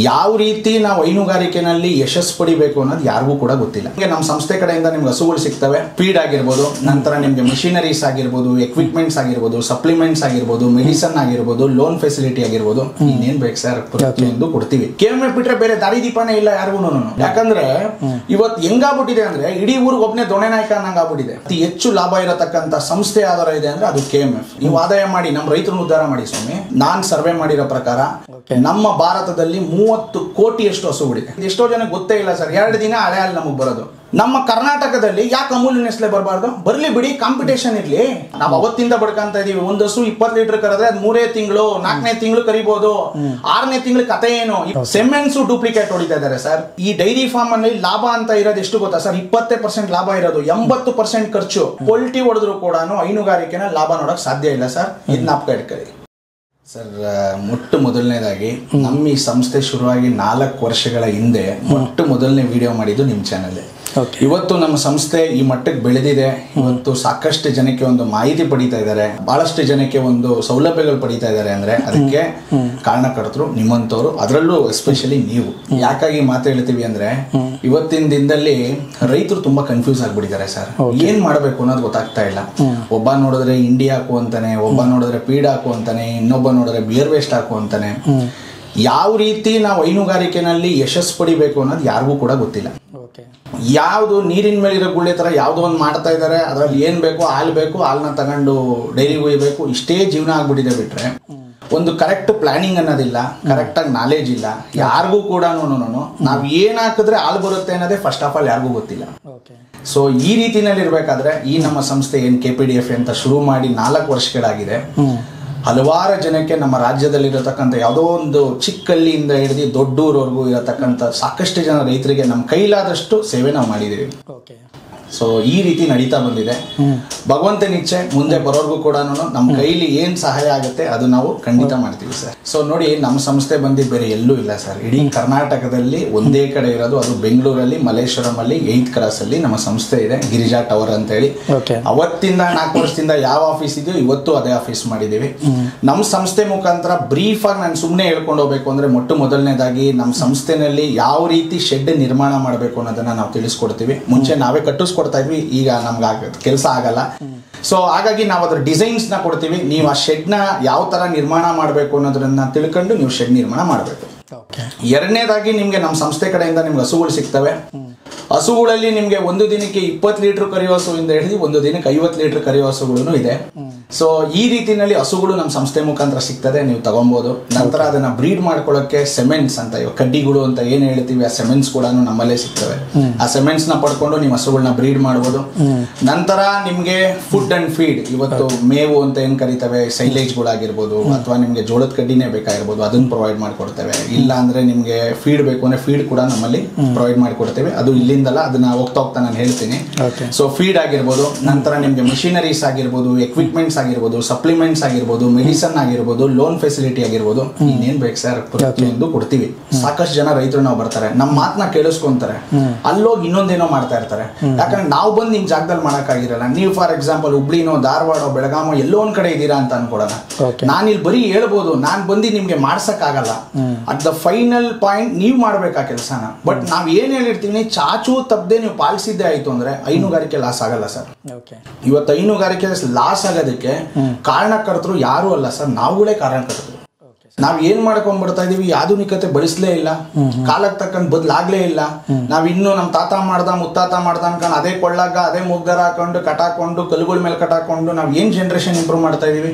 ಯಾವ ರೀತಿ ನಾವು ಹೈನುಗಾರಿಕೆನಲ್ಲಿ ಯಶಸ್ಸು ಪಡಿಬೇಕು ಅನ್ನೋದು ಯಾರಿಗೂ ಕೂಡ ಗೊತ್ತಿಲ್ಲ. ನಮ್ಮ ಸಂಸ್ಥೆ ಕಡೆಯಿಂದ ನಿಮ್ಗೆ ಹಸುಗಳು ಸಿಗ್ತವೆ, ಫೀಡ್ ಆಗಿರ್ಬೋದು, ನಂತರ ನಿಮ್ಗೆ ಮಿಷಿನರೀಸ್ ಆಗಿರ್ಬೋದು, ಎಕ್ವಿಪ್ಮೆಂಟ್ಸ್ ಆಗಿರ್ಬೋದು, ಸಪ್ಲಿಮೆಂಟ್ಸ್ ಆಗಿರ್ಬೋದು, ಮೆಡಿಸನ್ ಆಗಿರ್ಬೋದು, ಲೋನ್ ಫೆಸಿಲಿಟಿ ಆಗಿರ್ಬೋದು, ಇನ್ನೇನ್ ಬೇಕು ಸರ್ ಪ್ರತಿಯೊಂದು ಕೊಡ್ತೀವಿ. KMF ಬಿಟ್ರೆ ಬೇರೆ ದಾರಿ ದೀಪನೇ ಇಲ್ಲ ಯಾರಿಗೂ. ಯಾಕಂದ್ರೆ ಇವತ್ತು ಹೆಂಗಾಗ್ಬಿಟ್ಟಿದೆ ಅಂದ್ರೆ ಇಡೀ ಊರಿಗೆ ಒಬ್ಬನೇ ದೊಣೆ ನಾಯಕ ಅನ್ನಂಗ್ ಆಗ್ಬಿಟ್ಟಿದೆ. ಅತಿ ಹೆಚ್ಚು ಲಾಭ ಇರತಕ್ಕಂತ ಸಂಸ್ಥೆ ಯಾವ್ದಾರ ಇದೆ ಅಂದ್ರೆ ಅದು KMF. ನೀವು ಆದಾಯ ಮಾಡಿ ನಮ್ಮ ರೈತರನ್ನು ಉದ್ಧಾರ ಮಾಡಿ ಸ್ವಾಮಿ. ನಾನ್ ಸರ್ವೆ ಮಾಡಿರೋ ಪ್ರಕಾರ ನಮ್ಮ ಭಾರತದಲ್ಲಿ 30 ಕೋಟಿಯಷ್ಟು ಹಸುಗಳಿದೆ. ಎಷ್ಟೋ ಜನ ಗೊತ್ತೇ ಇಲ್ಲ ಸರ್. 2 ದಿನ ಹಳೆ ಹಾಲು ನಮಗ್ ಬರೋದು. ನಮ್ಮ ಕರ್ನಾಟಕದಲ್ಲಿ ಯಾಕೆ ಅಮೂಲ್ ನೆಸ್ಲೆ ಬರಬಾರ್ದು? ಬರ್ಲಿ ಬಿಡಿ, ಕಾಂಪಿಟೇಷನ್ ಇರ್ಲಿ. ನಾವು ಅವತ್ತಿಂದ ಬಡ್ಕಂತ ಇದೀವಿ. ಒಂದು ಹಸು 20 ಲೀಟರ್ ಕರೆದ್ರೆ ಅದು 3 ತಿಂಗಳು 4ನೇ ತಿಂಗಳು ಕರಿಬಹುದು, 6ನೇ ತಿಂಗಳು ಕತೆ ಏನು? ಸೆಮೆನ್ಸ್ ಡೂಪ್ಲಿಕೇಟ್ ಹೊಡಿತಾ ಇದಾರೆ ಸರ್. ಈ ಡೈರಿ ಫಾರ್ಮ್ ಅಲ್ಲಿ ಲಾಭ ಅಂತ ಇರೋದು ಎಷ್ಟು ಗೊತ್ತಾ ಸರ್? 20% ಲಾಭ ಇರೋದು, 80% ಖರ್ಚು. ಪೊಲ್ಟಿ ಹೊಡೆದ್ರು ಕೂಡ ಹೈನುಗಾರಿಕೆನ ಲಾಭ ನೋಡಕ್ ಸಾಧ್ಯ ಇಲ್ಲ ಸರ್. ಇದು ಜ್ಞಾಪಕ ಇಟ್ಕೊಳ್ಳಿ ಸರ್. ಮೊಟ್ಟ ಮೊದಲನೇದಾಗಿ ನಮ್ಮ ಈ ಸಂಸ್ಥೆ ಶುರುವಾಗಿ 4 ವರ್ಷಗಳ ಹಿಂದೆ ಮೊದಲನೇ ವಿಡಿಯೋ ಮಾಡಿದ್ದು ನಿಮ್ಮ ಚಾನಲ್. ಇವತ್ತು ನಮ್ಮ ಸಂಸ್ಥೆ ಈ ಮಟ್ಟಕ್ಕೆ ಬೆಳೆದಿದೆ. ಇವತ್ತು ಸಾಕಷ್ಟು ಜನಕ್ಕೆ ಒಂದು ಮಾಹಿತಿ ಪಡಿತಾ ಇದ್ದಾರೆ, ಬಹಳಷ್ಟು ಜನಕ್ಕೆ ಒಂದು ಸೌಲಭ್ಯಗಳು ಪಡಿತಾ ಇದ್ದಾರೆ ಅಂದ್ರೆ ಅದಕ್ಕೆ ಕಾರಣಕರ್ತರು ನಿಮ್ಮಂತವ್ರು, ಅದರಲ್ಲೂ ಎಸ್ಪೆಷಲಿ ನೀವು. ಯಾಕಾಗಿ ಮಾತು ಹೇಳ್ತೀವಿ ಅಂದ್ರೆ ಇವತ್ತಿನ ದಿನದಲ್ಲಿ ರೈತರು ತುಂಬಾ ಕನ್ಫ್ಯೂಸ್ ಆಗ್ಬಿಟ್ಟಿದ್ದಾರೆ ಸರ್. ಏನ್ ಮಾಡಬೇಕು ಅನ್ನೋದು ಗೊತ್ತಾಗ್ತಾ ಇಲ್ಲ. ಒಬ್ಬ ನೋಡಿದ್ರೆ ಇಂಡಿ ಹಾಕು ಅಂತಾನೆ, ಒಬ್ಬ ನೋಡಿದ್ರೆ ಫೀಡ್ ಹಾಕು ಅಂತಾನೆ, ಇನ್ನೊಬ್ಬ ನೋಡಿದ್ರೆ ಬಿಯರ್ ವೇಸ್ಟ್ ಹಾಕು ಅಂತಾನೆ. ಯಾವ ರೀತಿ ನಾವು ಹೈನುಗಾರಿಕೆನಲ್ಲಿ ಯಶಸ್ಸು ಪಡಿಬೇಕು ಅನ್ನೋದು ಯಾರಿಗೂ ಕೂಡ ಗೊತ್ತಿಲ್ಲ. ಯಾವ್ದು ನೀರಿನ ಮೇಲೆ ಇರೋ ಗುಳ್ಳೆ ತರ ಯಾವ್ದೋ ಒಂದು ಮಾಡ್ತಾ ಇದಾರೆ. ಅದ್ರಲ್ಲಿ ಏನ್ ಬೇಕು, ಹಾಲು ಬೇಕು, ಹಾಲನ್ನ ತಗೊಂಡು ಡೈರಿಗೆ ಒಯ್ಯಬೇಕು, ಇಷ್ಟೇ ಜೀವನ ಆಗ್ಬಿಟ್ಟಿದೆ. ಬಿಟ್ರೆ ಒಂದು ಕರೆಕ್ಟ್ ಪ್ಲಾನಿಂಗ್ ಅನ್ನೋದಿಲ್ಲ, ಕರೆಕ್ಟ್ ಆಗಿ ನಾಲೆಜ್ ಇಲ್ಲ ಯಾರಿಗೂ ಕೂಡ. ನಾವ್ ಏನ್ ಹಾಕಿದ್ರೆ ಹಾಲು ಬರುತ್ತೆ ಅನ್ನೋದೇ ಫಸ್ಟ್ ಆಫ್ ಆಲ್ ಯಾರಿಗೂ ಗೊತ್ತಿಲ್ಲ. ಸೊ ಈ ರೀತಿನಲ್ಲಿ ಇರ್ಬೇಕಾದ್ರೆ ಈ ನಮ್ಮ ಸಂಸ್ಥೆ ಏನ್ KPDF ಅಂತ ಶುರು ಮಾಡಿ 4 ವರ್ಷಗಳಾಗಿದೆ. ಹಲವಾರು ಜನಕ್ಕೆ ನಮ್ಮ ರಾಜ್ಯದಲ್ಲಿರತಕ್ಕಂಥ ಯಾವುದೋ ಒಂದು ಚಿಕ್ಕಳ್ಳಿಯಿಂದ ಹಿಡಿದು ದೊಡ್ಡೂರವರೆಗೂ ಇರತಕ್ಕಂಥ ಸಾಕಷ್ಟು ಜನ ರೈತರಿಗೆ ನಮ್ಮ ಕೈಲಾದಷ್ಟು ಸೇವೆ ನಾವು ಮಾಡಿದ್ದೀವಿ. ಸೊ ಈ ರೀತಿ ನಡೀತಾ ಬಂದಿದೆ. ಭಗವಂತನ ಇಚ್ಛೆ ಮುಂದೆ ಬರೋರ್ಗೂ ಕೂಡ ನಮ್ಮ ಕೈಲಿ ಏನ್ ಸಹಾಯ ಆಗುತ್ತೆ ಅದು ನಾವು ಖಂಡಿತ ಮಾಡ್ತೀವಿ ಸರ್. ಸೊ ನೋಡಿ, ನಮ್ಮ ಸಂಸ್ಥೆ ಬಂದಿದ್ದು ಬೇರೆ ಎಲ್ಲೂ ಇಲ್ಲ ಸರ್. ಇಡೀ ಕರ್ನಾಟಕದಲ್ಲಿ ಒಂದೇ ಕಡೆ ಇರೋದು, ಅದು ಬೆಂಗಳೂರಲ್ಲಿ ಮಲ್ಲೇಶ್ವರಂ ಅಲ್ಲಿ 8th ಕ್ರಾಸ್ ಅಲ್ಲಿ ನಮ್ಮ ಸಂಸ್ಥೆ ಇದೆ, ಗಿರಿಜಾ ಟವರ್ ಅಂತ ಹೇಳಿ. ಅವತ್ತಿಂದ 4 ವರ್ಷದಿಂದ ಯಾವ ಆಫೀಸ್ ಇದೆಯೋ ಇವತ್ತು ಅದೇ ಆಫೀಸ್ ಮಾಡಿದೀವಿ. ನಮ್ಮ ಸಂಸ್ಥೆ ಮುಖಾಂತರ ಬ್ರೀಫ್ ಆಗಿ ನಾನು ಸುಮ್ಮನೆ ಹೇಳ್ಕೊಂಡು ಹೋಗ್ಬೇಕು ಅಂದ್ರೆ ಮೊದಲನೇದಾಗಿ ನಮ್ಮ ಸಂಸ್ಥೆನಲ್ಲಿ ಯಾವ ರೀತಿ ಶೆಡ್ ನಿರ್ಮಾಣ ಮಾಡಬೇಕು ಅನ್ನೋದನ್ನ ನಾವು ತಿಳಿಸ್ಕೊಡ್ತೀವಿ. ಮುಂಚೆ ನಾವೇ ಕಟ್ಟಿಸ್ಕೊಡ್ತಾ ಇದ್ವಿ, ಈಗ ನಮ್ಗೆ ಕೆಲಸ ಆಗಲ್ಲ. ಸೊ ಹಾಗಾಗಿ ನಾವು ಅದ್ರ ಡಿಸೈನ್ಸ್ ನ ಕೊಡ್ತೀವಿ. ನೀವು ಆ ಶೆಡ್ ನ ಯಾವ ತರ ನಿರ್ಮಾಣ ಮಾಡಬೇಕು ಅನ್ನೋದನ್ನ ತಿಳ್ಕೊಂಡು ನೀವು ಶೆಡ್ ನಿರ್ಮಾಣ ಮಾಡಬೇಕು. ಎರಡನೇದಾಗಿ ನಿಮ್ಗೆ ನಮ್ಮ ಸಂಸ್ಥೆ ಕಡೆಯಿಂದ ನಿಮ್ಗೆ ಹಸುಗಳು ಸಿಗ್ತವೆ. ಹಸುಗಳಲ್ಲಿ ನಿಮ್ಗೆ ಒಂದು ದಿನಕ್ಕೆ 20 ಲೀಟರ್ ಕರಿಯೋ ಹಸುವಿಂದ ಹಿಡಿದು ಒಂದು ದಿನಕ್ಕೆ 50 ಲೀಟರ್ ಕರಿಯೋ ಹಸುಗಳು ಇದೆ. ಸೊ ಈ ರೀತಿನಲ್ಲಿ ಹಸುಗಳು ನಮ್ಮ ಸಂಸ್ಥೆ ಮುಖಾಂತರ ಸಿಗ್ತದೆ, ನೀವು ತಗೊಬಹುದು. ನಂತರ ಅದನ್ನ ಬ್ರೀಡ್ ಮಾಡ್ಕೊಳ್ಳೋಕೆ ಸೆಮೆಂಟ್ಸ್ ಅಂತ, ಇವಾಗ ಕಡ್ಡಿಗಳು ಅಂತ ಏನ್ ಹೇಳ್ತೀವಿ, ಆ ಸೆಮೆಂಟ್ಸ್ ಕೂಡ ನಮ್ಮಲ್ಲೇ ಸಿಗ್ತವೆ. ಆ ಸೆಮೆಂಟ್ಸ್ ನ ಪಡ್ಕೊಂಡು ನೀವು ಹಸುಗಳನ್ನ ಬ್ರೀಡ್ ಮಾಡಬಹುದು. ನಂತರ ನಿಮ್ಗೆ ಫುಡ್ ಅಂಡ್ ಫೀಡ್, ಇವತ್ತು ಮೇವು ಅಂತ ಏನ್ ಕರಿತವೆ, ಸೈಲೇಜ್ ಗಳಾಗಿರ್ಬೋದು ಅಥವಾ ನಿಮ್ಗೆ ಜೋಳದ ಕಡ್ಡಿನೇ ಬೇಕಾಗಿರ್ಬೋದು, ಅದನ್ನ ಪ್ರೊವೈಡ್ ಮಾಡ್ಕೊಡ್ತೇವೆ. ಇಲ್ಲ ಅಂದ್ರೆ ನಿಮ್ಗೆ ಫೀಡ್ ಬೇಕು ಅಂದ್ರೆ ಫೀಡ್ ಕೂಡ ನಮ್ಮಲ್ಲಿ ಪ್ರೊವೈಡ್ ಮಾಡ್ಕೊಡ್ತೇವೆ. ಅದು ಇಲ್ಲಿಂದಲ್ಲ, ಅದನ್ನ ಹೋಗ್ತಾ ನಾನು ಹೇಳ್ತೀನಿ. ಸೊ ಫೀಡ್ ಆಗಿರ್ಬೋದು, ನಂತರ ನಿಮ್ಗೆ ಮಿಷಿನರೀಸ್ ಆಗಿರ್ಬೋದು, ಎಕ್ವಿಪ್ಮೆಂಟ್ಸ್ ಆಗಿರ್ಬೋದು, ಸಪ್ಲಿಮೆಂಟ್ಸ್ ಆಗಿರ್ಬೋದು, ಮೆಡಿಸನ್ ಆಗಿರ್ಬೋದು, ಲೋನ್ ಫೆಸಿಲಿಟಿ ಆಗಿರ್ಬೋದು, ಇನ್ನೇನ್ ಬೇಕು ಸರ್ ಪ್ರತಿಯೊಂದು ಕೊಡ್ತೀವಿ. ಸಾಕಷ್ಟು ಜನ ರೈತರು ನಾವು ಬರ್ತಾರೆ, ನಮ್ಮ ಮಾತನ್ನ ಕೇಳಿಸ್ಕೊಂತಾರೆ, ಅಲ್ಲೋಗಿ ಇನ್ನೊಂದೇನೋ ಮಾಡ್ತಾ ಇರ್ತಾರೆ. ಯಾಕಂದ್ರೆ ನಾವು ಬಂದು ನಿಮ್ ಜಾಗದಲ್ಲಿ ಮಾಡಕ್ಕಾಗಿರಲ್ಲ. ನೀವು ಫಾರ್ ಎಕ್ಸಾಂಪಲ್ ಹುಬ್ಳಿನೋ ಧಾರವಾಡ ಬೆಳಗಾಮೋ ಎಲ್ಲೋ ಒಂದ್ ಕಡೆ ಇದೀರಾ ಅಂತ ಅನ್ಕೊಡೋಣ. ನಾನು ಇಲ್ಲಿ ಬರೀ ಹೇಳ್ಬೋದು, ನಾನ್ ಬಂದು ನಿಮ್ಗೆ ಮಾಡ್ಸಕ್ ಆಗಲ್ಲ. ಅಟ್ ದ ಫೈನಲ್ ಪಾಯಿಂಟ್ ನೀವ್ ಮಾಡ್ಬೇಕಾ ಕೆಲಸನ. ಬಟ್ ನಾವ್ ಏನ್ ಹೇಳಿರ್ತೀವಿ, ಚಾಚು ತಪ್ಪದೆ ನೀವು ಪಾಲಿಸಿದ್ದೆ ಆಯ್ತು ಅಂದ್ರೆ ಹೈನುಗಾರಿಕೆ ಲಾಸ್ ಆಗಲ್ಲ ಸರ್. ಇವತ್ತು ಹೈನುಗಾರಿಕೆ ಲಾಸ್ ಆಗೋದಕ್ಕೆ ಕಾರಣಕರ್ತರು ಯಾರು ಅಲ್ಲ ಸರ್, ನಾವುಗಳೇ ಕಾರಣಕರ್ತರು. ನಾವ್ ಏನ್ ಮಾಡ್ಕೊಂಡ್ಬಿಡ್ತಾ ಇದೀವಿ, ಆಧುನಿಕತೆ ಬಳಸಲೇ ಇಲ್ಲ, ಕಾಲಕ್ಕೆ ತಕ್ಕಂತ ಬದಲಾಗ್ಲೇ ಇಲ್ಲ. ನಾವ್ ಇನ್ನು ನಮ್ ತಾತ ಮಾಡ್ದ ಮುತ್ತಾತ ಮಾಡ್ದ ಅನ್ಕೊಂಡು ಅದೇ ಕೊಳ್ಳಾಗ ಅದೇ ಮುಗ್ದರ ಹಾಕೊಂಡು ಕಟಾಕೊಂಡು ಕಲ್ಲುಗಳ ಮೇಲೆ ಕಟಾಕೊಂಡು ನಾವ್ ಏನ್ ಜನರೇಷನ್ ಇಂಪ್ರೂವ್ ಮಾಡ್ತಾ ಇದೀವಿ.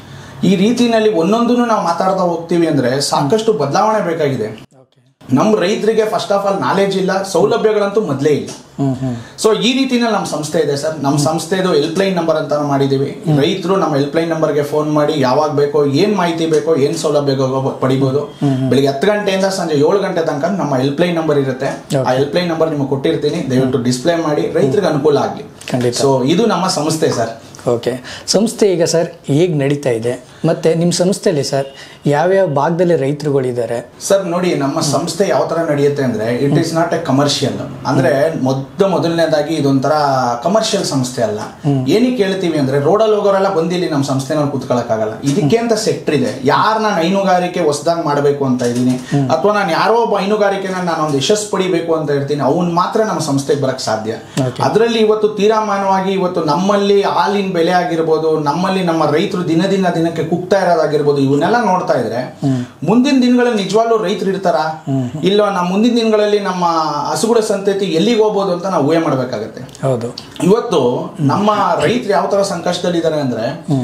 ಈ ರೀತಿನಲ್ಲಿ ಒಂದೊಂದನ್ನು ನಾವು ಮಾತಾಡ್ತಾ ಹೋಗ್ತೀವಿ ಅಂದ್ರೆ ಸಾಕಷ್ಟು ಬದಲಾವಣೆ ಬೇಕಾಗಿದೆ. ನಮ್ಮ ರೈತರಿಗೆ ಫಸ್ಟ್ ಆಫ್ ಆಲ್ ನಾಲೆಜ್ ಇಲ್ಲ, ಸೌಲಭ್ಯಗಳಂತೂ ಮೊದಲೇ ಇಲ್ಲ. ಸೊ ಈ ರೀತಿನಲ್ಲಿ ನಮ್ಮ ಸಂಸ್ಥೆ ಇದೆ ಸರ್. ನಮ್ಮ ಸಂಸ್ಥೆದು ಹೆಲ್ಪ್ಲೈನ್ ನಂಬರ್ ಅಂತ ಮಾಡಿದೀವಿ. ರೈತರು ನಮ್ಮ ಹೆಲ್ಪ್ಲೈನ್ ನಂಬರ್ಗೆ ಫೋನ್ ಮಾಡಿ ಯಾವಾಗ ಬೇಕೋ, ಏನ್ ಮಾಹಿತಿ ಬೇಕೋ, ಏನ್ ಸೌಲಭ್ಯ ಪಡಿಬಹುದು. ಬೆಳಿಗ್ಗೆ 10 ಗಂಟೆಯಿಂದ ಸಂಜೆ 7 ಗಂಟೆ ತನಕ ನಮ್ಮ ಹೆಲ್ಪ್ಲೈನ್ ನಂಬರ್ ಇರುತ್ತೆ. ಆ ಹೆಲ್ಪ್ಲೈನ್ ನಂಬರ್ ನಿಮಗೆ ಕೊಟ್ಟಿರ್ತೀನಿ, ದಯವಿಟ್ಟು ಡಿಸ್ಪ್ಲೇ ಮಾಡಿ, ರೈತರಿಗೆ ಅನುಕೂಲ ಆಗ್ಲಿ. ಸೊ ಇದು ನಮ್ಮ ಸಂಸ್ಥೆ ಸರ್. ಓಕೆ, ಸಂಸ್ಥೆ ಈಗ ಸರ್ ಹೇಗೆ ನಡೀತಾ ಇದೆ? ಮತ್ತೆ ನಿಮ್ಮ ಸಂಸ್ಥೆಯಲ್ಲಿ ಸರ್ ಯಾವ್ಯಾವ ಭಾಗದಲ್ಲಿ ರೈತರುಗಳಿದ್ದಾರೆ ಸರ್? ನೋಡಿ, ನಮ್ಮ ಸಂಸ್ಥೆ ಯಾವ ತರ ನಡೆಯುತ್ತೆ ಅಂದ್ರೆ it is not a commercial. ಅಂದ್ರೆ ಮೊದಲನೇದಾಗಿ ಇದೊಂಥರ ಕಮರ್ಷಿಯಲ್ ಸಂಸ್ಥೆ ಅಲ್ಲ. ಏನಕ್ಕೆ ಹೇಳ್ತೀವಿ ಅಂದ್ರೆ ರೋಡಲ್ಲಿ ಹೋಗೋರೆಲ್ಲ ಬಂದಿಲ್ಲಿ ನಮ್ಮ ಸಂಸ್ಥೆನಲ್ಲಿ ಕೂತ್ಕೊಳ್ಳೋಕ್ಕಾಗಲ್ಲ. ಇದಕ್ಕೆ ಅಂತ ಸೆಕ್ಟರ್ ಇದೆ. ಯಾರು ನಾನು ಹೈನುಗಾರಿಕೆ ಹೊಸದಾಗಿ ಮಾಡಬೇಕು ಅಂತ ಇದ್ದೀನಿ, ಅಥವಾ ನಾನು ಯಾರೋ ಒಬ್ಬ ಹೈನುಗಾರಿಕೆನ ನಾನು ಒಂದು ಯಶಸ್ಸು ಪಡಿಬೇಕು ಅಂತ ಇರ್ತೀನಿ, ಅವ್ನು ಮಾತ್ರ ನಮ್ಮ ಸಂಸ್ಥೆಗೆ ಬರಕ್ ಸಾಧ್ಯ. ಅದರಲ್ಲಿ ಇವತ್ತು ತೀರಾಮಾನವಾಗಿ ಇವತ್ತು ನಮ್ಮಲ್ಲಿ ಹಾಲಿನ ಬೆಲೆ ಆಗಿರ್ಬೋದು, ನಮ್ಮಲ್ಲಿ ನಮ್ಮ ರೈತರು ದಿನಕ್ಕೆ ಕುಗ್ತಾ ಇರೋದಾಗಿರ್ಬೋದು, ಇವನ್ನೆಲ್ಲ ನೋಡ್ತಾ ಇದ್ರೆ ಮುಂದಿನ ದಿನಗಳಲ್ಲಿ ನಿಜವಾಗ್ಲೂ ರೈತರು ಇರ್ತಾರ ಇಲ್ವಾ? ನಮ್ಮ ಮುಂದಿನ ದಿನಗಳಲ್ಲಿ ನಮ್ಮ ಹಸುಗುಳ ಸಂತತಿ ಎಲ್ಲಿಗೆ ಹೋಗ್ಬೋದು ಅಂತ ನಾವು ಊಹೆ ಮಾಡ್ಬೇಕಾಗತ್ತೆ. ಹೌದು. ಇವತ್ತು ನಮ್ಮ ರೈತರು ಯಾವ ತರ ಸಂಕಷ್ಟದಲ್ಲಿದ್ದಾರೆ ಅಂದ್ರೆ,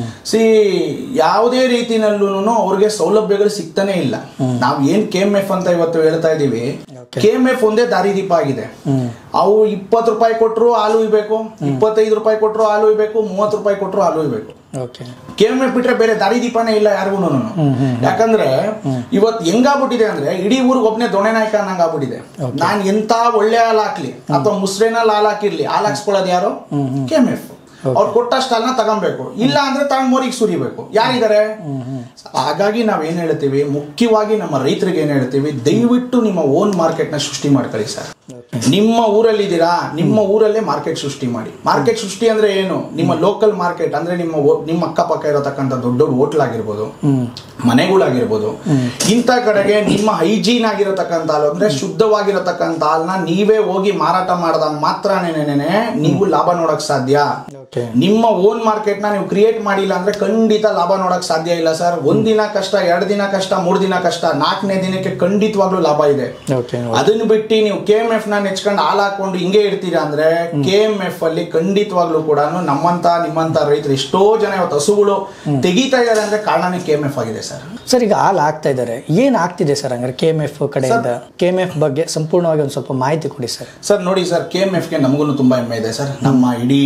ಯಾವುದೇ ರೀತಿನಲ್ಲೂ ಅವ್ರಿಗೆ ಸೌಲಭ್ಯಗಳು ಸಿಗ್ತಾನೆ ಇಲ್ಲ. ನಾವ್ ಏನ್ KMF ಅಂತ ಇವತ್ತು ಹೇಳ್ತಾ ಇದೀವಿ, KMF ಒಂದೇ ದಾರಿದೀಪ ಆಗಿದೆ. ಅವು 20 ರೂಪಾಯಿ ಕೊಟ್ಟರು ಹಾಲು ಇಬೇಕು, 25 ರೂಪಾಯಿ ಕೊಟ್ಟರು ಹಾಲು ಇಬೇಕು, 30 ರೂಪಾಯಿ ಕೊಟ್ಟರು ಹಾಲು ಇಬೇಕು. KMF ಬಿಟ್ರೆ ಬೇರೆ ದಾರಿದೀಪನೇ ಇಲ್ಲ ಯಾರಿಗೂ. ಯಾಕಂದ್ರೆ ಇವತ್ತು ಹೆಂಗಾಗ್ಬಿಟ್ಟಿದೆ ಅಂದ್ರೆ ಇಡೀ ಊರಿಗೆ ಒಬ್ಬನೇ ದೊಣೆ ನಾಯಕ ಅನ್ನಂಗ್ ಆಗ್ಬಿಟ್ಟಿದೆ. ನಾನ್ ಎಂತ ಒಳ್ಳೆ ಹಾಲು ಹಾಕ್ಲಿ ಅಥವಾ ಮುಸ್ರೇನಲ್ಲಿ ಹಾಲು ಹಾಕಿರ್ಲಿ, ಹಾಲು ಹಾಕ್ಸ್ಕೊಳ್ಳೋದು ಯಾರು? KMF. ಅವ್ರು ಕೊಟ್ಟಷ್ಟು ಹಾಲನ್ನ ತಗೊಬೇಕು, ಇಲ್ಲ ಅಂದ್ರೆ ತಗೊಂಡ್ ಮೋರಿಗೆ ಸುರಿಬೇಕು. ಯಾರಿದ್ದಾರೆ? ಹಾಗಾಗಿ ನಾವೇನ್ ಹೇಳ್ತೀವಿ, ಮುಖ್ಯವಾಗಿ ನಮ್ಮ ರೈತರಿಗೆ ಏನ್ ಹೇಳ್ತೀವಿ, ದಯವಿಟ್ಟು ನಿಮ್ಮ ಓನ್ ಮಾರ್ಕೆಟ್ ನ ಸೃಷ್ಟಿ ಮಾಡ್ಕೊಳ್ಳಿ ಸರ್. ನಿಮ್ಮ ಊರಲ್ಲಿದ್ದೀರಾ, ನಿಮ್ಮ ಊರಲ್ಲೇ ಮಾರ್ಕೆಟ್ ಸೃಷ್ಟಿ ಮಾಡಿ. ಮಾರ್ಕೆಟ್ ಸೃಷ್ಟಿ ಅಂದ್ರೆ ಏನು? ನಿಮ್ಮ ಲೋಕಲ್ ಮಾರ್ಕೆಟ್ ಅಂದ್ರೆ ನಿಮ್ಮ ಅಕ್ಕಪಕ್ಕ ಇರತಕ್ಕಂಥ ದೊಡ್ಡ ದೊಡ್ಡ ಹೋಟ್ಲ್ ಆಗಿರ್ಬೋದು, ಮನೆಗಳಾಗಿರ್ಬೋದು, ಇಂಥ ಕಡೆಗೆ ನಿಮ್ಮ ಹೈಜೀನ್ ಆಗಿರತಕ್ಕಂಥ ಹಾಲು ಅಂದ್ರೆ ಶುದ್ಧವಾಗಿರತಕ್ಕಂಥ ಹಾಲನ್ನ ನೀವೇ ಹೋಗಿ ಮಾರಾಟ ಮಾಡಿದಾಗ ಮಾತ್ರನೇ ನೀವು ಲಾಭ ನೋಡಕ್ ಸಾಧ್ಯ. ನಿಮ್ಮ ಓನ್ ಮಾರ್ಕೆಟ್ ನ ನೀವು ಕ್ರಿಯೇಟ್ ಮಾಡಿಲ್ಲ ಅಂದ್ರೆ ಖಂಡಿತ ಲಾಭ ನೋಡಕ್ ಸಾಧ್ಯ ಇಲ್ಲ ಸರ್. ಒಂದಿನ ಕಷ್ಟ, 2 ದಿನ ಕಷ್ಟ, 3 ದಿನ ಕಷ್ಟ, 4ನೇ ದಿನಕ್ಕೆ ಖಂಡಿತವಾಗ್ಲೂ ಲಾಭ ಇದೆ. ಅದನ್ನ ಬಿಟ್ಟು ನೀವು KMF ನ ನೆಚ್ಕೊಂಡು ಹಾಲು ಹಾಕೊಂಡು ಹಿಂಗೆ ಇರ್ತೀರಾ ಅಂದ್ರೆ KMF ಅಲ್ಲಿ ಖಂಡಿತವಾಗ್ಲೂ ಕೂಡ ನಿಮ್ಮಂತ ರೈತರು ಎಷ್ಟೋ ಜನ ಇವತ್ತು ಹಸುಗಳು ತೆಗಿತಾ ಇದಾರೆ ಅಂದ್ರೆ ಕಾರಣನೇ KMF ಆಗಿದೆ ಸರ್. ಸರ್, ಈಗ ಹಾಲು ಹಾಕ್ತಾ ಇದ್ದಾರೆ, ಏನ್ ಆಗ್ತಿದೆ ಸರ್ ಹಂಗಾರೆ KMF ಕಡೆಯಿಂದ? KMF ಬಗ್ಗೆ ಸಂಪೂರ್ಣವಾಗಿ ಒಂದು ಸ್ವಲ್ಪ ಮಾಹಿತಿ ಕೊಡಿ ಸರ್. ಸರ್ ನೋಡಿ ಸರ್, KMF ಗೆ ನಮಗೂ ತುಂಬಾ ಹೆಮ್ಮೆ ಇದೆ ಸರ್. ನಮ್ಮ ಇಡೀ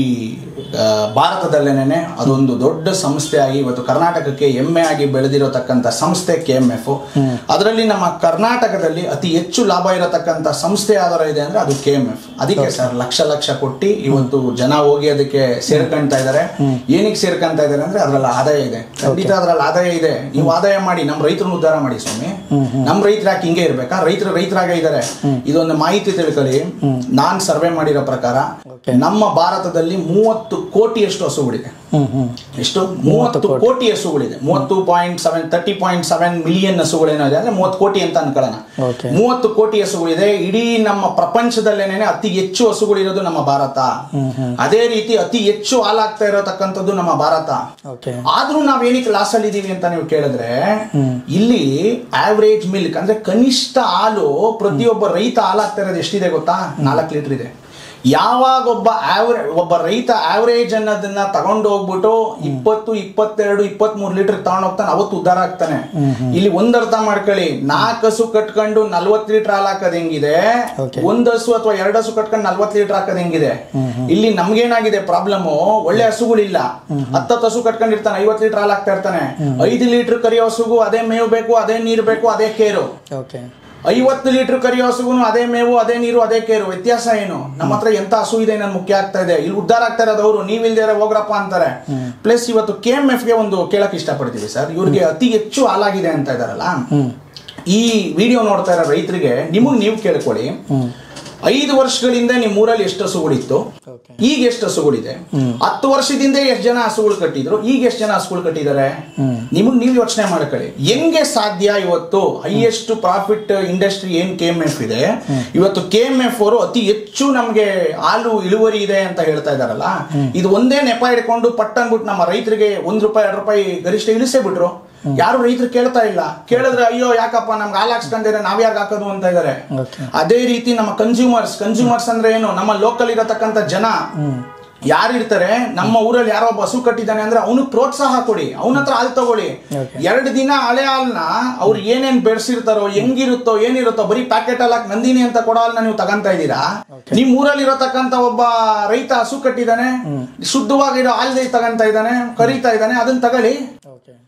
ಭಾರತದಲ್ಲೇನೆ ಅದೊಂದು ದೊಡ್ಡ ಸಂಸ್ಥೆ ಆಗಿ ಇವತ್ತು ಕರ್ನಾಟಕಕ್ಕೆ ಹೆಮ್ಮೆ ಆಗಿ ಬೆಳೆದಿರತಕ್ಕಂಥ ಸಂಸ್ಥೆ KMF. ಅದರಲ್ಲಿ ನಮ್ಮ ಕರ್ನಾಟಕದಲ್ಲಿ ಅತಿ ಹೆಚ್ಚು ಲಾಭ ಇರತಕ್ಕಂಥ ಸಂಸ್ಥೆ ಯಾವ್ದಾರ ಇದೆ ಅಂದ್ರೆ ಅದು KMF. ಅದಕ್ಕೆ ಸರ್ ಲಕ್ಷ ಕೊಟ್ಟಿ ಇವತ್ತು ಜನ ಹೋಗಿ ಅದಕ್ಕೆ ಸೇರ್ಕೊಂತಾ ಇದಾರೆ. ಏನಕ್ಕೆ ಸೇರ್ಕೊಂತಾ ಇದಾರೆ ಅಂದ್ರೆ ಅದ್ರಲ್ಲಿ ಆದಾಯ ಇದೆ. ಖಂಡಿತ ಅದ್ರಲ್ಲಿ ಆದಾಯ ಇದೆ. ನೀವು ಆದಾಯ ಮಾಡಿ ನಮ್ಮ ರೈತರನ್ನು ಉದ್ಧಾರ ಮಾಡಿ ಸ್ವಾಮಿ. ನಮ್ಮ ರೈತರು ಯಾಕೆ ಹಿಂಗೆ ಇರ್ಬೇಕಾ? ರೈತರಾಗೇ ಇದ್ದಾರೆ. ಇದೊಂದು ಮಾಹಿತಿ ತಿಳ್ಕೊಳ್ಳಿ. ನಾನ್ ಸರ್ವೆ ಮಾಡಿರೋ ಪ್ರಕಾರ ನಮ್ಮ ಭಾರತದಲ್ಲಿ 30 ಕೋಟಿಯಷ್ಟು ಹಸುಗಳಿದೆ. ಎಷ್ಟು? 30 ಕೋಟಿ ಹಸುಗಳಿದೆ. 30.7 ಮಿಲಿಯನ್ ಹಸುಗಳೇನಿದೆ ಅಂದ್ರೆ 30 ಕೋಟಿ ಅಂತ ಅನ್ಕೊಳ್ಳೋಣ. 30 ಕೋಟಿ ಹಸುಗಳಿದೆ. ಇಡೀ ನಮ್ಮ ಪ್ರಪಂಚದಲ್ಲೇನೆ ಅತಿ ಹೆಚ್ಚು ಹಸುಗಳಿರೋದು ನಮ್ಮ ಭಾರತ. ಅದೇ ರೀತಿ ಅತಿ ಹೆಚ್ಚು ಹಾಲಾಗ್ತಾ ಇರತಕ್ಕಂಥದ್ದು ನಮ್ಮ ಭಾರತ. ಆದ್ರೂ ನಾವೇನಕ್ಕೆ ಲಾಸ್ ಅಲ್ಲಿ ಇದೀವಿ ಅಂತ ನೀವು ಕೇಳಿದ್ರೆ, ಇಲ್ಲಿ ಆವರೇಜ್ ಮಿಲ್ಕ್ ಅಂದ್ರೆ ಕನಿಷ್ಠ ಹಾಲು ಪ್ರತಿಯೊಬ್ಬ ರೈತ ಹಾಲಾಗ್ತಾ ಇರೋದು ಎಷ್ಟಿದೆ ಗೊತ್ತಾ? 4 ಲೀಟರ್ ಇದೆ. ಯಾವಾಗ ಒಬ್ಬ ರೈತ ಆವರೇಜ್ ಅನ್ನೋದನ್ನ ತಗೊಂಡು ಹೋಗ್ಬಿಟ್ಟು 20, 22, 23 ಲೀಟರ್ ತಗೊಂಡು ಹೋಗ್ತಾನೆ, ಅವತ್ತು ಉದ್ಧಾರ ಆಗ್ತಾನೆ. ಇಲ್ಲಿ ಒಂದ್ ಅರ್ಥ ಮಾಡ್ಕೊಳ್ಳಿ, 4 ಹಸು ಕಟ್ಕೊಂಡು 40 ಲೀಟರ್ ಹಾಲು ಹಾಕೋದ್ ಹೆಂಗಿದೆ, 1 ಹಸು ಅಥವಾ 2 ಹಸು ಕಟ್ಕೊಂಡು 40 ಲೀಟರ್ ಹಾಕೋದ್ ಹೆಂಗಿದೆ. ಇಲ್ಲಿ ನಮ್ಗೇನಾಗಿದೆ ಪ್ರಾಬ್ಲಮ್, ಒಳ್ಳೆ ಹಸುಗಳಿಲ್ಲ. 10 ಹಸು ಕಟ್ಕೊಂಡಿರ್ತಾನೆ, 50 ಲೀಟರ್ ಹಾಲು ಹಾಕ್ತಾ ಇರ್ತಾನೆ. 5 ಲೀಟರ್ ಕರಿಯೋ ಹಸುಗೂ ಅದೇ ಮೇವು ಬೇಕು, ಅದೇ ನೀರು ಬೇಕು, ಅದೇ ಕೇರು. 50 ಲೀಟರ್ ಕರಿಯೋ ಹಸುಗೂ ಅದೇ ಮೇವು, ಅದೇ ನೀರು, ಅದೇ ಕೇರು. ವ್ಯತ್ಯಾಸ ಏನು? ನಮ್ಮ ಹತ್ರ ಎಂತ ಹಸು ಇದೆ ನನ್ ಮುಖ್ಯ ಆಗ್ತಾ ಇದೆ. ಇಲ್ಲಿ ಉದ್ಧಾರ ಆಗ್ತಾ ಇರೋದು ಅವರು, ನೀವಿಲ್ದೇ ಹೋಗ್ರಪ್ಪ ಅಂತಾರೆ. ಪ್ಲಸ್ ಇವತ್ತು KMF ಗೆ ಒಂದು ಕೇಳಕ್ ಇಷ್ಟಪಡ್ತೀವಿ ಸರ್. ಇವ್ರಿಗೆ ಅತಿ ಹೆಚ್ಚು ಹಾಲಾಗಿದೆ ಅಂತ ಇದಾರಲ್ಲ, ಈ ವಿಡಿಯೋ ನೋಡ್ತಾ ಇರೋ ರೈತರಿಗೆ ನೀವು ಕೇಳ್ಕೊಳ್ಳಿ. 5 ವರ್ಷಗಳಿಂದ ನಿಮ್ಮ ಊರಲ್ಲಿ ಎಷ್ಟು ಹಸುಗಳಿತ್ತು, ಈಗ ಎಷ್ಟು ಹಸುಗಳಿದೆ? 10 ವರ್ಷದಿಂದ ಎಷ್ಟು ಜನ ಹಸುಗಳು ಕಟ್ಟಿದ್ರು, ಈಗ ಎಷ್ಟು ಜನ ಹಸುಗಳು ಕಟ್ಟಿದ್ದಾರೆ? ನೀವು ಯೋಚನೆ ಮಾಡ್ಕೊಳ್ಳಿ. ಹೆಂಗೆ ಸಾಧ್ಯ? ಇವತ್ತು ಹೈಯೆಸ್ಟ್ ಪ್ರಾಫಿಟ್ ಇಂಡಸ್ಟ್ರಿ ಏನ್ KMF ಇದೆ, ಇವತ್ತು KMF ಅವರು ಅತಿ ಹೆಚ್ಚು ನಮ್ಗೆ ಹಾಲು ಇಳುವರಿ ಇದೆ ಅಂತ ಹೇಳ್ತಾ ಇದಾರಲ್ಲ, ಇದು ಒಂದೇ ನೆಪ ಹಿಡ್ಕೊಂಡು ಪಟ್ಟಂದ್ಬಿಟ್ಟು ನಮ್ಮ ರೈತರಿಗೆ 1 ರೂಪಾಯಿ 2 ರೂಪಾಯಿ ಗರಿಷ್ಠ ಇಳಿಸೇ ಬಿಟ್ರು. ಯಾರು ರೈತರು ಕೇಳ್ತಾ ಇಲ್ಲ. ಕೇಳಿದ್ರೆ ಅಯ್ಯೋ ಯಾಕಪ್ಪ ನಮ್ಗೆ ಹಾಲು ಹಾಕ್ಸ್ಕೊಂಡಿದ್ರೆ ನಾವ್ ಯಾರು ಹಾಕೋದು ಅಂತ ಇದಾರೆ. ಅದೇ ರೀತಿ ನಮ್ಮ ಕನ್ಸ್ಯೂಮರ್ಸ್ ಅಂದ್ರೆ ಏನು? ನಮ್ಮ ಲೋಕಲ್ ಇರತಕ್ಕಂತ ಜನ ಯಾರಿರ್ತಾರೆ, ನಮ್ಮ ಊರಲ್ಲಿ ಯಾರೋ ಒಬ್ಬ ಹಸು ಕಟ್ಟಿದ್ದಾನೆ ಅಂದ್ರೆ ಅವನು ಪ್ರೋತ್ಸಾಹ ಕೊಡಿ, ಅವನ ಹತ್ರ ಹಾಲು ತಗೊಳ್ಳಿ. 2 ದಿನ ಹಳೆ ಹಾಲ್ನ ಅವ್ರು ಏನೇನ್ ಬೆಳೆಸಿರ್ತಾರೋ, ಹೆಂಗಿರುತ್ತೋ ಏನಿರುತ್ತೋ, ಬರೀ ಪ್ಯಾಕೆಟ್ ಹಾಕಿ ನಂದಿನಿ ಅಂತ ಕೊಡೋ ಹಾಲ್ನ ನೀವು ತಗೊಂತಾ ಇದ್ದೀರಾ. ನಿಮ್ ಊರಲ್ಲಿ ಇರತಕ್ಕಂತ ಒಬ್ಬ ರೈತ ಹಸು ಕಟ್ಟಿದ್ದಾನೆ, ಶುದ್ಧವಾಗಿರೋ ಹಾಲು ತಗೊಂತಾ ಇದ್ದಾನೆ, ಕರೀತಾ ಇದ್ದಾನೆ, ಅದನ್ನ ತಗೊಳ್ಳಿ.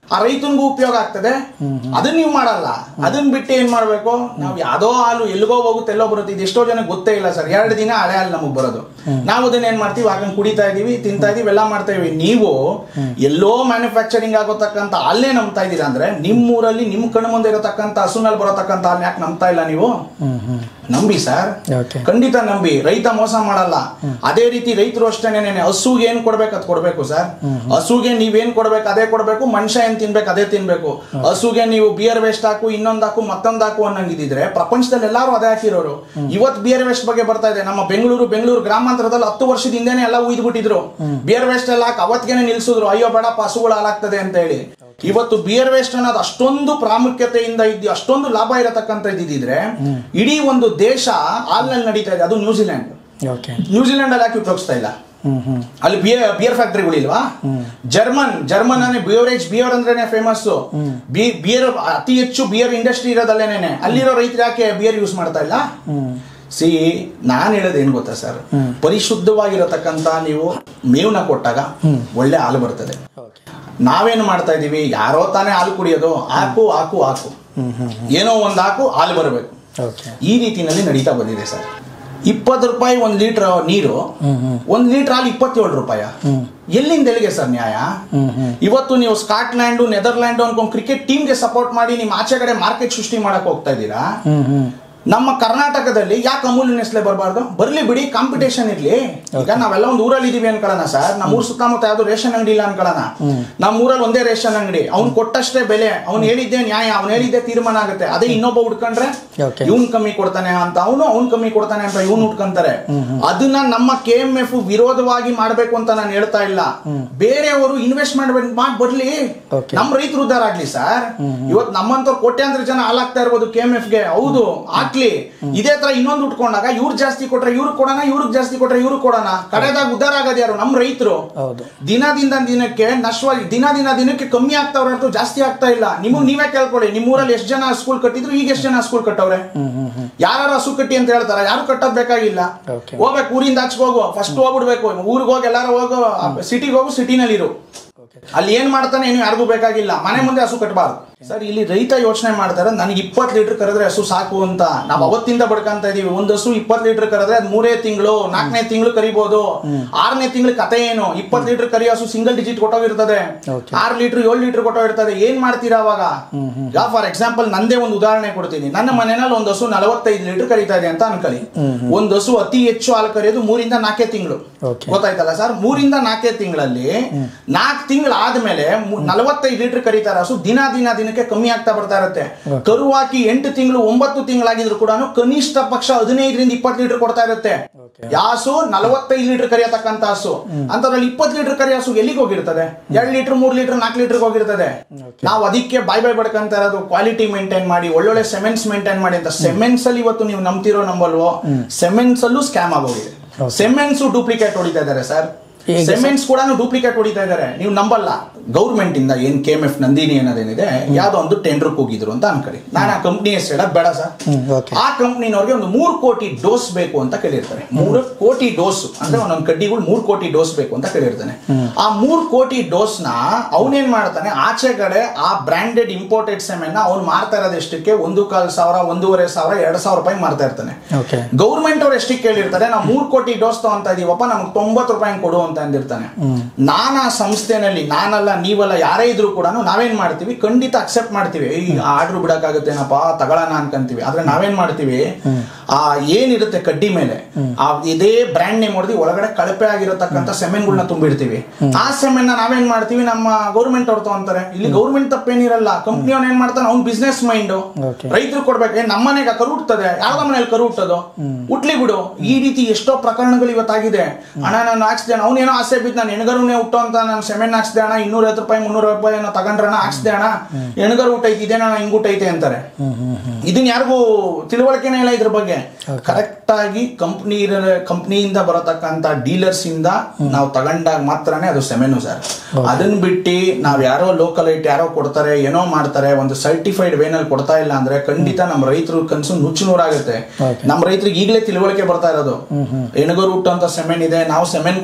ಆ ರೈತನಿಗೂ ಉಪಯೋಗ ಆಗ್ತದೆ. ಅದನ್ನ ನೀವು ಮಾಡಲ್ಲ. ಅದನ್ನ ಬಿಟ್ಟು ಏನ್ ಮಾಡ್ಬೇಕು, ನಾವು ಯಾವ್ದೋ ಹಾಲು ಎಲ್ಲಿಗೋ ಹೋಗುತ್ತೆ ಎಲ್ಲೋ ಬರುತ್ತೆ. ಇದು ಎಷ್ಟೋ ಜನ ಗೊತ್ತೇ ಇಲ್ಲ ಸರ್. 2 ದಿನ ಹಳೆ ಹಾಲು ನಮಗ್ ಬರೋದು. ನಾವು ಅದನ್ನ ಏನ್ ಮಾಡ್ತೀವಿ, ಹಾಕೊಂಡು ಕುಡಿತಾ ಇದೀವಿ, ತಿಂತಾ ಇದೀವಿ, ಎಲ್ಲ ಮಾಡ್ತಾ ಇದೀವಿ. ನೀವು ಎಲ್ಲೋ ಮ್ಯಾನುಫ್ಯಾಕ್ಚರಿಂಗ್ ಆಗೋತಕ್ಕಂತ ಹಾಲೇ ನಂಬ್ತಾ ಇದೀರಾ ಅಂದ್ರೆ, ನಿಮ್ಮೂರಲ್ಲಿ ನಿಮ್ ಕಣ್ಣು ಮುಂದೆ ಇರತಕ್ಕಂತ ಹಸುನಲ್ಲಿ ಬರತಕ್ಕಂತ ಹಾಲ್ ಯಾಕೆ ನಂಬ್ತಾ ಇಲ್ಲ ನೀವು? ನಂಬಿ ಸರ್, ಖಂಡಿತ ನಂಬಿ. ರೈತ ಮೋಸ ಮಾಡಲ್ಲ. ಅದೇ ರೀತಿ ರೈತರು ಅಷ್ಟೇನೆ, ಹಸುಗೆ ಏನ್ ಕೊಡ್ಬೇಕು ಅದ್ ಕೊಡ್ಬೇಕು ಸರ್. ಹಸುಗೆ ನೀವೇನ್ ಕೊಡ್ಬೇಕು ಅದೇ ಕೊಡ್ಬೇಕು. ಮನುಷ್ಯ ಏನ್ ತಿನ್ಬೇಕು ಅದೇ ತಿನ್ಬೇಕು. ಹಸುಗೆ ನೀವು ಬಿಯರ್ ವೇಸ್ಟ್ ಹಾಕು, ಇನ್ನೊಂದ್ ಹಾಕು, ಮತ್ತೊಂದ್ ಹಾಕು ಅನ್ನಂಗಿದ್ರೆ ಪ್ರಪಂಚದಲ್ಲಿ ಎಲ್ಲಾರು ಅದೇ ಹಾಕಿರೋರು. ಇವತ್ತು ಬಿಯರ್ ವೇಸ್ಟ್ ಬಗ್ಗೆ ಬರ್ತಾ ಇದೆ. ನಮ್ಮ ಬೆಂಗಳೂರು ಗ್ರಾಮಾಂತರದಲ್ಲಿ 10 ವರ್ಷದ ಹಿಂದೆನೆ ಎಲ್ಲ ಉಯ್ದ್ಬಿಟ್ಟಿದ್ರು. ಬಿಯರ್ ವೇಸ್ಟ್ ಎಲ್ಲ ಹಾಕಿ ಅವತ್ತಿಗೆನೆ ನಿಲ್ಸಿದ್ರು. ಅಯ್ಯೋ ಬೇಡಪ್ಪ ಹಸುಗಳು ಹಾಲಾಗ್ತದೆ ಅಂತ ಹೇಳಿ. ಇವತ್ತು ಬಿಯರ್ ವೇಸ್ಟ್ ಅನ್ನೋದು ಅಷ್ಟೊಂದು ಪ್ರಾಮುಖ್ಯತೆಯಿಂದ ಇದ್ದು ಅಷ್ಟೊಂದು ಲಾಭ ಇರತಕ್ಕಂತ ಇದ್ದಿದ್ರೆ ಇಡೀ ಒಂದು ದೇಶ ಹಾಲ್ನಲ್ಲಿ ನಡೀತಾ ಇದೆ. ಅದು ನ್ಯೂಜಿಲೆಂಡ್ ಅಲ್ಲಿ ಯಾಕೆ ಉಪಯೋಗಿಸ್ತಾ ಇಲ್ಲ? ಅಲ್ಲಿ ಬಿಯರ್ ಫ್ಯಾಕ್ಟರಿಗಳಿಲ್ವಾ? ಜರ್ಮನ್ ಬಿಯರ್ ಅಂದ್ರೇನೆ ಫೇಮಸ್. ಬಿಯರ್ ಅತಿ ಹೆಚ್ಚು ಬಿಯರ್ ಇಂಡಸ್ಟ್ರಿ ಇರೋದಲ್ಲೇನೆ. ಅಲ್ಲಿರೋ ರೈತರು ಯಾಕೆ ಬಿಯರ್ ಯೂಸ್ ಮಾಡ್ತಾ ಇಲ್ಲ? ನಾನ್ ಹೇಳೋದು ಏನ್ ಗೊತ್ತಾ ಸರ್, ಪರಿಶುದ್ಧವಾಗಿರತಕ್ಕಂತ ನೀವು ಮೇವ್ನ ಕೊಟ್ಟಾಗ ಒಳ್ಳೆ ಹಾಲು ಬರ್ತದೆ. ನಾವೇನು ಮಾಡ್ತಾ ಇದೀವಿ, ಯಾರೋ ತಾನೇ ಹಾಲು ಕುಡಿಯೋದು, ಹಾಕು ಹಾಕು ಹಾಕು, ಏನೋ ಒಂದ್ ಹಾಕು ಹಾಲು ಬರಬೇಕು. ಈ ರೀತಿನಲ್ಲಿ ನಡೀತಾ ಬಂದಿದೆ ಸರ್. 20 ರೂಪಾಯಿ 1 ಲೀಟರ್ ನೀರು, 1 ಲೀಟರ್ ಹಾಲು 27 ರೂಪಾಯಿ. ಎಲ್ಲಿಂದ ಎಲ್ಲಿಗೆ ಸರ್ ನ್ಯಾಯ? ಇವತ್ತು ನೀವು ಸ್ಕಾಟ್ಲ್ಯಾಂಡ್, ನೆದರ್ಲ್ಯಾಂಡ್ ಅನ್ಕೊಂಡ್ ಕ್ರಿಕೆಟ್ ಟೀಮ್ಗೆ ಸಪೋರ್ಟ್ ಮಾಡಿ ನಿಮ್ಮ ಆಚೆ ಕಡೆ ಮಾರ್ಕೆಟ್ ಸೃಷ್ಟಿ ಮಾಡಕ್ ಹೋಗ್ತಾ ಇದ್ದೀರಾ. ನಮ್ಮ ಕರ್ನಾಟಕದಲ್ಲಿ ಯಾಕೆ ಅಮೂಲ್ ನೆಸ್ಲೆ ಬರಬಾರ್ದು? ಬರ್ಲಿ ಬಿಡಿ, ಕಾಂಪಿಟೇಷನ್ ಇರ್ಲಿ. ಈಗ ನಾವೆಲ್ಲ ಒಂದು ಊರಲ್ಲಿ ಇದೀವಿ ಅನ್ಕೊಳ್ಳೋಣ ಸರ್. ನಮ್ಮ ಊರ್ ಸುತ್ತಮುತ್ತ ಯಾವ್ದು ರೇಷನ್ ಅಂಗಡಿ ಇಲ್ಲ ಅನ್ಕೊಳ್ಳೋಣ. ನಮ್ಮ ಊರಲ್ಲಿ ಒಂದೇ ರೇಷನ್ ಅಂಗಡಿ. ಅವ್ನು ಕೊಟ್ಟಷ್ಟೇ ಬೆಲೆ, ಅವ್ನು ಹೇಳಿದ್ದೆ ನ್ಯಾಯ, ಅವ್ನು ಹೇಳಿದ್ದೆ ತೀರ್ಮಾನ ಆಗುತ್ತೆ. ಅದೇ ಇನ್ನೊಬ್ಬ ಹುಡ್ಕೊಂಡ್ರೆ ಇವ್ನ್ ಕಮ್ಮಿ ಕೊಡ್ತಾನೆ ಅಂತ ಅವ್ನು ಕಮ್ಮಿ ಕೊಡ್ತಾನೆ ಅಂತ ಇವ್ನು ಹುಡ್ಕೊಂತಾರೆ. ಅದನ್ನ ನಮ್ಮ KMF ವಿರೋಧವಾಗಿ ಮಾಡ್ಬೇಕು ಅಂತ ನಾನು ಹೇಳ್ತಾ ಇಲ್ಲ. ಬೇರೆಯವರು ಇನ್ವೆಸ್ಟ್ಮೆಂಟ್ ಮಾಡಿ ಬರ್ಲಿ, ನಮ್ಮ ರೈತರು ಉದ್ದಾರ ಆಗ್ಲಿ ಸರ್. ಇವತ್ತು ನಮ್ಮಂತವ್ರು ಕೋಟ್ಯಾಂತರ ಜನ ಹಾಲಾಗ್ತಾ ಇರ್ಬೋದು KMFಗೆ. ಹೌದು, ಇದೇ ತರ ಇನ್ನೊಂದು ಉಟ್ಕೊಂಡಾಗ ಇವ್ರು ಜಾಸ್ತಿ ಕೊಟ್ರೆ ಇವ್ರಿಗೆ ಕೊಡೋಣ, ಇವ್ರಿಗೆ ಜಾಸ್ತಿ ಕೊಟ್ರೆ ಇವ್ರಿಗೆ ಕೊಡೋಣ. ಕಡೆದಾಗ ಉದ್ದಾರ ಆಗೋದು ಯಾರು? ನಮ್ಮ ರೈತರು. ದಿನದಿಂದ ದಿನಕ್ಕೆ ನಷ್ಟವಾಗಿ ದಿನಕ್ಕೆ ಕಮ್ಮಿ ಆಗ್ತಾವ್ರೆ ಹೊರತು ಜಾಸ್ತಿ ಆಗ್ತಾ ಇಲ್ಲ. ನೀವೇ ಕೇಳ್ಕೊಳ್ಳಿ, ನಿಮ್ಮ ಊರಲ್ಲಿ ಎಷ್ಟು ಜನ ಸ್ಕೂಲ್ ಕಟ್ಟಿದ್ರು, ಈಗ ಎಷ್ಟು ಜನ ಸ್ಕೂಲ್ ಕಟ್ಟವ್ರೆ? ಯಾರು ಹಸು ಕಟ್ಟಿ ಅಂತ ಹೇಳ್ತಾರ? ಯಾರು ಕಟ್ಟೋದ್ ಬೇಕಾಗಿಲ್ಲ. ಹೋಗ್ಬೇಕು, ಊರಿಂದ ಆಚೆಗೆ ಹೋಗು, ಫಸ್ಟ್ ಹೋಗ್ಬಿಡ್ಬೇಕು. ಊರಿಗೆ ಹೋಗಿ ಎಲ್ಲಾರು ಹೋಗೋ, ಸಿಟಿಗೆ ಹೋಗು, ಸಿಟಿನಲ್ಲಿ ಇರು. ಅಲ್ಲಿ ಏನ್ ಮಾಡ್ತಾನೆ ಏನು ಯಾರಿಗೂ ಬೇಕಾಗಿಲ್ಲ. ಮನೆ ಮುಂದೆ ಹಸು ಕಟ್ಟಬಾರ್ದು ಸರ್. ಇಲ್ಲಿ ರೈತ ಯೋಚನೆ ಮಾಡ್ತಾರೆ, ನನಗೆ 20 ಲೀಟರ್ ಕರೆದ್ರೆ ಹಸು ಸಾಕು ಅಂತ. ನಾವು ಅವತ್ತಿಂದ ಬಡ್ಕಂತ ಇದೀವಿ. ಒಂದು ಹಸು 20 ಲೀಟರ್ ಕರೆದ್ರೆ ಅದು 3ನೇ ತಿಂಗಳು 4ನೇ ತಿಂಗಳು ಕರಿಬಹುದು. 6ನೇ ತಿಂಗಳು ಕತೆ ಏನು? 20 ಲೀಟರ್ ಕರಿ ಹಸು ಸಿಂಗಲ್ ಡಿಜಿಟ್ ಕೊಟ್ಟೋಗಿರ್ತದೆ. 6 ಲೀಟರ್ 7 ಲೀಟರ್ ಕೊಟ್ಟೋಗಿರ್ತದೆ. ಏನ್ ಮಾಡ್ತೀರಾ ಅವಾಗ? ಈಗ ಫಾರ್ ಎಕ್ಸಾಂಪಲ್ ನಂದೇ ಒಂದು ಉದಾಹರಣೆ ಕೊಡ್ತೀನಿ. ನನ್ನ ಮನೆಯಲ್ಲಿ ಒಂದು ಹಸು 45 ಲೀಟರ್ ಕರೀತಾ ಇದೆ ಅಂತ ಅನ್ಕೊಳ್ಳಿ. ಒಂದು ಹಸು ಅತಿ ಹೆಚ್ಚು ಹಾಲು ಕರೆಯೋದು 3 ರಿಂದ 4 ತಿಂಗಳು. ಗೊತ್ತಾಯ್ತಲ್ಲ ಸರ್? 3 ರಿಂದ 4 ತಿಂಗಳಲ್ಲಿ 4 ತಿಂಗಳು ಆದ್ಮೇಲೆ 45 ಲೀಟರ್ ಕರೀತಾರೆ ಹಸು. ದಿನಕ್ಕೆ ಕಮ್ಮಿ ಆಗ್ತಾ ಬರ್ತಾ ಇರುತ್ತೆ. ಕರು ಹಾಕಿ 8 ತಿಂಗಳು 9 ತಿಂಗಳಾಗಿದ್ರು ಕೂಡ ಕನಿಷ್ಠ ಪಕ್ಷ 15 ರಿಂದ 20 ಲೀಟರ್ ಕೊಡ್ತಾ ಇರುತ್ತೆ. ಯಾಸು 45 ಲೀಟರ್ ಕರಿಯತಕ್ಕಂತ ಹಸು ಅಂತದ್ರಲ್ಲಿ 20 ಲೀಟರ್ ಕರಿಯ ಹಸು ಎಲ್ಲಿಗೆ ಹೋಗಿರ್ತದೆ? 2 ಲೀಟರ್ 3 ಲೀಟರ್ 4 ಲೀಟರ್ ಹೋಗಿರ್ತದೆ. ನಾವು ಅದಕ್ಕೆ ಬಾಯ್ ಬಡ್ಕಂತ ಇರೋದು ಕ್ವಾಲಿಟಿ ಮೇಂಟೈನ್ ಮಾಡಿ, ಒಳ್ಳೊಳ್ಳೆ ಸೆಮೆನ್ಸ್ ಮೇಂಟೈನ್ ಮಾಡಿ ಅಂತ. ಸೆಮೆನ್ಸ್ ಅಲ್ಲಿ ಇವತ್ತು ನೀವು ನಂಬ್ತಿರೋ ನಂಬಲ್ವೋ, ಸೆಮೆನ್ಸ್ ಅಲ್ಲೂ ಸ್ಕ್ಯಾಮ್ ಆಗೋಗಿದೆ. ಸೆಮೆನ್ಸ್ ಡೂಪ್ಲಿಕೇಟ್ ಹೊಡಿತಾ ಇದಾರೆ ಸರ್. ಸಿಮೆಂಟ್ಸ್ ಕೂಡ ಡೂಪ್ಲಿಕೇಟ್ ಹೊಡಿತಾ ಇದಾರೆ. ನೀವು ನಂಬಲ್ಲ. ಗೌರ್ಮೆಂಟ್ ಇಂದ ಏನ್ KMF ನಂದಿನಿ ಅನ್ನೋದೇನಿದೆ, ಯಾವ್ದೋ ಒಂದು ಟೆಂಡರ್ ಹೋಗಿದ್ರು ಅಂತ ಅನ್ಕೊಳ್ಳಿ. ನಾನು ಆ ಕಂಪ್ನಿ ಹೆಸರು ಹೇಳಕ್ ಬೇಡ ಸರ್. ಆ ಕಂಪ್ನಿನವ್ರಿಗೆ ಒಂದು 3 ಕೋಟಿ ಡೋಸ್ ಬೇಕು ಅಂತ ಕೇಳಿರ್ತಾರೆ. 3 ಕೋಟಿ ಡೋಸ್ ಅಂದ್ರೆ ಒಂದೊಂದು ಕಡ್ಡಿಗಳು 3 ಕೋಟಿ ಡೋಸ್ ಬೇಕು ಅಂತ ಕೇಳಿರ್ತಾನೆ. ಆ 3 ಕೋಟಿ ಡೋಸ್ ನ ಅವನೇನ್ ಮಾಡ್ತಾನೆ, ಆಚೆ ಕಡೆ ಆ ಬ್ರಾಂಡೆಡ್ ಇಂಪೋರ್ಟೆಡ್ ಸೆಮೆನ್ ಅವ್ನು ಮಾರ್ತಾ ಇರೋದು ಎಷ್ಟಕ್ಕೆ? 1,500, 1,500, 2,000 ರೂಪಾಯಿ ಮಾರ್ತಾ ಇರ್ತಾನೆ. ಗೌರ್ಮೆಂಟ್ ಅವ್ರು ಎಷ್ಟಕ್ಕೆ ಕೇಳಿರ್ತಾರೆ? ನಾವು 3 ಕೋಟಿ ಡೋಸ್ ತಗೊಂತ ಇದೀವಪ್ಪ, ನಮ್ಗೆ 90 ರೂಪಾಯಿ ಕೊಡು ಅಂತ ಅಂದಿರ್ತಾನೆ. ನಾನು ಆ ಸಂಸ್ಥೆನಲ್ಲಿ, ನಾನಲ್ಲ ನೀವಲ್ಲ ಯಾರೇ ಇದ್ರು ಕೂಡ ನಾವೇನ್ ಮಾಡ್ತೀವಿ, ಖಂಡಿತ ಅಕ್ಸೆಪ್ಟ್ ಮಾಡ್ತೀವಿ. ಈ ಆರ್ಡರ್ ಬಿಡಕ್ಕಾಗತ್ತೇನಪ್ಪ ತಗೊಳ್ಳೋಣ ಅನ್ಕಂತೀವಿ. ಆದ್ರೆ ನಾವೇನ್ ಮಾಡ್ತೀವಿ, ಆ ಏನಿರುತ್ತೆ ಕಡ್ಡಿ ಮೇಲೆ ಆ ಇದೇ ಬ್ರ್ಯಾಂಡ್ ನೇಮ್ ಹೊಡೆದು ಒಳಗಡೆ ಕಳಪೆ ಆಗಿರತಕ್ಕಂತ ಸೆಮೆನ್ಗಳನ್ನ ತುಂಬಿಡ್ತೀವಿ. ಆ ಸೆಮೆನ್ ನಾವೇನ್ ಮಾಡ್ತೀವಿ, ನಮ್ಮ ಗೌರ್ಮೆಂಟ್ ಅವ್ರು ತಗೊಂತಾರೆ. ಇಲ್ಲಿ ಗೌರ್ಮೆಂಟ್ ತಪ್ಪೇನಿರಲ್ಲ. ಕಂಪ್ನಿ ಅವ್ನ ಏನ್ ಮಾಡ್ತಾನೆ, ಅವ್ನ್ ಬಿಸ್ನೆಸ್ ಮೈಂಡ್. ರೈತರು ಕೊಡ್ಬೇಕು. ನಮ್ಮನೆಗೆ ಕರು ಹುಟ್ಟುತ್ತದೆ, ಯಾವ್ದ ಮನೇಲಿ ಕರು ಹುಟ್ಟೋದು, ಹುಟ್ಲಿ ಬಿಡು. ಈ ರೀತಿ ಎಷ್ಟೋ ಪ್ರಕರಣಗಳು ಇವತ್ತಾಗಿದೆ. ಅಣ್ಣ ನಾನು ಹಾಕ್ಸ್ದೆ, ಅವ್ನೇನೋ ಆಸೆ ಬಿದ್ದು ನಾನು ಹೆಣ್ಗರುನೇ ಹುಟ್ಟು ಅಂತ ನಾನು ಸೆಮೆನ್ ಹಾಕ್ಸ್ದೆ ಅಣ್ಣ, 250 ರೂಪಾಯಿ 300 ರೂಪಾಯಿ ತಗೊಂಡ್ರಣ ಹಾಕ್ಸ್ದೆ ಅಣ್ಣ, ಹೆಣ್ಗರು ಊಟೈತಿ ಇದೇನ ಹಿಂಗ್ ಊಟೈತೆ ಅಂತಾರೆ. ಇದನ್ನ ಯಾರಿಗೂ ತಿಳುವಳಿಕೆನೇ ಇಲ್ಲ ಇದ್ರ ಬಗ್ಗೆ. ಕರೆಕ್ಟ್ ಆಗಿ ಕಂಪ್ನಿಯಿಂದ ಬರತಕ್ಕಂತ ಡೀಲರ್ಸ್ ಇಂದ ನಾವು ತಗೊಂಡಾಗ ಮಾತ್ರನೇ ಅದು ಸೆಮೆನು ಸರ್. ಅದನ್ನ ಬಿಟ್ಟು ನಾವ್ ಯಾರೋ ಲೋಕಲ್ ಐಟ್ ಯಾರೋ ಕೊಡ್ತಾರೆ, ಏನೋ ಮಾಡ್ತಾರೆ, ಒಂದು ಸರ್ಟಿಫೈಡ್ ವೇನಲ್ಲಿ ಕೊಡ್ತಾ ಇಲ್ಲ ಅಂದ್ರೆ ಖಂಡಿತ ನಮ್ಮ ರೈತರು ಕನ್ಸು ನುಚ್ಚುನೂರಾಗುತ್ತೆ. ನಮ್ಮ ರೈತರಿಗೆ ಈಗಲೇ ತಿಳುವಳಿಕೆ ಬರ್ತಾ ಇರೋದು, ಹೆಣ್ಗರು ಹುಟ್ಟಂತ ಸೆಮೆನ್ ಇದೆ, ನಾವು ಸೆಮೆನ್ ಕೊಡ್ಬೇಕು,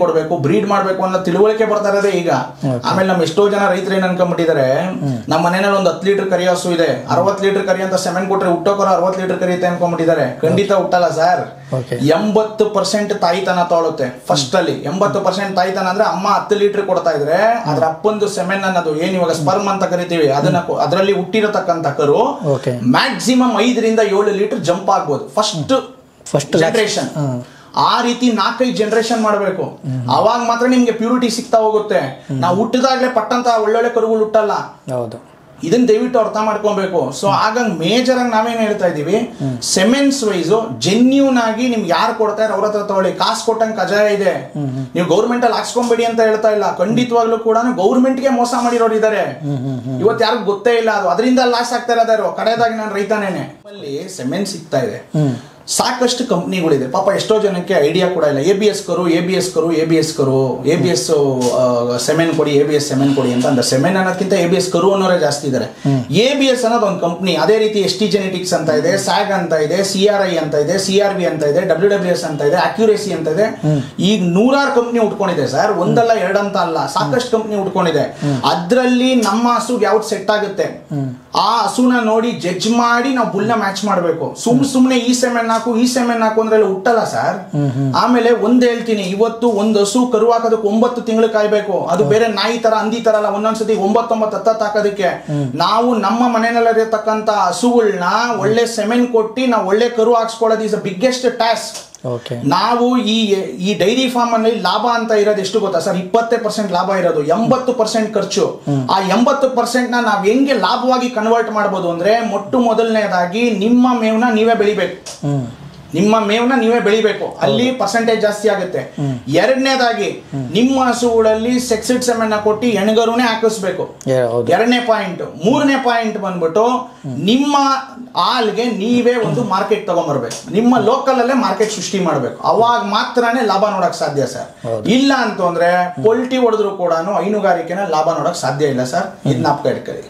ಬ್ರೀಡ್ ಮಾಡ್ಬೇಕು ಅನ್ನೋ ತಿಳುವಳಿಕೆ ಬರ್ತಾ ಇರೋದೇ ಈಗ. ಆಮೇಲೆ ನಮ್ ಎಷ್ಟೋ ಜನ ರೈತರು ಏನ್ ಅನ್ಕೊಂಡ್ಬಿಟ್ಟಿದ್ದಾರೆ, ನಮ್ಮ ಮನೇಲಿ ಒಂದು 10 ಲೀಟರ್ ಕರಿ ಹಸು ಇದೆ, 60 ಲೀಟರ್ ಕರಿ ಅಂತ ಸೆಮೆನ್ ಕೊಟ್ರೆ ಹುಟ್ಟೋಕರ 60 ಲೀಟರ್ ಕರಿಯುತ್ತೆ ಅನ್ಕೊಂಡ್ಬಿಟ್ಟಿದ್ದಾರೆ. ಖಂಡಿತ ಹುಟ್ಟಲ್ಲ ಸರ್. 80% ತಾಯಿತನ ತಗೊಳುತ್ತೆ ಫಸ್ಟ್ ಅಲ್ಲಿ. 80% ತಾಯಿತನ ಅಂದ್ರೆ ಅಮ್ಮ 10 ಲೀಟರ್ ಕೊಡ್ತಾ ಇದ್ರೆ ಅದ್ರ ಅಪ್ಪಂದು ಸೆಮೆನ್ ಅನ್ನೋದು ಏನ್ ಇವಾಗ ಸ್ಪರ್ಮ್ ಅಂತ ಕರಿತೀವಿ, ಅದರಲ್ಲಿ ಹುಟ್ಟಿರತಕ್ಕಂತ ಕರು ಮ್ಯಾಕ್ಸಿಮಮ್ 5 ರಿಂದ 7 ಲೀಟರ್ ಜಂಪ್ ಆಗ್ಬೋದು ಫಸ್ಟ್ ಜನರೇಷನ್. ಆ ರೀತಿ 4-5 ಜನರೇಷನ್ ಮಾಡಬೇಕು. ಅವಾಗ ಮಾತ್ರ ನಿಮ್ಗೆ ಪ್ಯೂರಿಟಿ ಸಿಗ್ತಾ ಹೋಗುತ್ತೆ. ನಾವು ಹುಟ್ಟಿದಾಗ್ಲೇ ಪಟ್ಟಂತ ಒಳ್ಳೊಳ್ಳೆ ಕರುಗಳು ಹುಟ್ಟಲ್ಲ. ಹೌದು, ಇದನ್ನ ದಯವಿಟ್ಟು ಅರ್ಥ ಮಾಡ್ಕೊಬೇಕು. ಸೊ ಹಾಗಾಗಿ ಮೇಜರ್ ಆಗಿ ನಾವೇನ್ ಹೇಳ್ತಾ ಇದೀವಿ, ಸೆಮೆನ್ಸ್ ವೈಸ್ ಜೆನ್ಯೂನ್ ಆಗಿ ನಿಮ್ಗೆ ಯಾರು ಕೊಡ್ತಾರೆ ಅವ್ರ ಹತ್ರ ತಗೊಳ್ಳಿ. ಕಾಸು ಕೊಟ್ಟಂಗೆ ಕಜಾಯ ಇದೆ. ನೀವು ಗೌರ್ಮೆಂಟ್ ಅಲ್ಲಿ ಹಾಕ್ಸ್ಕೊಂಬೇಡಿ ಅಂತ ಹೇಳ್ತಾ ಇಲ್ಲ. ಖಂಡಿತವಾಗ್ಲೂ ಕೂಡ ಗೌರ್ಮೆಂಟ್ ಗೆ ಮೋಸ ಮಾಡಿರೋರು ಇದಾರೆ. ಇವತ್ತು ಯಾರಿಗೂ ಗೊತ್ತೇ ಇಲ್ಲ ಅದು. ಅದರಿಂದ ಲಾಸ್ ಆಗ್ತಾ ಇರೋದಾರು. ಕಡೆಯದಾಗಿ ನಾನು ರೈತನೇನೆ. ಅಲ್ಲಿ ಸೆಮೆನ್ ಸಿಗ್ತಾ ಇದೆ, ಸಾಕಷ್ಟು ಕಂಪ್ನಿಗಳಿದೆ. ಪಾಪ ಎಷ್ಟೋ ಜನಕ್ಕೆ ಐಡಿಯಾ ಕೂಡ ಇಲ್ಲ. ABS ಕರು ಸೆಮೆನ್ ಕೊಡಿ, ABS ಸೆಮೆನ್ ಕೊಡಿ ಅಂತ. ಅಂದ್ರೆ ಸೆಮೆನ್ ಅನ್ನೋದಕ್ಕಿಂತ ABS ಕರು ಅನ್ನೋರೇ ಜಾಸ್ತಿ ಇದಾರೆ. ABS ಅನ್ನೋದು ಒಂದು ಕಂಪ್ನಿ. ಅದೇ ರೀತಿ ST ಜೆನೆಟಿಕ್ಸ್ ಅಂತ ಇದೆ, SAG ಅಂತ ಇದೆ, CRI ಅಂತ ಇದೆ, CRV ಅಂತ ಇದೆ, WWS ಅಂತ ಇದೆ, ಅಕ್ಯುರೇಸಿ ಅಂತ ಇದೆ. ಈಗ 100 ಕಂಪ್ನಿ ಉಟ್ಕೊಂಡಿದೆ ಸರ್. ಒಂದಲ್ಲ ಎರಡಂತ ಅಲ್ಲ, ಸಾಕಷ್ಟು ಕಂಪ್ನಿ ಉಟ್ಕೊಂಡಿದೆ. ಅದ್ರಲ್ಲಿ ನಮ್ಮ ಹಸು ಯಾವ್ದು ಸೆಟ್ ಆಗುತ್ತೆ ಆ ಹಸುನ ನೋಡಿ ಜಡ್ಜ್ ಮಾಡಿ ನಾವು ಬುಲ್ನ ಮ್ಯಾಚ್ ಮಾಡಬೇಕು. ಸುಮ್ನೆ ಈ ಸೆಮೆನ್ ಹಾಕು ಅಂದ್ರೆ ಹುಟ್ಟಲ್ಲ ಸರ್. ಆಮೇಲೆ ಒಂದ್ ಹೇಳ್ತೀನಿ, ಇವತ್ತು ಒಂದು ಹಸು ಕರು ಹಾಕೋದಕ್ಕೆ 9 ತಿಂಗಳು ಕಾಯ್ಬೇಕು. ಅದು ಬೇರೆ ನಾಯಿ ತರ ಹಂದಿ ತರ ಅಲ್ಲ. ಒಂದೊಂದ್ಸತಿ 9 ಹತ್ತು ಹಾಕೋದಕ್ಕೆ. ನಾವು ನಮ್ಮ ಮನೆಯಲ್ಲಿರತಕ್ಕಂತ ಹಸುಗಳನ್ನ ಒಳ್ಳೆ ಸೆಮೆನ್ ಕೊಟ್ಟಿ ನಾವು ಒಳ್ಳೆ ಕರು ಹಾಕ್ಸ್ಕೊಳ್ಳೋದು ಇಸ್ ಬಿಗ್ಗೆಸ್ಟ್ ಟಾಸ್ಕ್. ನಾವು ಈ ಡೈರಿ ಫಾರ್ಮ್ ಅಲ್ಲಿ ಲಾಭ ಅಂತ ಇರೋದು ಎಷ್ಟು ಗೊತ್ತಾ ಸರ್? 20% ಲಾಭ ಇರೋದು, 80% ಖರ್ಚು. ಆ 80% ನಾವ್ ಹೆಂಗೆ ಲಾಭವಾಗಿ ಕನ್ವರ್ಟ್ ಮಾಡಬಹುದು ಅಂದ್ರೆ, ಮೊದಲನೇದಾಗಿ ನಿಮ್ಮ ಮೇವ್ನ ನೀವೇ ಬೆಳಿಬೇಕು. ಅಲ್ಲಿ ಪರ್ಸೆಂಟೇಜ್ ಜಾಸ್ತಿ ಆಗುತ್ತೆ. ಎರಡನೇದಾಗಿ ನಿಮ್ಮ ಹಸುಗಳಲ್ಲಿ ಸೆಕ್ಸಿಡ್ ಸೆಮೆನ್ ಕೊಟ್ಟು ಹೆಣ್ಗರುನೇ ಹಾಕಿಸ್ಬೇಕು. 2ನೇ ಪಾಯಿಂಟ್. 3ನೇ ಪಾಯಿಂಟ್ ಬಂದ್ಬಿಟ್ಟು ನಿಮ್ಮ ಹಾಲ್ಗೆ ನೀವೇ ಒಂದು ಮಾರ್ಕೆಟ್ ತಗೊಂಡ್ಬರ್ಬೇಕು. ನಿಮ್ಮ ಲೋಕಲ್ ಅಲ್ಲೇ ಮಾರ್ಕೆಟ್ ಸೃಷ್ಟಿ ಮಾಡ್ಬೇಕು. ಅವಾಗ ಮಾತ್ರನೇ ಲಾಭ ನೋಡಕ್ ಸಾಧ್ಯ ಸರ್. ಇಲ್ಲ ಅಂತಂದ್ರೆ ಪೊಲ್ಟಿ ಹೊಡೆದ್ರು ಕೂಡ ಹೈನುಗಾರಿಕೆನ ಲಾಭ ನೋಡಕ್ ಸಾಧ್ಯ ಇಲ್ಲ ಸರ್. ಇದನ್ನ ಜ್ಞಾಪಕ ಇಟ್ಕೊಳ್ಳಿ.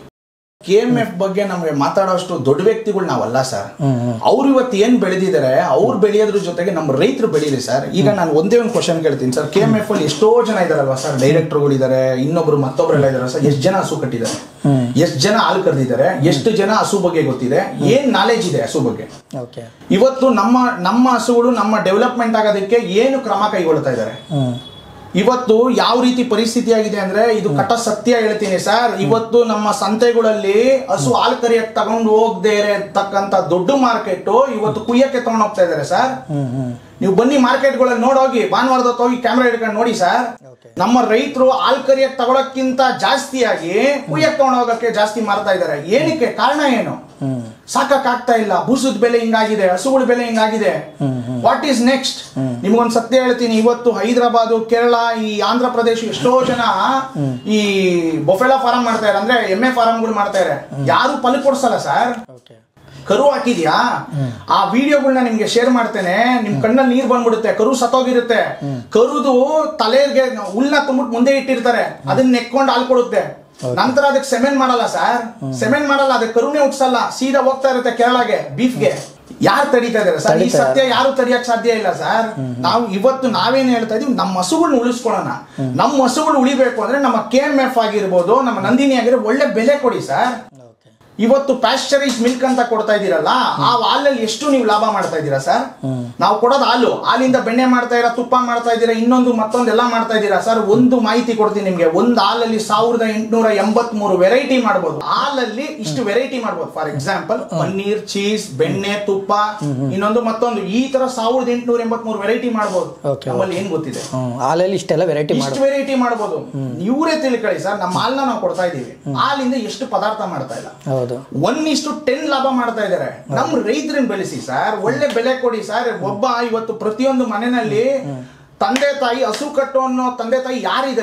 KMF ಬಗ್ಗೆ ನಮಗೆ ಮಾತಾಡೋಷ್ಟು ದೊಡ್ಡ ವ್ಯಕ್ತಿಗಳು ನಾವಲ್ಲ ಸರ್. ಅವ್ರು ಇವತ್ತು ಏನ್ ಬೆಳೆದಿದ್ದಾರೆ, ಅವ್ರು ಬೆಳೆಯೋದ್ರ ಜೊತೆಗೆ ನಮ್ಮ ರೈತರು ಬೆಳೀಲಿ ಸರ್. ಈಗ ನಾನು ಒಂದೇ ಒಂದು ಕ್ವಶನ್ ಕೇಳ್ತೀನಿ ಸರ್. KMF ಅಲ್ಲಿ ಎಷ್ಟೋ ಜನ ಇದಾರಲ್ವಾ ಸರ್, ಡೈರೆಕ್ಟರ್ಗಳು ಇದಾರೆ, ಮತ್ತೊಬ್ಬರೆಲ್ಲ ಇದಾರೆ ಸರ್. ಎಷ್ಟು ಜನ ಹಸು ಕಟ್ಟಿದ್ದಾರೆ, ಎಷ್ಟು ಜನ ಹಾಲು ಕರೆದಿದ್ದಾರೆ, ಎಷ್ಟು ಜನ ಹಸು ಬಗ್ಗೆ ಗೊತ್ತಿದೆ, ಏನ್ ನಾಲೆಜ್ ಇದೆ ಹಸು ಬಗ್ಗೆ? ಇವತ್ತು ನಮ್ಮ ಹಸುಗಳು ನಮ್ಮ ಡೆವಲಪ್ಮೆಂಟ್ ಆಗೋದಕ್ಕೆ ಏನು ಕ್ರಮ ಕೈಗೊಳ್ತಾ ಇದ್ದಾರೆ? ಇವತ್ತು ಯಾವ ರೀತಿ ಪರಿಸ್ಥಿತಿ ಆಗಿದೆ ಅಂದ್ರೆ, ಇದು ಕಟ ಸತ್ಯ ಹೇಳ್ತೀನಿ ಸರ್. ಇವತ್ತು ನಮ್ಮ ಸಂತೆಗಳಲ್ಲಿ ಹಸು ಹಾಲು ಕರಿಯಕ್ಕೆ ತಗೊಂಡು ಹೋಗದೆ ಇರತಕ್ಕಂತ ದೊಡ್ಡ ಮಾರ್ಕೆಟ್ ಇವತ್ತು ಕುಯ್ಯಕ್ಕೆ ತಗೊಂಡು ಹೋಗ್ತಾ ಇದಾರೆ ಸರ್. ನೀವು ಬನ್ನಿ ಮಾರ್ಕೆಟ್ಗಳಲ್ಲಿ ನೋಡೋಗಿ, ಭಾನುವಾರದ ಹೋಗಿ ಕ್ಯಾಮ್ರಾ ಹಿಡ್ಕೊಂಡು ನೋಡಿ ಸರ್. ನಮ್ಮ ರೈತರು ಹಾಲು ಕರಿಯಕ್ಕೆ ತಗೊಳಕ್ಕಿಂತ ಜಾಸ್ತಿಯಾಗಿ ಕುಯ್ಯಕ್ಕೆ ತಗೊಂಡು ಹೋಗಕ್ಕೆ ಜಾಸ್ತಿ ಮಾರ್ತಾ ಇದಾರೆ. ಏನಕ್ಕೆ? ಕಾರಣ ಏನು? ಸಾಕಾಗ್ತಾ ಇಲ್ಲ. ಬೂಸದ ಬೆಲೆ ಹಿಂಗಾಗಿದೆ, ಹಸುಗಳ ಬೆಲೆ ಹಿಂಗಾಗಿದೆ. What is next? ನಿಮ್ಗೊಂದು ಸತ್ಯ ಹೇಳ್ತೀನಿ. ಇವತ್ತು ಹೈದರಾಬಾದ್, ಕೇರಳ, ಈ ಆಂಧ್ರ ಪ್ರದೇಶ ಎಷ್ಟೋ ಜನ ಈ ಬೊಫೆಲಾ ಫಾರಂ ಮಾಡ್ತಾ ಇದ್ದಾರೆ, ಅಂದ್ರೆ ಎಮ್ಮೆ ಫಾರಂಗಳು ಮಾಡ್ತಾ ಇದ್ದಾರೆ. ಯಾರು ಫಲ ಕೊಡ್ಸಲ್ಲ ಸರ್. ಕರು ಹಾಕಿದ್ಯಾ, ಆ ವಿಡಿಯೋಗಳನ್ನ ನಿಮ್ಗೆ ಶೇರ್ ಮಾಡ್ತೇನೆ. ನಿಮ್ ಕಣ್ಣಲ್ಲಿ ನೀರ್ ಬಂದ್ಬಿಡುತ್ತೆ. ಕರು ಸತ್ತೋಗಿರುತ್ತೆ. ಕರುದು ತಲೆಗೆ ಹುಲ್ನ ತುಂಬಿಟ್ಟು ಮುಂದೆ ಇಟ್ಟಿರ್ತಾರೆ, ಅದನ್ನ ನೆಕ್ಕೊಂಡು ಹಾಲು ಕೊಡುತ್ತೆ. ನಂತರ ಅದಕ್ಕೆ ಸೆಮೆನ್ ಮಾಡಲ್ಲ ಸರ್. ಸೆಮೆನ್ ಮಾಡಲ್ಲ, ಅದಕ್ಕೆ ಕರುನೇ ಹುಟ್ಸಲ್ಲ. ಸೀದಾ ಹೋಗ್ತಾ ಇರುತ್ತೆ ಕೇರಳಗೆ ಬೀಫ್ಗೆ. ಯಾರು ತಡೀತಾ ಇದಾರೆ ಸರ್? ಈ ಸತ್ಯ ಯಾರು ತಡಿಯಕ್ ಸಾಧ್ಯ ಇಲ್ಲ ಸರ್. ನಾವೇನ್ ಹೇಳ್ತಾ ಇದೀವಿ, ನಮ್ಮ ಹಸುಗಳನ್ನ ಉಳಿಸ್ಕೊಳ್ಳೋಣ. ನಮ್ಮ ಹಸುಗಳು ಉಳಿಬೇಕು ಅಂದ್ರೆ ನಮ್ಮ KMF ಆಗಿರ್ಬೋದು, ನಮ್ಮ ನಂದಿನಿ ಆಗಿರ್ಬೋದು, ಒಳ್ಳೆ ಬೆಲೆ ಕೊಡಿ ಸರ್. ಇವತ್ತು ಪ್ಯಾಸ್ಚರೈಸ್ ಮಿಲ್ಕ್ ಅಂತ ಕೊಡ್ತಾ ಇದೀರಲ್ಲ, ಆ ಹಾಲಲ್ಲಿ ಎಷ್ಟು ನೀವು ಲಾಭ ಮಾಡ್ತಾ ಇದ್ದೀರಾ ಸರ್? ನಾವು ಕೊಡೋದು ಹಾಲಿಂದ ಬೆಣ್ಣೆ ಮಾಡ್ತಾ ಇದ್ದೀರಾ, ತುಪ್ಪ ಮಾಡ್ತಾ ಇದ್ದೀರಾ, ಮತ್ತೊಂದೆಲ್ಲ ಮಾಡ್ತಾ ಇದ್ದೀರಾ ಸರ್. ಒಂದು ಮಾಹಿತಿ ಕೊಡ್ತೀನಿ ನಿಮ್ಗೆ. ಒಂದು ಹಾಲಲ್ಲಿ 1883 ವೆರೈಟಿ ಮಾಡ್ಬೋದು. ಹಾಲಲ್ಲಿ ಇಷ್ಟು ವೆರೈಟಿ ಮಾಡ್ಬೋದು. ಫಾರ್ ಎಕ್ಸಾಂಪಲ್ ಪನ್ನೀರ್, ಚೀಸ್, ಬೆಣ್ಣೆ, ತುಪ್ಪ, ಮತ್ತೊಂದು ಈ ತರ 1883 ವೆರೈಟಿ ಮಾಡ್ಬೋದು. ನಮ್ಮಲ್ಲಿ ಏನ್ ಗೊತ್ತಿದೆ? ಹಾಲಲ್ಲಿ ಇಷ್ಟೆಲ್ಲ ವೆರೈಟಿ ಮಾಡ್ಬೋದು. ಇವರೇ ತಿಳ್ಕೊಳ್ಳಿ ಸರ್. ನಮ್ಮ ಹಾಲ್ನ ನಾವು ಕೊಡ್ತಾ ಇದೀವಿ, ಹಾಲಿಂದ ಎಷ್ಟು ಪದಾರ್ಥ ಮಾಡ್ತಾ ಇಲ್ಲ. 1:10 ಲಾಭ ಮಾಡ್ತಾ ಇದಾರೆ. ನಮ್ಮ ರೈತರನ್ನ ಬೆಳೆಸಿ ಸರ್, ಒಳ್ಳೆ ಬೆಲೆ ಕೊಡಿ ಸರ್. ಇವತ್ತು ಪ್ರತಿಯೊಂದು ಮನೆಯಲ್ಲಿ ತಂದೆ ತಾಯಿ ಹಸು ಕಟ್ಟೋ ಅನ್ನೋ ತಂದೆ ತಾಯಿ ಯಾರಿದ್ದಾರೆ?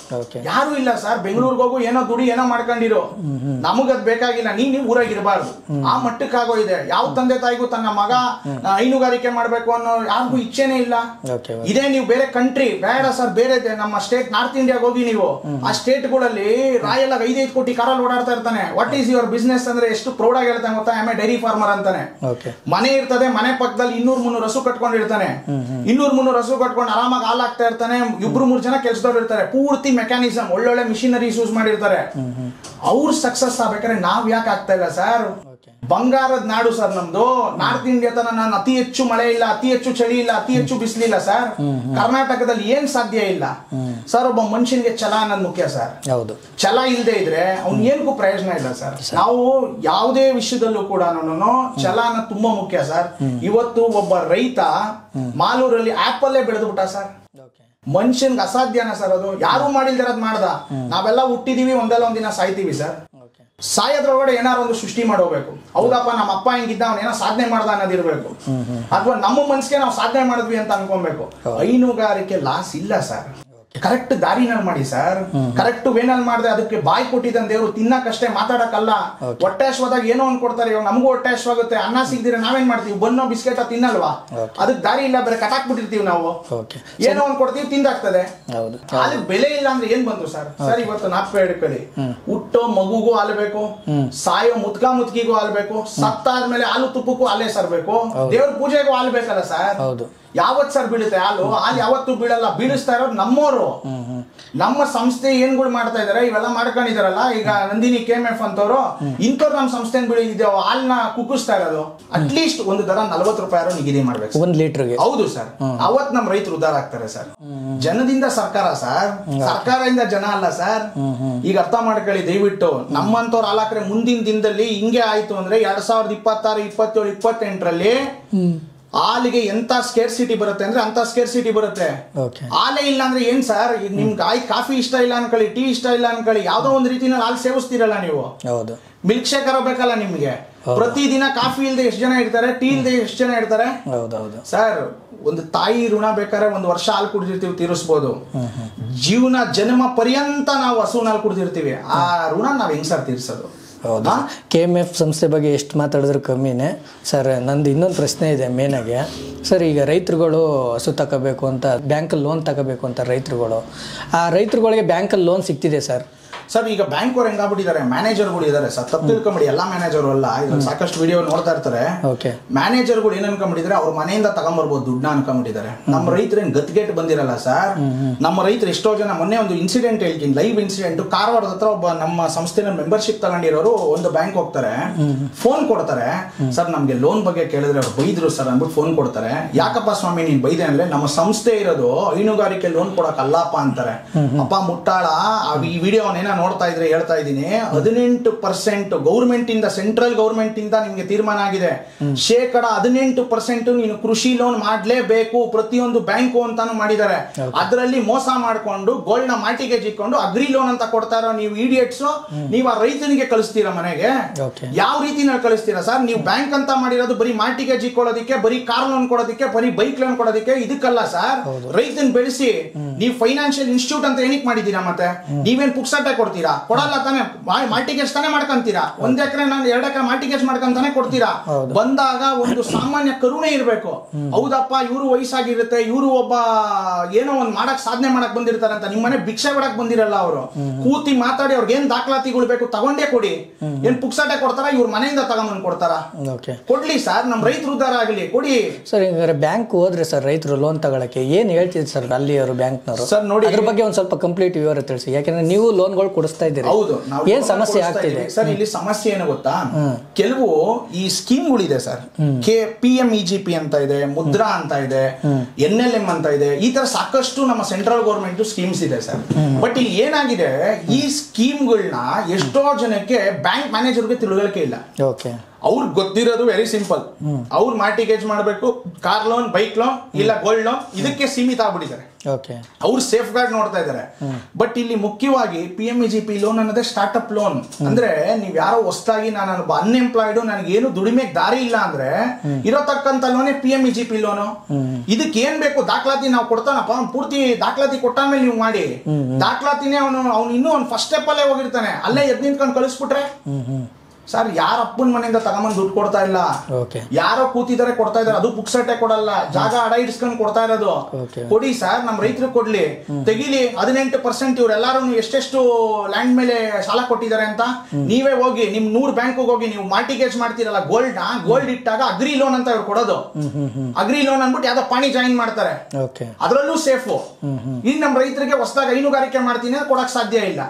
ಓಕೆ. ಯಾರು ಇಲ್ಲ ಸರ್. ಬೆಂಗಳೂರಿಗೆ ಹೋಗು, ಏನೋ ದುಡಿ, ಏನೋ ಮಾಡ್ಕೊಂಡಿರೋ, ನಮಗದ್ ಬೇಕಾಗಿಲ್ಲ. ನೀವು ಊರಾಗಿರಬಾರ್ದು, ಆ ಮಟ್ಟಕ್ಕಾಗೋ ಇದೆ. ಯಾವ ತಂದೆ ತಾಯಿಗೂ ತನ್ನ ಮಗ ಹೈನುಗಾರಿಕೆ ಮಾಡ್ಬೇಕು ಅನ್ನೋ ಯಾರಿಗೂ ಇಚ್ಛೆನೇ ಇಲ್ಲ. ಇದೇ ನೀವು ಬೇರೆ ಕಂಟ್ರಿ ಬೇಡ ಸರ್, ಬೇರೆ ನಮ್ಮ ಸ್ಟೇಟ್ ನಾರ್ತ್ ಇಂಡಿಯಾಗ ಹೋಗಿ ನೀವು ಆ ಸ್ಟೇಟ್ಗಳಲ್ಲಿ ರಾಯಲ್ ಆಗಿ 5-5 ಕೋಟಿ ಕಾರಲ್ಲಿ ಓಡಾಡ್ತಾ ಇರ್ತಾನೆ. ವಾಟ್ ಈಸ್ ಯುವರ್ ಬಿಸ್ನೆಸ್ ಅಂದ್ರೆ ಎಷ್ಟು ಪ್ರೌಡ್ ಆಗಿ ಹೇಳ್ತಾನೆ ಗೊತ್ತಾ? I am a dairy farmer ಅಂತಾನೆ. ಮನೆ ಇರ್ತದೆ, ಮನೆ ಪಕ್ಕದಲ್ಲಿ 200-300 ಹಸು ಕಟ್ಕೊಂಡಿರ್ತಾನೆ. 200-300 ಹಸು ಕಟ್ಕೊಂಡು ಆರಾಮಾಗಿ ಹಾಲು ಹಾಕ್ತಾ ಇರ್ತಾನೆ. 2-3 ಜನ ಕೆಲಸದವ್ರು ಇರ್ತಾರೆ. ಪೂರ್ತಿ ಮೆಕ್ಯಾನಿಸಮ್, ಒಳ್ಳೊಳ್ಳೆ ಮಿಷಿನರೀಸ್ ಯೂಸ್ ಮಾಡಿರ್ತಾರೆ. ಅವ್ರು ಸಕ್ಸಸ್ ಆಗ್ಬೇಕಾದ್ರೆ ನಾವ್ ಯಾಕೆ ಆಗ್ತಾ ಇಲ್ಲ ಸರ್? ಬಂಗಾರದ ನಾಡು ಸರ್ ನಮ್ದು. ನಾರ್ತ್ ಇಂಡಿಯಾ ತರ ನಾನು ಅತಿ ಹೆಚ್ಚು ಮಳೆ ಇಲ್ಲ, ಅತಿ ಹೆಚ್ಚು ಚಳಿ ಇಲ್ಲ, ಅತಿ ಹೆಚ್ಚು ಬಿಸಿಲಿಲ್ಲ ಸರ್. ಕರ್ನಾಟಕದಲ್ಲಿ ಏನ್ ಸಾಧ್ಯ ಇಲ್ಲ ಸರ್. ಒಬ್ಬ ಮನುಷ್ಯನಿಗೆ ಛಲ ಅನ್ನೋದು ಮುಖ್ಯ ಸರ್. ಹೌದು, ಛಲ ಇಲ್ಲದೆ ಇದ್ರೆ ಅವ್ನ್ ಏನ್ಗೂ ಪ್ರಯೋಜನ ಇಲ್ಲ ಸರ್. ನಾವು ಯಾವುದೇ ವಿಷಯದಲ್ಲೂ ಕೂಡ ಛಲ ಅನ್ನೋದು ತುಂಬಾ ಮುಖ್ಯ ಸರ್. ಇವತ್ತು ಒಬ್ಬ ರೈತ ಮಾಲೂರಲ್ಲಿ ಆಪಲ್ಲೇ ಬೆಳೆದ್ಬಿಟ್ಟ ಸರ್. ಮನುಷ್ಯನ್ಗೆ ಅಸಾಧ್ಯನ ಸರ್ ಅದು? ಯಾರು ಮಾಡಿಲ್ದಿರೋದ್ ಮಾಡ್ದ. ನಾವೆಲ್ಲ ಹುಟ್ಟಿದೀವಿ, ಒಂದಲ್ಲ ಒಂದಿನ ಸಾಯ್ತೀವಿ ಸರ್. ಸಾಯೋದ್ರೊಳಗಡೆ ಏನಾರು ಒಂದು ಸೃಷ್ಟಿ ಮಾಡೋಬೇಕು. ಹೌದಪ್ಪ, ನಮ್ಮ ಅಪ್ಪ ಹಿಂಗಿದ್ದ, ಅವನೇನೋ ಸಾಧನೆ ಮಾಡ್ದ ಅನ್ನೋದಿರ್ಬೇಕು. ಅಥವಾ ನಮ್ಮ ಮನ್ಸಿಗೆ ನಾವು ಸಾಧನೆ ಮಾಡಿದ್ವಿ ಅಂತ ಅನ್ಕೊಬೇಕು. ಹೈನುಗಾರಿಕೆ ಲಾಸ್ ಇಲ್ಲ ಸರ್. ಕರೆಕ್ಟ್ ದಾರಿನಲ್ಲಿ ಮಾಡಿ ಸರ್. ಕರೆಕ್ಟ್ ವೇನಲ್ಲಿ ಮಾಡಿದ್ರೆ ಅದಕ್ಕೆ ಬಾಯಿ ಕೊಟ್ಟಿದ್ದ ದೇವ್ರು ತಿನ್ನಕಷ್ಟೇ, ಮಾತಾಡಕ್ಕಲ್ಲ. ಹೊಟ್ಟೆ ಹಶ್ವಾದಾಗ ಏನೋ ಒಂದ್ ಕೊಡ್ತಾರೆ. ಇವಾಗ ನಮಗೂ ಹೊಟ್ಟೆ ಹಶ್ವಾಗುತ್ತೆ. ಅನ್ನ ಸಿಗದಿರ ನಾವೇನ್ ಮಾಡ್ತೀವಿ? ಬನ್ನೋ ಬಿಸ್ಕೆಟ್ ತಿನ್ನಲ್ವಾ? ಅದಕ್ಕೆ ದಾರಿ ಇಲ್ಲ, ಬೇರೆ ಕಟಾಕ್ಬಿಟ್ಟಿರ್ತೀವಿ ನಾವು. ಏನೋ ಒಂದ್ ಕೊಡ್ತೀವಿ, ತಿಂದಾಗ್ತದೆ. ಅಲ್ಲಿ ಬೆಲೆ ಇಲ್ಲ ಅಂದ್ರೆ ಏನ್ ಬಂದ್ರು ಸರ್? ಸರ್ ಇವತ್ತು ನಾಲ್ಕು ಹಿಡ್ಕೊಳ್ಳಿ, ಹುಟ್ಟೋ ಮಗುಗೂ ಹಾಲು ಬೇಕು, ಸಾಯೋ ಮುತ್ಕಿಗೂ ಹಾಲು ಬೇಕು, ಸತ್ತಾದ್ಮೇಲೆ ಹಾಲು ತುಪ್ಪಕ್ಕೂ ಹಾಲೇ ಸರ್ಬೇಕು, ದೇವ್ರ ಪೂಜೆಗೂ ಹಾಲು ಬೇಕಲ್ಲ ಸರ್. ಯಾವತ್ ಸರ್ ಬೀಳುತ್ತೆ ಹಾಲು? ಯಾವತ್ತೂ ಬೀಳಲ್ಲ. ಬೀಳಿಸ್ತಾ ಇರೋದು ನಮ್ಮೋರು. ನಮ್ಮ ಸಂಸ್ಥೆ ಏನ್ಗಳು ಮಾಡ್ತಾ ಇದಾರೆ, ಇವೆಲ್ಲ ಮಾಡ್ಕೊಂಡಿದಾರಲ್ಲ. ಈಗ ನಂದಿನಿ KMF ಅಂತವ್ರು, ಇಂಥವ್ರು ನಮ್ಮ ಸಂಸ್ಥೆ ಬೀಳಿದ್ದೇವೆ ಹಾಲ್ನ ಕುಕ್ಕಿಸ್ತಾ ಇರೋದು. ಅಟ್ಲೀಸ್ಟ್ ಒಂದು ದರ 40 ರೂಪಾಯಿ ನಿಗದಿ ಮಾಡ್ಬೇಕು 1 ಲೀಟರ್ಗೆ. ಹೌದು ಸರ್, ಅವತ್ ನಮ್ ರೈತರು ಉದ್ದಾರ ಆಗ್ತಾರೆ ಸರ್. ಜನದಿಂದ ಸರ್ಕಾರ ಸರ್, ಸರ್ಕಾರದಿಂದ ಜನ ಅಲ್ಲ ಸರ್. ಈಗ ಅರ್ಥ ಮಾಡ್ಕೊಳ್ಳಿ ದಯವಿಟ್ಟು. ನಮ್ಮಂತವ್ರು ಹಾಲಾಕ್ರೆ ಮುಂದಿನ ದಿನದಲ್ಲಿ ಹಿಂಗೆ ಆಯ್ತು ಅಂದ್ರೆ 2026, 27, 28ರಲ್ಲಿ ಹಾಲಿಗೆ ಎಂತ ಸ್ಕೇರ್ಸಿಟಿ ಬರುತ್ತೆ ಅಂದ್ರೆ ಅಂತ ಸ್ಕೇರ್ಸಿಟಿ ಬರುತ್ತೆ. ಹಾಲೇ ಇಲ್ಲ ಅಂದ್ರೆ ಏನ್ ಸರ್? ನಿಮ್ಗೆ ಕಾಫಿ ಇಷ್ಟ ಇಲ್ಲ ಅನ್ಕೊಳ್ಳಿ, ಟೀ ಇಷ್ಟ ಇಲ್ಲ ಅನ್ಕೊಳ್ಳಿ, ಯಾವ್ದೋ ಒಂದ್ ರೀತಿನಲ್ಲಿ ಹಾಲು ಸೇವಿಸ್ತಿರಲ್ಲ ನೀವು. ಮಿಲ್ಕ್ ಶೇಕರ್ ಬೇಕಲ್ಲ ನಿಮ್ಗೆ. ಪ್ರತಿದಿನ ಕಾಫಿ ಇಲ್ದೆ ಎಷ್ಟು ಜನ ಇರ್ತಾರೆ, ಟೀ ಇಲ್ದೆ ಎಷ್ಟು ಜನ ಇರ್ತಾರೆ ಸರ್? ಒಂದು ತಾಯಿ ಋಣ ಬೇಕಾದ್ರೆ 1 ವರ್ಷ ಹಾಲು ಕುಡಿದಿರ್ತೀವಿ, ತೀರಿಸ್ಬೋದು. ಜೀವನ ಜನ್ಮ ಪರ್ಯಂತ ನಾವು ಹಸುವಿನ ಹಾಲು ಕುಡಿದಿರ್ತೀವಿ. ಆ ಋಣ ನಾವ್ ಹೆಂಗ್ ಸರ್ ತೀರ್ಸೋದು? ಹೌದಾ? KMF ಸಂಸ್ಥೆ ಬಗ್ಗೆ ಎಷ್ಟು ಮಾತಾಡಿದ್ರು ಕಮ್ಮಿನೇ ಸರ್. ನಂದು ಇನ್ನೊಂದು ಪ್ರಶ್ನೆ ಇದೆ ಮೇನಾಗೆ ಸರ್. ಈಗ ರೈತರುಗಳು ಹಸು ತಗೋಬೇಕು ಅಂತ ಬ್ಯಾಂಕಲ್ಲಿ ಲೋನ್ ತಗೋಬೇಕು ಅಂತ ರೈತರುಗಳು, ಆ ರೈತರುಗಳಿಗೆ ಬ್ಯಾಂಕಲ್ಲಿ ಲೋನ್ ಸಿಗ್ತಿದೆ ಸರ್? ಸರ್ ಈಗ ಬ್ಯಾಂಕ್ ಅವ್ರು ಹೆಂಗಾಗ್ಬಿಟ್ಟಿದ್ದಾರೆ, ಮ್ಯಾನೇಜರ್ಗಳು ಇದಾರೆ ಸರ್. ತಪ್ಪು ತಿಳ್ಕೊಂಬಿಡಿ, ಎಲ್ಲಾ ಮ್ಯಾನೇಜರ್ ಅಲ್ಲ. ಇದ್ರಲ್ಲಿ ಸಾಕಷ್ಟು ವಿಡಿಯೋ ನೋಡ್ತಾ ಇರ್ತಾರೆ. ಮ್ಯಾನೇಜರ್ಗಳು ಏನ್ ಅನ್ಕೊಂಡ್ಬಿಟ್ಟಿದ್ರೆ ಅವ್ರ ಮನೆಯಿಂದ ತಗೊಂಡ್ಬರ್ಬೋದು ದುಡ್ಡನ್ನ ಅನ್ಕೊಂಡ್ಬಿಟ್ಟಿದ್ದಾರೆ. ನಮ್ಮ ರೈತರೇನ್ ಗತ್ಗೆಟ್ ಬಂದಿರಲ್ಲ ಸರ್. ನಮ್ಮ ರೈತರು ಎಷ್ಟೋ ಜನ, ಮೊನ್ನೆ ಒಂದು ಇನ್ಸಿಡೆಂಟ್ ಹೇಳ್ತೀನಿ, ಲೈವ್ ಇನ್ಸಿಡೆಂಟ್. ಕಾರವಾರದ ಹತ್ರ ಒಬ್ಬ ನಮ್ಮ ಸಂಸ್ಥೆನ ಮೆಂಬರ್ಶಿಪ್ ತಗೊಂಡಿರೋರು ಒಂದು ಬ್ಯಾಂಕ್ ಹೋಗ್ತಾರೆ, ಫೋನ್ ಕೊಡ್ತಾರೆ. ಸರ್ ನಮ್ಗೆ ಲೋನ್ ಬಗ್ಗೆ ಕೇಳಿದ್ರೆ ಅವ್ರು ಬೈದ್ರು ಸರ್ ಅಂದ್ಬಿಟ್ಟು ಫೋನ್ ಕೊಡ್ತಾರೆ. ಯಾಕಪ್ಪ ಸ್ವಾಮಿ ನೀನ್ ಬೈದೆ ಅಂದ್ರೆ, ನಮ್ಮ ಸಂಸ್ಥೆ ಇರೋದು ಹೈನುಗಾರಿಕೆ ಲೋನ್ ಕೊಡಕ್ ಅಲ್ಲಪ್ಪ ಅಂತಾರೆ. ಅಪ್ಪ ಮುಟ್ಟಾಳ, ಈ ವಿಡಿಯೋ ನೋಡ್ತಾ ಇದ್ರೆ ಹೇಳ್ತಾ ಇದ್ದೀನಿ, 18% ಗೌರ್ಮೆಂಟ್ ಇಂದ, ಸೆಂಟ್ರಲ್ ಗೌರ್ಮೆಂಟ್ ಇಂದ ನಿಮ್ಗೆ ತೀರ್ಮಾನ ಆಗಿದೆ. 18% ನೀನು ಕೃಷಿ ಲೋನ್ ಮಾಡ್ಲೇಬೇಕು ಪ್ರತಿಯೊಂದು ಬ್ಯಾಂಕು ಅಂತಾನು ಮಾಡಿದ್ದಾರೆ. ಅದರಲ್ಲಿ ಮೋಸ ಮಾಡ್ಕೊಂಡು ಗೋಲ್ಡ್ ನ ಮಾಟಿಗೆ ಜಿಕ್ಕೊಂಡು ಅಗ್ರಿ ಲೋನ್ ಅಂತ ಕೊಡ್ತಾರೋ ನೀವು ಇಡಿಯಟ್ಸ್. ನೀವು ಆ ರೈತನಿಗೆ ಕಳಿಸ್ತೀರಾ ಮನೆಗೆ? ಯಾವ ರೀತಿನಲ್ಲಿ ಕಳಿಸ್ತೀರಾ ಸರ್? ನೀವು ಬ್ಯಾಂಕ್ ಅಂತ ಮಾಡಿರೋದು ಬರೀ ಮಾಟಿಗೆ ಜಿಕ್ಕೊಳ್ಳೋದಿಕ್ಕೆ, ಬರೀ ಕಾರ್ ಲೋನ್ ಕೊಡೋದಿಕ್ಕೆ, ಬರೀ ಬೈಕ್ ಲೋನ್ ಕೊಡೋದಿಕ್ಕೆ, ಇದಕ್ಕಲ್ಲ ಸರ್. ರೈತನ್ ಬೆಳೆಸಿ ನೀವು ಫೈನಾನ್ಷಿಯಲ್ ಇನ್ಸ್ಟಿಟ್ಯೂಟ್ ಅಂತ ಏನಕ್ಕೆ ಮಾಡಿದ್ದೀರಾ? ಮತ್ತೆ ನೀವೇನ್ ಪುಕ್ಸಾಟೆ ಕೊಡ್ತೀರಾ? ಕೊಡಲ್ಲ ತಾನೆ. ಮಾರ್ಟಿಗೇಜ್ ತಾನೇ ಮಾಡ್ಕೊಂತೀರಾ. 1 ಎಕರೆ ನಾನು 2 ಎಕರೆ ಮಾರ್ಟಿಗೇಜ್ ಮಾಡ್ಕೊಂತಾನೆ ಕೊಡ್ತೀರಾ. ಬಂದಾಗ ಒಂದು ಸಾಮಾನ್ಯ ಕರುಣೆ ಇರಬೇಕು. ಹೌದಪ್ಪ, ಇವರು ವಯಸ್ಸಾಗಿರುತ್ತೆ, ಇವರು ಒಬ್ಬ ಏನೋ ಒಂದ್ ಮಾಡಕ್ ಸಾಧನೆ ಮಾಡಕ್ ಬಂದಿರ್ತಾರೆ ಅಂತ ನಿಮ್ಮನೆ ಭಿಕ್ಷೆ ಬಿಡಕ್ ಬಂದಿರಲ್ಲ. ಅವರು ಕೂತಿ ಮಾತಾಡಿ ಅವ್ರಿಗೆ ಏನ್ ದಾಖಲಾತಿಗಳು ಬೇಕು ತಗೊಂಡೇ ಕೊಡಿ. ಏನ್ ಪುಕ್ಸಾಟೆ ಕೊಡ್ತಾರ? ಇವ್ರ ಮನೆಯಿಂದ ತಗೊಂಡ್ಬಂದು ಕೊಡ್ತಾರ? ಕೊಡ್ಲಿ ಸರ್, ನಮ್ ರೈತರು ಉದ್ದಾರ ಆಗಲಿ, ಕೊಡಿ. ಸರ್ ಈಗ ಬ್ಯಾಂಕ್ ಹೋದ್ರೆ ಸರ್ ರೈತರು ಲೋನ್ ತಗೊಳಕ್ಕೆ ಏನ್ ಹೇಳ್ತಿದ್ರು ಸರ್ ಅಲ್ಲಿ ಅವರು ಬ್ಯಾಂಕ್ನವರು? ಸರ್ ನೋಡಿ, ಅದ್ರ ಬಗ್ಗೆ ಒಂದ್ ಸ್ವಲ್ಪ ಕಂಪ್ಲೀಟ್ ವಿವರ ತಿಳಿಸಿ. ಯಾಕಂದ್ರೆ ನೀವು ಲೋನ್ಗಳು ಕೊಡಿಸ್ತಾ ಇದ್ದೀರಿ. ಹೌದು, ಏನ್ ಸಮಸ್ಯೆ ಆಗ್ತಿದೆ ಸರ್? ಇಲ್ಲಿ ಸಮಸ್ಯೆ ಏನು ಗೊತ್ತಾ? ಕೆಲವು ಈ ಸ್ಕೀಮ್ಗಳಿದೆ ಸರ್. PMEGP ಅಂತ ಇದೆ, ಮುದ್ರಾ ಅಂತ ಇದೆ, NLM ಅಂತ ಇದೆ. ಈ ತರ ಸಾಕಷ್ಟು ನಮ್ಮ ಸೆಂಟ್ರಲ್ ಗೌರ್ಮೆಂಟ್ ಸ್ಕೀಮ್ಸ್ ಇದೆ ಸರ್. ಬಟ್ ಇಲ್ಲಿ ಏನಾಗಿದೆ, ಈ ಸ್ಕೀಮ್ಗಳನ್ನ ಎಷ್ಟೋ ಜನಕ್ಕೆ ಬ್ಯಾಂಕ್ ಮ್ಯಾನೇಜರ್ಗೆ ತಿಳುವಳಿಕೆ ಇಲ್ಲ. ಅವ್ರಿಗೆ ಗೊತ್ತಿರೋದು ವೆರಿ ಸಿಂಪಲ್. ಅವ್ರು ಮಾರ್ಟಿಗೇಜ್ ಮಾಡಬೇಕು, ಕಾರ್ ಲೋನ್, ಬೈಕ್ ಲೋನ್ ಇಲ್ಲ ಗೋಲ್ಡ್ ಲೋನ್, ಇದಕ್ಕೆ ಸೀಮಿತ ಆಗ್ಬಿಟ್ಟಿದ್ದಾರೆ. ಅವ್ರು ಸೇಫ್ ಗಾರ್ಡ್ ನೋಡ್ತಾ ಇದ್ದಾರೆ. ಬಟ್ ಇಲ್ಲಿ ಮುಖ್ಯವಾಗಿ PMEGP ಲೋನ್ ಅನ್ನೋದೇ ಸ್ಟಾರ್ಟ್ಅಪ್ ಲೋನ್. ಅಂದ್ರೆ ನೀವ್ ಯಾರೋ ಹೊಸದಾಗಿ ನಾನು ಅನ್ಎಂಪ್ಲಾಯ್ಡ್, ನನಗೇನು ದುಡಿಮೆಗೆ ದಾರಿ ಇಲ್ಲ ಅಂದ್ರೆ ಇರೋತಕ್ಕಂತ ಲೋನೇ PMEGP ಲೋನು. ಇದಕ್ಕೆ ಏನ್ ಬೇಕು ದಾಖಲಾತಿ ನಾವು ಕೊಡ್ತಾನಪ್ಪ, ಅವ್ನು ಪೂರ್ತಿ ದಾಖಲಾತಿ ಕೊಟ್ಟಾದ್ಮೇಲೆ ನೀವು ಮಾಡಿ. ದಾಖಲಾತಿನೇ ಅವ್ನು ಇನ್ನೂ ಅವ್ನು ಫಸ್ಟ್ ಸ್ಟೆಪ್ ಅಲ್ಲೇ ಹೋಗಿರ್ತಾನೆ, ಅಲ್ಲೇ ಎದ್ ನಿಂತ್ಕೊಂಡು ಕಳಿಸ್ಬಿಟ್ರೆ ಸರ್ ಯಾರ ಅಪ್ಪನ ಮನೆಯಿಂದ ತಗೊಂಬಂದು ದುಡ್ಡು ಕೊಡ್ತಾ ಇಲ್ಲ, ಯಾರೋ ಕೂತಿದ್ದಾರೆ ಕೊಡ್ತಾ ಇದಾರೆ, ಅದು ಪುಕ್ಸಟ್ಟೆ ಕೊಡಲ್ಲ, ಜಾಗ ಅಡ ಇಡ್ಸ್ಕೊಂಡು ಕೊಡ್ತಾ ಇರೋದು. ಕೊಡಿ ಸರ್, ನಮ್ ರೈತರಿಗೆ ಕೊಡ್ಲಿ, ತೆಗಿಲಿ 18%. ಇವರೆಲ್ಲಾರು ಎಷ್ಟೆಷ್ಟು ಲ್ಯಾಂಡ್ ಮೇಲೆ ಸಾಲ ಕೊಟ್ಟಿದ್ದಾರೆ ಅಂತ ನೀವೇ ಹೋಗಿ ನಿಮ್ 100 ಬ್ಯಾಂಕ್ ಹೋಗಿ ನೀವು ಮಾರ್ಟಿಗೇಜ್ ಮಾಡ್ತೀರಲ್ಲ ಗೋಲ್ಡ್ ಇಟ್ಟಾಗ ಅಗ್ರಿ ಲೋನ್ ಅಂತ ಇವ್ರು ಕೊಡೋದು. ಅಗ್ರಿ ಲೋನ್ ಅನ್ಬಿಟ್ಟು ಯಾವ್ದೋ ಪಾಣಿ ಜಾಯಿನ್ ಮಾಡ್ತಾರೆ, ಅದ್ರಲ್ಲೂ ಸೇಫು. ಈಗ ನಮ್ ರೈತರಿಗೆ ಹೊಸದಾಗಿ ಹೈನುಗಾರಿಕೆ ಮಾಡ್ತೀನಿ ಕೊಡಕ್ ಸಾಧ್ಯ ಇಲ್ಲ.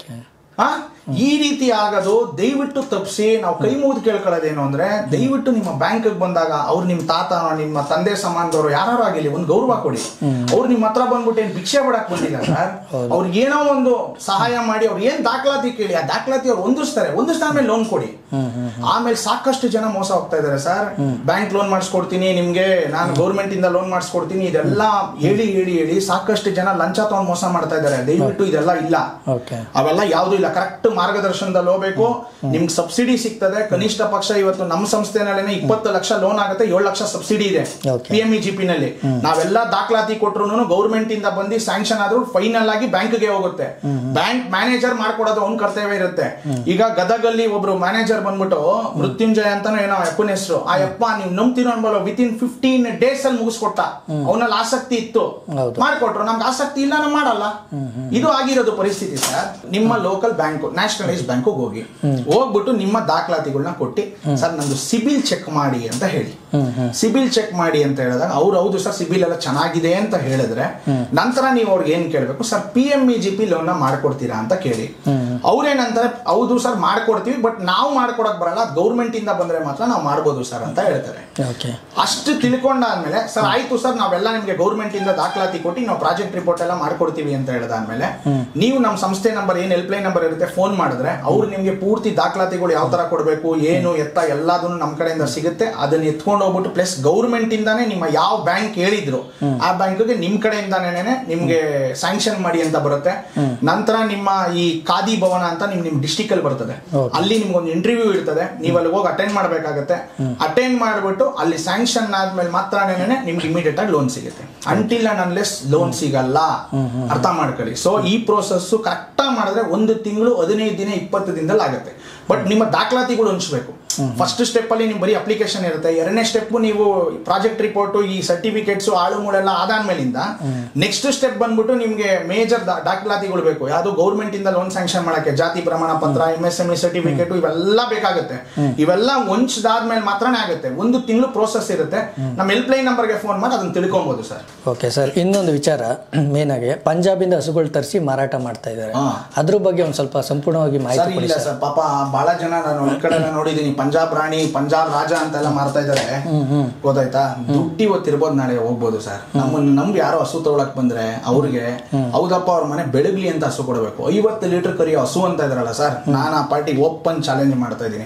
ಈ ರೀತಿ ಆಗೋದು ದಯವಿಟ್ಟು ತಪ್ಪಿಸಿ ನಾವು ಕೈ ಮುಗಿದು ಕೇಳ್ಕೊಳ್ಳೋದೇನು ಅಂದ್ರೆ, ದಯವಿಟ್ಟು ನಿಮ್ಮ ಬ್ಯಾಂಕ್ ಬಂದಾಗ ಅವ್ರು ನಿಮ್ಮ ತಾತ, ನಿಮ್ಮ ತಂದೆ ಸಮಾನದವರು ಯಾರು ಆಗಿಲ್ಲ, ಒಂದು ಗೌರವ ಕೊಡಿ. ಅವ್ರು ನಿಮ್ಮ ಹತ್ರ ಬಂದ್ಬಿಟ್ಟು ಏನ್ ಭಿಕ್ಷೆ ಬಿಡಕ್ ಬಂದಿಲ್ಲ ಸರ್, ಅವ್ರಿಗೆ ಏನೋ ಒಂದು ಸಹಾಯ ಮಾಡಿ, ಅವ್ರು ಏನ್ ದಾಖಲಾತಿ ಕೇಳಿ ಆ ದಾಖಲಾತಿ ಅವ್ರು ಹೊಂದಿಸ್ತಾದ್ಮೇಲೆ ಲೋನ್ ಕೊಡಿ. ಆಮೇಲೆ ಸಾಕಷ್ಟು ಜನ ಮೋಸ ಹೋಗ್ತಾ ಇದಾರೆ ಸರ್. ಬ್ಯಾಂಕ್ ಲೋನ್ ಮಾಡಿಸ್ಕೊಡ್ತೀನಿ ನಿಮ್ಗೆ, ನಾನು ಗೌರ್ಮೆಂಟ್ ಇಂದ ಲೋನ್ ಮಾಡಿಸ್ಕೊಡ್ತೀನಿ, ಇದೆಲ್ಲ ಹೇಳಿ ಹೇಳಿ ಹೇಳಿ ಸಾಕಷ್ಟು ಜನ ಲಂಚ ತಗೊಂಡು ಮೋಸ ಮಾಡ್ತಾ ಇದಾರೆ. ದಯವಿಟ್ಟು ಇದೆಲ್ಲ ಇಲ್ಲ, ಅವೆಲ್ಲ ಯಾವ್ದು ಇಲ್ಲ. ಕರೆಕ್ಟ್ ಮಾರ್ಗದರ್ಶನದಲ್ಲಿ ಹೋಗ್ಬೇಕು. ನಿಮ್ಗೆ ಸಬ್ಸಿಡಿ ಸಿಗ್ತದೆ. ಕನಿಷ್ಠ ಪಕ್ಷ ಇವತ್ತು ನಮ್ಮ ಸಂಸ್ಥೆನಲ್ಲಿ 20 ಲಕ್ಷ ಲೋನ್ ಆಗುತ್ತೆ, 7 ಲಕ್ಷ ಸಬ್ಸಿಡಿ ಇದೆ PMEGP ನಲ್ಲಿ. ನಾವೆಲ್ಲ ದಾಖಲಾತಿ ಕೊಟ್ರು ಗೌರ್ಮೆಂಟ್ ಇಂದ ಬಂದು ಸ್ಯಾಂಕ್ಷನ್ ಆದ್ರೂ ಫೈನಲ್ ಆಗಿ ಬ್ಯಾಂಕ್ಗೆ ಹೋಗುತ್ತೆ. ಬ್ಯಾಂಕ್ ಮ್ಯಾನೇಜರ್ ಮಾಡ್ಕೊಡೋದು ಅವ್ನ ಕರ್ತವ್ಯ ಇರುತ್ತೆ. ಈಗ ಗದಗಲ್ಲಿ ಒಬ್ರು ಮ್ಯಾನೇಜರ್ ಬಂದ್ಬಿಟ್ಟು ಮೃತ್ಯುಂಜಯ ಅಂತಾನೋ ಏನೋ ಅಪ್ಪನ ಹೆಸರು, ಆ ಅಪ್ಪ ನೀವು ನಂಬ್ತಿರೋ ಅನ್ಬಲ್ಲ ವಿತಿನ್ 15 ಡೇಸ್ ಅಲ್ಲಿ ಮುಗಿಸ್ಕೊಟ್ಟ. ಅವನಲ್ಲಿ ಆಸಕ್ತಿ ಇತ್ತು, ಮಾಡ್ಕೊಟ್ರು. ನಮ್ಗೆ ಆಸಕ್ತಿ ಇಲ್ಲ, ನಾವು ಮಾಡಲ್ಲ. ಇದು ಆಗಿರೋದು ಪರಿಸ್ಥಿತಿ ಸರ್. ನಿಮ್ಮ ಲೋಕಲ್ ಬ್ಯಾಂಕ್, ನ್ಯಾಷನಲೈಸ್ ಬ್ಯಾಂಕ್ ಹೋಗ್ಬಿಟ್ಟು ನಿಮ್ಮ ದಾಖಲಾತಿಗಳನ್ನ ಕೊಟ್ಟು ಸರ್ ನಂದು ಸಿಬಿಲ್ ಚೆಕ್ ಮಾಡಿ ಅಂತ ಹೇಳಿ. ಸಿಬಿಲ್ ಚೆಕ್ ಮಾಡಿ ಅಂತ ಹೇಳಿದಾಗ ಅವ್ರು ಹೌದು ಸರ್ ಸಿಬಿಲ್ ಎಲ್ಲ ಚೆನ್ನಾಗಿದೆ ಅಂತ ಹೇಳಿದ್ರೆ, ನಂತರ ನೀವು ಅವ್ರಿಗೆ ಏನ್ ಕೇಳ್ಬೇಕು, ಸರ್ PMEGP ಲೋನ್ ಮಾಡ್ಕೊಡ್ತೀರಾ ಅಂತ ಕೇಳಿ. ಅವ್ರೇನಂತಾರೆ, ಹೌದು ಸರ್ ಮಾಡ್ಕೊಡ್ತೀವಿ, ಬಟ್ ನಾವು ಮಾಡ್ಕೊಡಕ್ ಬರಲ್ಲ, ಅದು ಗೌರ್ಮೆಂಟ್ ಇಂದ ಬಂದ್ರೆ ಮಾತ್ರ ನಾವು ಮಾಡ್ಬೋದು ಸರ್ ಅಂತ ಹೇಳ್ತಾರೆ. ಅಷ್ಟು ತಿಳ್ಕೊಂಡಾದ್ಮೇಲೆ ಸರ್ ಆಯ್ತು ಸರ್ ನಾವೆಲ್ಲ ನಿಮ್ಗೆ ಗೌರ್ಮೆಂಟ್ ಇಂದ ದಾಖಲಾತಿ ಕೊಟ್ಟು ನಾವು ಪ್ರಾಜೆಕ್ಟ್ ರಿಪೋರ್ಟ್ ಎಲ್ಲ ಮಾಡ್ಕೊಡ್ತೀವಿ ಅಂತ ಹೇಳಿದಾದ್ಮೇಲೆ ನೀವು ನಮ್ಮ ಸಂಸ್ಥೆ ನಂಬರ್ ಏನ್ ಹೆಲ್ಪ್ ಲೈನ್ ನಂಬರ್ ಇರುತ್ತೆ ಫೋನ್ ಮಾಡಿದ್ರೆ ಅವ್ರು ನಿಮ್ಗೆ ಪೂರ್ತಿ ದಾಖಲಾತಿಗಳು ಯಾವ ತರ ಕೊಡಬೇಕು, ಏನು ಎತ್ತ ಎಲ್ಲದನ್ನು ನಮ್ಮ ಕಡೆಯಿಂದ ಸಿಗುತ್ತೆ. ಅದನ್ನ ಎತ್ಕೊಂಡು ಹೋಗ್ಬಿಟ್ಟು ಪ್ಲಸ್ ಗೌರ್ಮೆಂಟ್ ಇಂದಾನೆ ನಿಮ್ಮ ಯಾವ ಬ್ಯಾಂಕ್ ಹೇಳಿದ್ರು ಆ ಬ್ಯಾಂಕ್ಗೆ ನಿಮ್ ಕಡೆಯಿಂದಾನೇ ನಿಮ್ಗೆ ಸ್ಯಾಂಕ್ಷನ್ ಮಾಡಿ ಅಂತ ಬರುತ್ತೆ. ನಂತರ ನಿಮ್ಮ ಈ ಖಾದಿ ಭವನ ಅಂತ ನಿಮ್ ಡಿಸ್ಟಿಕ್ ಅಲ್ಲಿ ಬರ್ತದೆ, ಅಲ್ಲಿ ನಿಮ್ಗೊಂದು ಇಂಟರ್ವ್ಯೂ ಇರ್ತದೆ, ನೀವು ಅಲ್ಲಿ ಹೋಗಿ ಅಟೆಂಡ್ ಮಾಡ್ಬೇಕಾಗತ್ತೆ. ಅಟೆಂಡ್ ಮಾಡ್ಬಿಟ್ಟು ಅಲ್ಲಿ ಸ್ಯಾಂಕ್ಷನ್ ಆದ್ಮೇಲೆ ಮಾತ್ರನೇ ನಿಮ್ಗೆ ಇಮಿಡಿಯೇಟ್ ಆಗಿ ಲೋನ್ ಸಿಗುತ್ತೆ. ಅಂಟಿಲ್ ಅಂಡ್ ಅನ್ಲೆಸ್ ಲೋನ್ ಸಿಗಲ್ಲ, ಅರ್ಥ ಮಾಡ್ಕೊಳ್ಳಿ. ಸೊ ಈ ಪ್ರೋಸೆಸ್ ಕರೆಕ್ಟ್ ಮಾಡಿದ್ರೆ 1 ತಿಂಗಳು 15 ದಿನ 20 ದಿನದಲ್ಲಿ ಆಗುತ್ತೆ. ಬಟ್ ನಿಮ್ಮ ದಾಖಲಾತಿಗಳು ಹಂಚಬೇಕು. ಫಸ್ಟ್ ಸ್ಟೆಪ್ ಅಲ್ಲಿ ನಿಮ್ ಬರೀ ಅಪ್ಲಿಕೇಶನ್ ಇರುತ್ತೆ. 2ನೇ ಸ್ಟೆಪ್ ನೀವು ಪ್ರಾಜೆಕ್ಟ್ ರಿಪೋರ್ಟ್, ಈ ಸರ್ಟಿಫಿಕೇಟ್ಸ್ ಆಳುಗಳೆಲ್ಲ ಆದಾದ್ಮೇಲಿಂದ ನೆಕ್ಸ್ಟ್ ಸ್ಟೆಪ್ ಬಂದ್ಬಿಟ್ಟು ನಿಮ್ಗೆ ಮೇಜರ್ ದಾಖಲಾತಿಗಳು ಬೇಕು. ಯಾವುದು ಗೌರ್ಮೆಂಟ್ ಇಂದ ಲೋನ್ ಸ್ಯಾಂಕ್ಷನ್ ಮಾಡಕ್ಕೆ ಜಾತಿ ಪ್ರಮಾಣ ಪತ್ರ, MSME ಸರ್ಟಿಫಿಕೇಟ್ ಇವೆಲ್ಲ ಬೇಕಾಗುತ್ತೆ. ಇವೆಲ್ಲ ಹೊಂಚದಾದ್ಮೇಲೆ ಮಾತ್ರನೇ ಆಗುತ್ತೆ. 1 ತಿಂಗಳು ಪ್ರೋಸೆಸ್ ಇರುತ್ತೆ. ನಮ್ಮ ಹೆಲ್ಪ್ ಲೈನ್ ನಂಬರ್ಗೆ ಫೋನ್ ಮಾಡಿ ಅದನ್ನ ತಿಳ್ಕೊಬಹುದು ಸರ್. ಓಕೆ ಸರ್, ಇನ್ನೊಂದು ವಿಚಾರ, ಮೇನ್ ಆಗಿ ಪಂಜಾಬಿಂದ ಹಸುಗಳು ತರಿಸಿ ಮಾರಾಟ ಮಾಡ್ತಾ ಇದ್ದಾರೆ, ಅದ್ರ ಬಗ್ಗೆ ಒಂದ್ ಸ್ವಲ್ಪ ಸಂಪೂರ್ಣವಾಗಿ ಮಾಹಿತಿ ಕೊಡಿ ಸರ್. ಪಾಪ ಬಹಳ ಜನ ನಾನು ಈ ಕಡೆ ನೋಡಿದೀನಿ, ಪಂಜಾಬ್ ರಾಣಿ, ಪಂಜಾಬ್ ರಾಜ ಅಂತೆಲ್ಲ ಮಾರ್ತಾ ಇದಾರೆ, ಗೊತ್ತಾಯ್ತಾ? ದುಡ್ಡು ಇವತ್ತಿರ್ಬೋದು, ನಾಳೆ ಹೋಗ್ಬೋದು ಸರ್. ನಮ್ಗೆ ಯಾರೋ ಹಸು ತಗೊಳಕ್ ಬಂದ್ರೆ ಅವ್ರಿಗೆ ಹೌದಪ್ಪ ಅವ್ರ ಮನೆ ಬೆಳಗ್ಲಿ ಅಂತ ಹಸು ಕೊಡಬೇಕು. 50 ಲೀಟರ್ ಕರಿಯೋ ಹಸು ಅಂತ ಇದ್ರಲ್ಲ ಸರ್, ನಾನು ಆ ಪಾರ್ಟಿ ಓಪನ್ ಚಾಲೆಂಜ್ ಮಾಡ್ತಾ ಇದ್ದೀನಿ.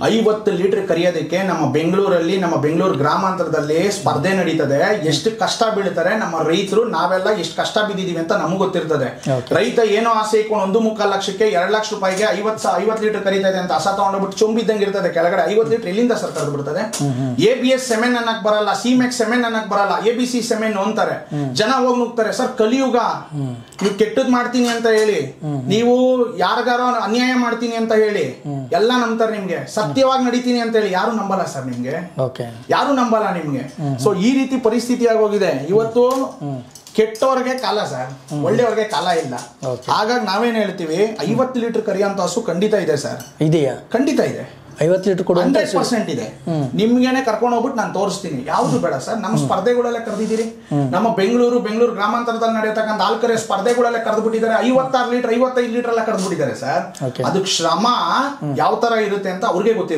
50 ಲೀಟರ್ ಕರಿಯೋದಕ್ಕೆ ನಮ್ಮ ಬೆಂಗಳೂರಲ್ಲಿ, ನಮ್ಮ ಬೆಂಗಳೂರು ಗ್ರಾಮಾಂತರದಲ್ಲಿ ಸ್ಪರ್ಧೆ ನಡೀತದೆ. ಎಷ್ಟು ಕಷ್ಟ ಬೀಳ್ತಾರೆ ನಮ್ಮ ರೈತರು, ನಾವೆಲ್ಲ ಎಷ್ಟು ಕಷ್ಟ ಬಿದ್ದಿದೀವಿ ಅಂತ ನಮಗ್ ಗೊತ್ತಿರ್ತದೆ. ರೈತ ಏನೋ ಆಸೆ ಇಟ್ಕೊಂಡು 1.25 ಲಕ್ಷಕ್ಕೆ 2 ಲಕ್ಷ ರೂಪಾಯಿಗೆ 50 ಲೀಟರ್ ಕರೀತಾ ಇದೆ ಅಂತ ಹಸ ತಗೊಂಡ್ಬಿಟ್ಟು ಚೊಂಬಿದ್ದಂಗೆ ಇರ್ತದೆ ಕೆಳಗಡೆ. 50 ಲೀಟರ್ ಎಲ್ಲಿಂದ ಸರ್ ಕರೆದು ಬಿಡ್ತದೆ? ABS ಸೆಮೆನ್ ಅನ್ನಕ್ ಬರಲ್ಲ, CMEX ಸೆಮೆನ್ ಅನ್ನಕ್ ಬರಲ್ಲ, ABC ಸೆಮೆನ್ ಅಂತಾರೆ. ಜನ ಹೋಗಿ ನುಗ್ತಾರೆ. ಸರ್ ಕಲಿಯುಗ, ನೀವು ಕೆಟ್ಟದ್ ಮಾಡ್ತೀನಿ ಅಂತ ಹೇಳಿ, ನೀವು ಯಾರಿಗಾರೋ ಅನ್ಯಾಯ ಮಾಡ್ತೀನಿ ಅಂತ ಹೇಳಿ ಎಲ್ಲ ನಂಬ್ತಾರೆ. ನಿಮ್ಗೆ ಸತ್ಯವಾಗಿ ನಡೀತೀನಿ ಅಂತ ಹೇಳಿ ಯಾರು ನಂಬಲ್ಲ ಸರ್, ನಿಮ್ಗೆ ಯಾರು ನಂಬಲ್ಲ ನಿಮ್ಗೆ. ಸೊ ಈ ರೀತಿ ಪರಿಸ್ಥಿತಿ ಆಗೋಗಿದೆ ಇವತ್ತು. ಕೆಟ್ಟವ್ರಿಗೆ ಕಾಲ ಸರ್, ಒಳ್ಳೆಯವ್ರಿಗೆ ಕಾಲ ಇಲ್ಲ. ಹಾಗಾಗಿ ನಾವೇನ್ ಹೇಳ್ತೀವಿ, 50 ಲೀಟರ್ ಕರಿಯಂತ ಹಸು ಖಂಡಿತ ಇದೆ ಸರ್. ಇದೆಯಾ? ಖಂಡಿತ ಇದೆ. 50 ಲೀಟರ್ 100% ಇದೆ. ನಿಮ್ಗೇನೆ ಕರ್ಕೊಂಡು ಹೋಗ್ಬಿಟ್ಟು ನಾನು ತೋರಿಸ್ತೀನಿ. ಯಾವ್ದು ಬೇಡ ಸರ್, ನಮ್ಮ ಸ್ಪರ್ಧೆಗಳೆಲ್ಲ ಕರೆದಿದ್ದೀರಿ. ನಮ್ಮ ಬೆಂಗಳೂರು ಗ್ರಾಮಾಂತರದಲ್ಲಿ ನಡೆಯತಕ್ಕಂಥ ಆಲ್ಕರೆ ಸ್ಪರ್ಧೆಗಳೆಲ್ಲ ಕರೆದು ಬಿಟ್ಟಿದ್ದಾರೆ. 56 ಲೀಟರ್ 55 ಲೀಟರ್ ಎಲ್ಲ ಕರೆದು ಬಿಟ್ಟಿದ್ದಾರೆ ಸರ್. ಅದಕ್ಕೆ ಶ್ರಮ ಯಾವ ತರ ಇರುತ್ತೆ ಅಂತ ಅವ್ರಿಗೆ ಗೊತ್ತಿರುತ್ತೆ.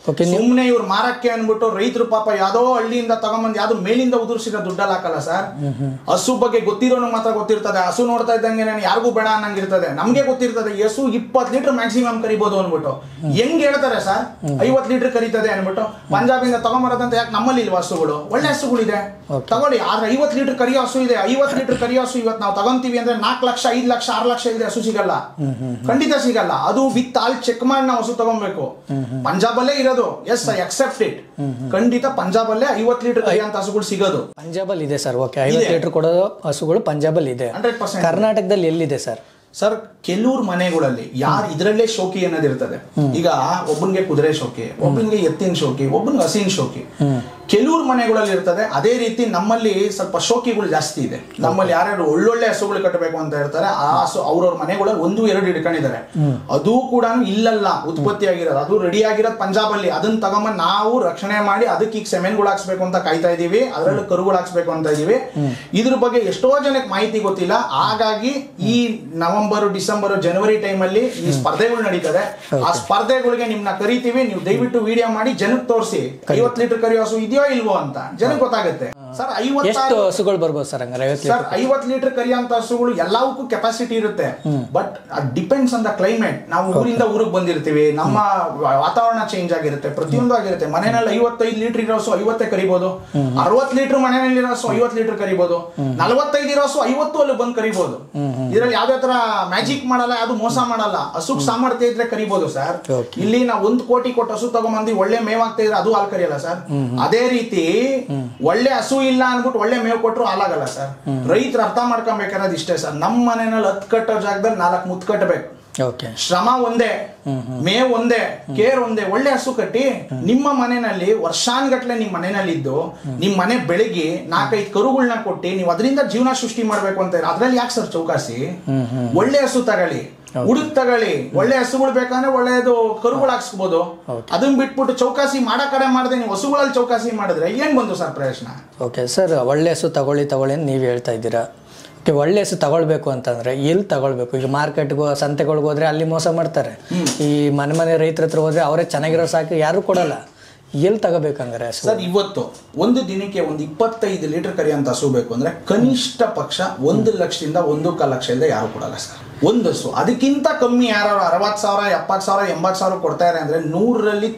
ಸುಮ್ನೆ ಇವ್ರು ಮಾರಕ್ಕೆ ಅನ್ಬಿಟ್ಟು ರೈತರು ಪಾಪ ಯಾವ್ದೋ ಹಳ್ಳಿಯಿಂದ ತಗೊಂಬಂದ್ ಯಾವ್ದೋ ಮೇಲಿಂದ ಉದುರ್ಸಿದ ದುಡ್ಡಲ್ಲಿ ಹಾಕಲ್ಲ ಸರ್. ಹಸು ಬಗ್ಗೆ ಗೊತ್ತಿರೋನು ಮಾತ್ರ ಗೊತ್ತಿರ್ತದೆ. ಹಸು ನೋಡ್ತಾ ಇದ್ದಂಗೆ ನಾನು ಯಾರಿಗೂ ಬೇಡ ಅನ್ನಂಗಿರ್ತದೆ. ನಮ್ಗೆ ಗೊತ್ತಿರ್ತದೆ ಹಸು 20 ಲೀಟರ್ ಮ್ಯಾಕ್ಸಿಮಮ್ ಕರಿಬಹುದು ಅನ್ಬಿಟ್ಟು. ಹೆಂಗ್ ಹೇಳ್ತಾರೆ ಸರ್ 50 ಲೀಟರ್ ಕರೀತದೆ ಅನ್ಬಿಟ್ಟು? ಪಂಜಾಬಿಂದ ತಗೊಂಬರೋದಂತ ಯಾಕೆ ನಮ್ಮಲ್ಲಿ ಇಲ್ವಾ ಹಸುಗಳು? ಒಳ್ಳೆ ಹಸುಗಳಿದೆ ತಗೊಳ್ಳಿ. ಆದ್ರೆ 50 ಲೀಟರ್ ಕರಿಯೋ ಹಸು ಇದೆ. 50 ಲೀಟರ್ ಕರಿಯೋ ಹಸು ಇವತ್ತು ನಾವು ತಗೊಂತೀವಿ ಅಂದ್ರೆ 4 ಲಕ್ಷ 5 ಲಕ್ಷ 6 ಲಕ್ಷ ಇದೆ ಹಸು ಸಿಗಲ್ಲ, ಖಂಡಿತ ಸಿಗಲ್ಲ. ಅದು ವಿತ್ ಆಲ್ ಚೆಕ್ ಮಾಡಿ ನಾವು ಹಸು ತಗೊಬೇಕು. ಪಂಜಾಬ್ ಅಲ್ಲೇ ಇರೋದು. Yes I accept it. ಖಂಡಿತ ಪಂಜಾಬ್ ಅಲ್ಲೇ 50 ಲೀಟರ್ ಕರಿಯಂತ ಹಸುಗಳು ಸಿಗೋದು. ಪಂಜಾಬ್ ಅಲ್ಲಿ ಇದೆ ಸರ್. ಓಕೆ, 50 ಲೀಟರ್ ಕೊಡೋ ಹಸುಗಳು ಪಂಜಾಬ್ ಅಲ್ಲಿ ಇದೆ. 100%. ಕರ್ನಾಟಕದಲ್ಲಿ ಎಲ್ಲಿದೆ ಸರ್? ಸರ್ ಕೆಲವ್ರ ಮನೆಗಳಲ್ಲಿ ಯಾರು ಇದ್ರಲ್ಲೇ ಶೋಕಿ ಅನ್ನೋದಿರ್ತದೆ. ಈಗ ಒಬ್ಬನ್ಗೆ ಕುದುರೆ ಶೋಕಿ, ಒಬ್ಬನ್ಗೆ ಎತ್ತಿನ ಶೋಕಿ, ಒಬ್ಬನ್ಗೆ ಹಸಿನ ಶೋಕಿ. ಕೆಲವ್ರ ಮನೆಗಳಲ್ಲಿ ಇರ್ತದೆ. ಅದೇ ರೀತಿ ನಮ್ಮಲ್ಲಿ ಸ್ವಲ್ಪ ಶೋಕಿಗಳು ಜಾಸ್ತಿ ಇದೆ. ನಮ್ಮಲ್ಲಿ ಯಾರ್ಯಾರು ಒಳ್ಳೊಳ್ಳೆ ಹಸುಗಳು ಕಟ್ಟಬೇಕು ಅಂತ ಇರ್ತಾರೆ, ಆ ಹಸು ಅವ್ರವ್ರ ಮನೆಗಳಲ್ಲಿ 1-2 ಇಟ್ಕೊಂಡಿದ್ದಾರೆ. ಅದು ಕೂಡ ಇಲ್ಲಲ್ಲ ಉತ್ಪತ್ತಿ ಆಗಿರೋದು. ಅದು ರೆಡಿ ಆಗಿರೋದು ಪಂಜಾಬ್ ಅಲ್ಲಿ. ಅದನ್ನ ತಗೊಂಬಂದ್ ನಾವು ರಕ್ಷಣೆ ಮಾಡಿ ಅದಕ್ಕೆ ಈಗ ಸೆಮೆನ್ಗಳು ಹಾಕ್ಸ್ಬೇಕು ಅಂತ ಕಾಯ್ತಾ ಇದೀವಿ. ಅದರಲ್ಲೂ ಕರುಗಳು ಹಾಕ್ಸ್ಬೇಕು ಅಂತ ಇದೀವಿ. ಇದ್ರ ಬಗ್ಗೆ ಎಷ್ಟೋ ಜನಕ್ಕೆ ಮಾಹಿತಿ ಗೊತ್ತಿಲ್ಲ. ಹಾಗಾಗಿ ಈ ನವೆಂಬರ್, ಡಿಸೆಂಬರ್, ಜನವರಿ ಟೈಮಲ್ಲಿ ಈ ಸ್ಪರ್ಧೆಗಳು ನಡೀತದೆ. ಆ ಸ್ಪರ್ಧೆಗಳಿಗೆ ನಿಮ್ನ ಕರಿತೀವಿ. ನೀವು ದಯವಿಟ್ಟು ವಿಡಿಯೋ ಮಾಡಿ ಜನಕ್ಕೆ ತೋರಿಸಿ 50 ಲೀಟರ್ ಕರಿಯೋ ಹಸು ಇದೆಯೋ ಇಲ್ವೋ ಅಂತ ಜನಕ್ಕೆ ಗೊತ್ತಾಗುತ್ತೆ. ಸರ್ 50 ಹಸುಗಳು ಬರ್ಬೋದು ಸರ್ ಹಂಗಾರೆ? ಸರ್ 50 ಲೀಟರ್ ಕರಿಯಂತ ಹಸುಗಳು ಎಲ್ಲವಕ್ಕೂ ಕೆಪಾಸಿಟಿ ಇರುತ್ತೆ. But depends on the climate. ನಾವು ಊರಿಂದ ಊರಿಗೆ ಬಂದಿರ್ತೀವಿ, ನಮ್ಮ ವಾತಾವರಣ ಚೇಂಜ್ ಆಗಿರುತ್ತೆ, ಪ್ರತಿಯೊಂದು ಆಗಿರುತ್ತೆ. ಮನೆಯಲ್ಲಿ 55 ಲೀಟರ್ ಇರೋ ಹಸು 50 ಕರಿಬಹುದು. 60 ಲೀಟರ್ ಮನೆಯಲ್ಲಿ ಇರೋ ಹಸು 50 ಲೀಟರ್ ಕರಿಬಹುದು. 45 ಇರೋ ಹಸು 50 ಅಲ್ಲಿ ಬಂದು ಕರಿಬಹುದು. ಇದ್ರಲ್ಲಿ ಯಾವ್ದೇ ತರ ಮ್ಯಾಜಿಕ್ ಮಾಡಲ್ಲ, ಯಾವ್ದು ಮೋಸ ಮಾಡಲ್ಲ. ಹಸುಕ್ ಸಾಮರ್ಥ್ಯ ಇದ್ರೆ ಕರಿಬಹುದು ಸರ್. ಇಲ್ಲಿ ನಾವು 1 ಕೋಟಿ ಕೊಟ್ಟು ಹಸು ತಗೊಂಬಂದು ಒಳ್ಳೆ ಮೇವಾಗ್ತಾ ಇದ್ರೆ ಅದು ಹಾಲು ಕರಿಯಲ್ಲ ಸರ್. ಅದೇ ರೀತಿ ಒಳ್ಳೆ ಹಸು ಇಲ್ಲ ಅನ್ಬಿಟ್ಟು ಒಳ್ಳೆ ಮೇವು ಕೊಟ್ಟರು ಹಾಲಾಗಲ್ಲ ಸರ್. ರೈತರು ಅರ್ಥ ಮಾಡ್ಕೊಬೇಕಾದ್ರೆ ಇಷ್ಟೇ ಸರ್. ನಮ್ಮ ಮನೆಯಲ್ಲಿ 10 ಕಟ್ಟೋ ಜಾಗದಲ್ಲಿ 4 ಮುತ್ತು ಕಟ್ಟಬೇಕು. ಶ್ರಮ ಒಂದೇ, ಮೇವು ಒಂದೇ, ಕೇರ್ ಒಂದೇ. ಒಳ್ಳೆ ಹಸು ಕಟ್ಟಿ ನಿಮ್ಮ ಮನೆಯಲ್ಲಿ ವರ್ಷಾನ್ಗಟ್ಲೆ ನಿಮ್ ಮನೆಯಲ್ಲಿ ಇದ್ದು ನಿಮ್ ಮನೆ ಬೆಳಗ್ಗೆ 4-5 ಕರುಗಳನ್ನ ಕೊಟ್ಟಿ ನೀವು ಅದರಿಂದ ಜೀವನ ಸೃಷ್ಟಿ ಮಾಡ್ಬೇಕು ಅಂತ. ಅದ್ರಲ್ಲಿ ಯಾಕೆ ಸರ್ ಚೌಕಾಸಿ? ಒಳ್ಳೆ ಹಸು ತಗೊಳ್ಳಿ, ಹುಡುಕ್ ತಗೊಳ್ಳಿ. ಒಳ್ಳೆ ಹಸುಗಳು ಬೇಕಂದ್ರೆ ಒಳ್ಳೆಯದು ಕರುಗಳು ಹಾಕ್ಸ್ಬೋದು. ಅದನ್ನ ಬಿಟ್ಬಿಟ್ಟು ಚೌಕಾಸಿ ಮಾಡೋ ಕಡೆ ಮಾಡದೆ ನೀವು ಹಸುಗಳಲ್ಲಿ ಚೌಕಾಸಿ ಮಾಡಿದ್ರೆ ಏನ್ ಬಂದು ಸರ್ ಪ್ರಯೋಜನ? ಓಕೆ ಸರ್, ಒಳ್ಳೆ ಹಸು ತಗೊಳ್ಳಿ ಅಂತ ನೀವು ಹೇಳ್ತಾ ಇದ್ದೀರಾ. ಒಳ್ಳೆ ಹಸು ತಗೊಳ್ಬೇಕು ಅಂತಂದ್ರೆ ಎಲ್ಲಿ ತಗೊಳ್ಬೇಕು? ಈಗ ಮಾರ್ಕೆಟ್ಗೂ ಸಂತೆಗಳಿಗೆ ಹೋದ್ರೆ ಅಲ್ಲಿ ಮೋಸ ಮಾಡ್ತಾರೆ. ಈ ಮನೆ ರೈತರ ಹತ್ರ ಹೋದ್ರೆ ಅವರೇ ಚೆನ್ನಾಗಿರೋ ಸಾಕು ಯಾರು ಕೊಡಲ್ಲ. ಎಲ್ಲಿ ತಗೋಬೇಕಂದ್ರೆ ಸರ್ ಇವತ್ತು ಒಂದು ದಿನಕ್ಕೆ 25 ಲೀಟರ್ ಕರಿಯಂತ ಹಸು ಬೇಕು ಅಂದ್ರೆ ಕನಿಷ್ಠ ಪಕ್ಷ 1 ಲಕ್ಷದಿಂದ 1.25 ಲಕ್ಷ ಇಲ್ಲದೆ ಯಾರು ಕೊಡಲ್ಲ ಸರ್ ಒಂದು ಹಸು. ಅದಕ್ಕಿಂತ ಕಮ್ಮಿ ಯಾರು 60,000 70,000 80,000 ಕೊಡ್ತಾ ಇದ್ದಾರೆ ಅಂದ್ರೆ 100ರಲ್ಲಿ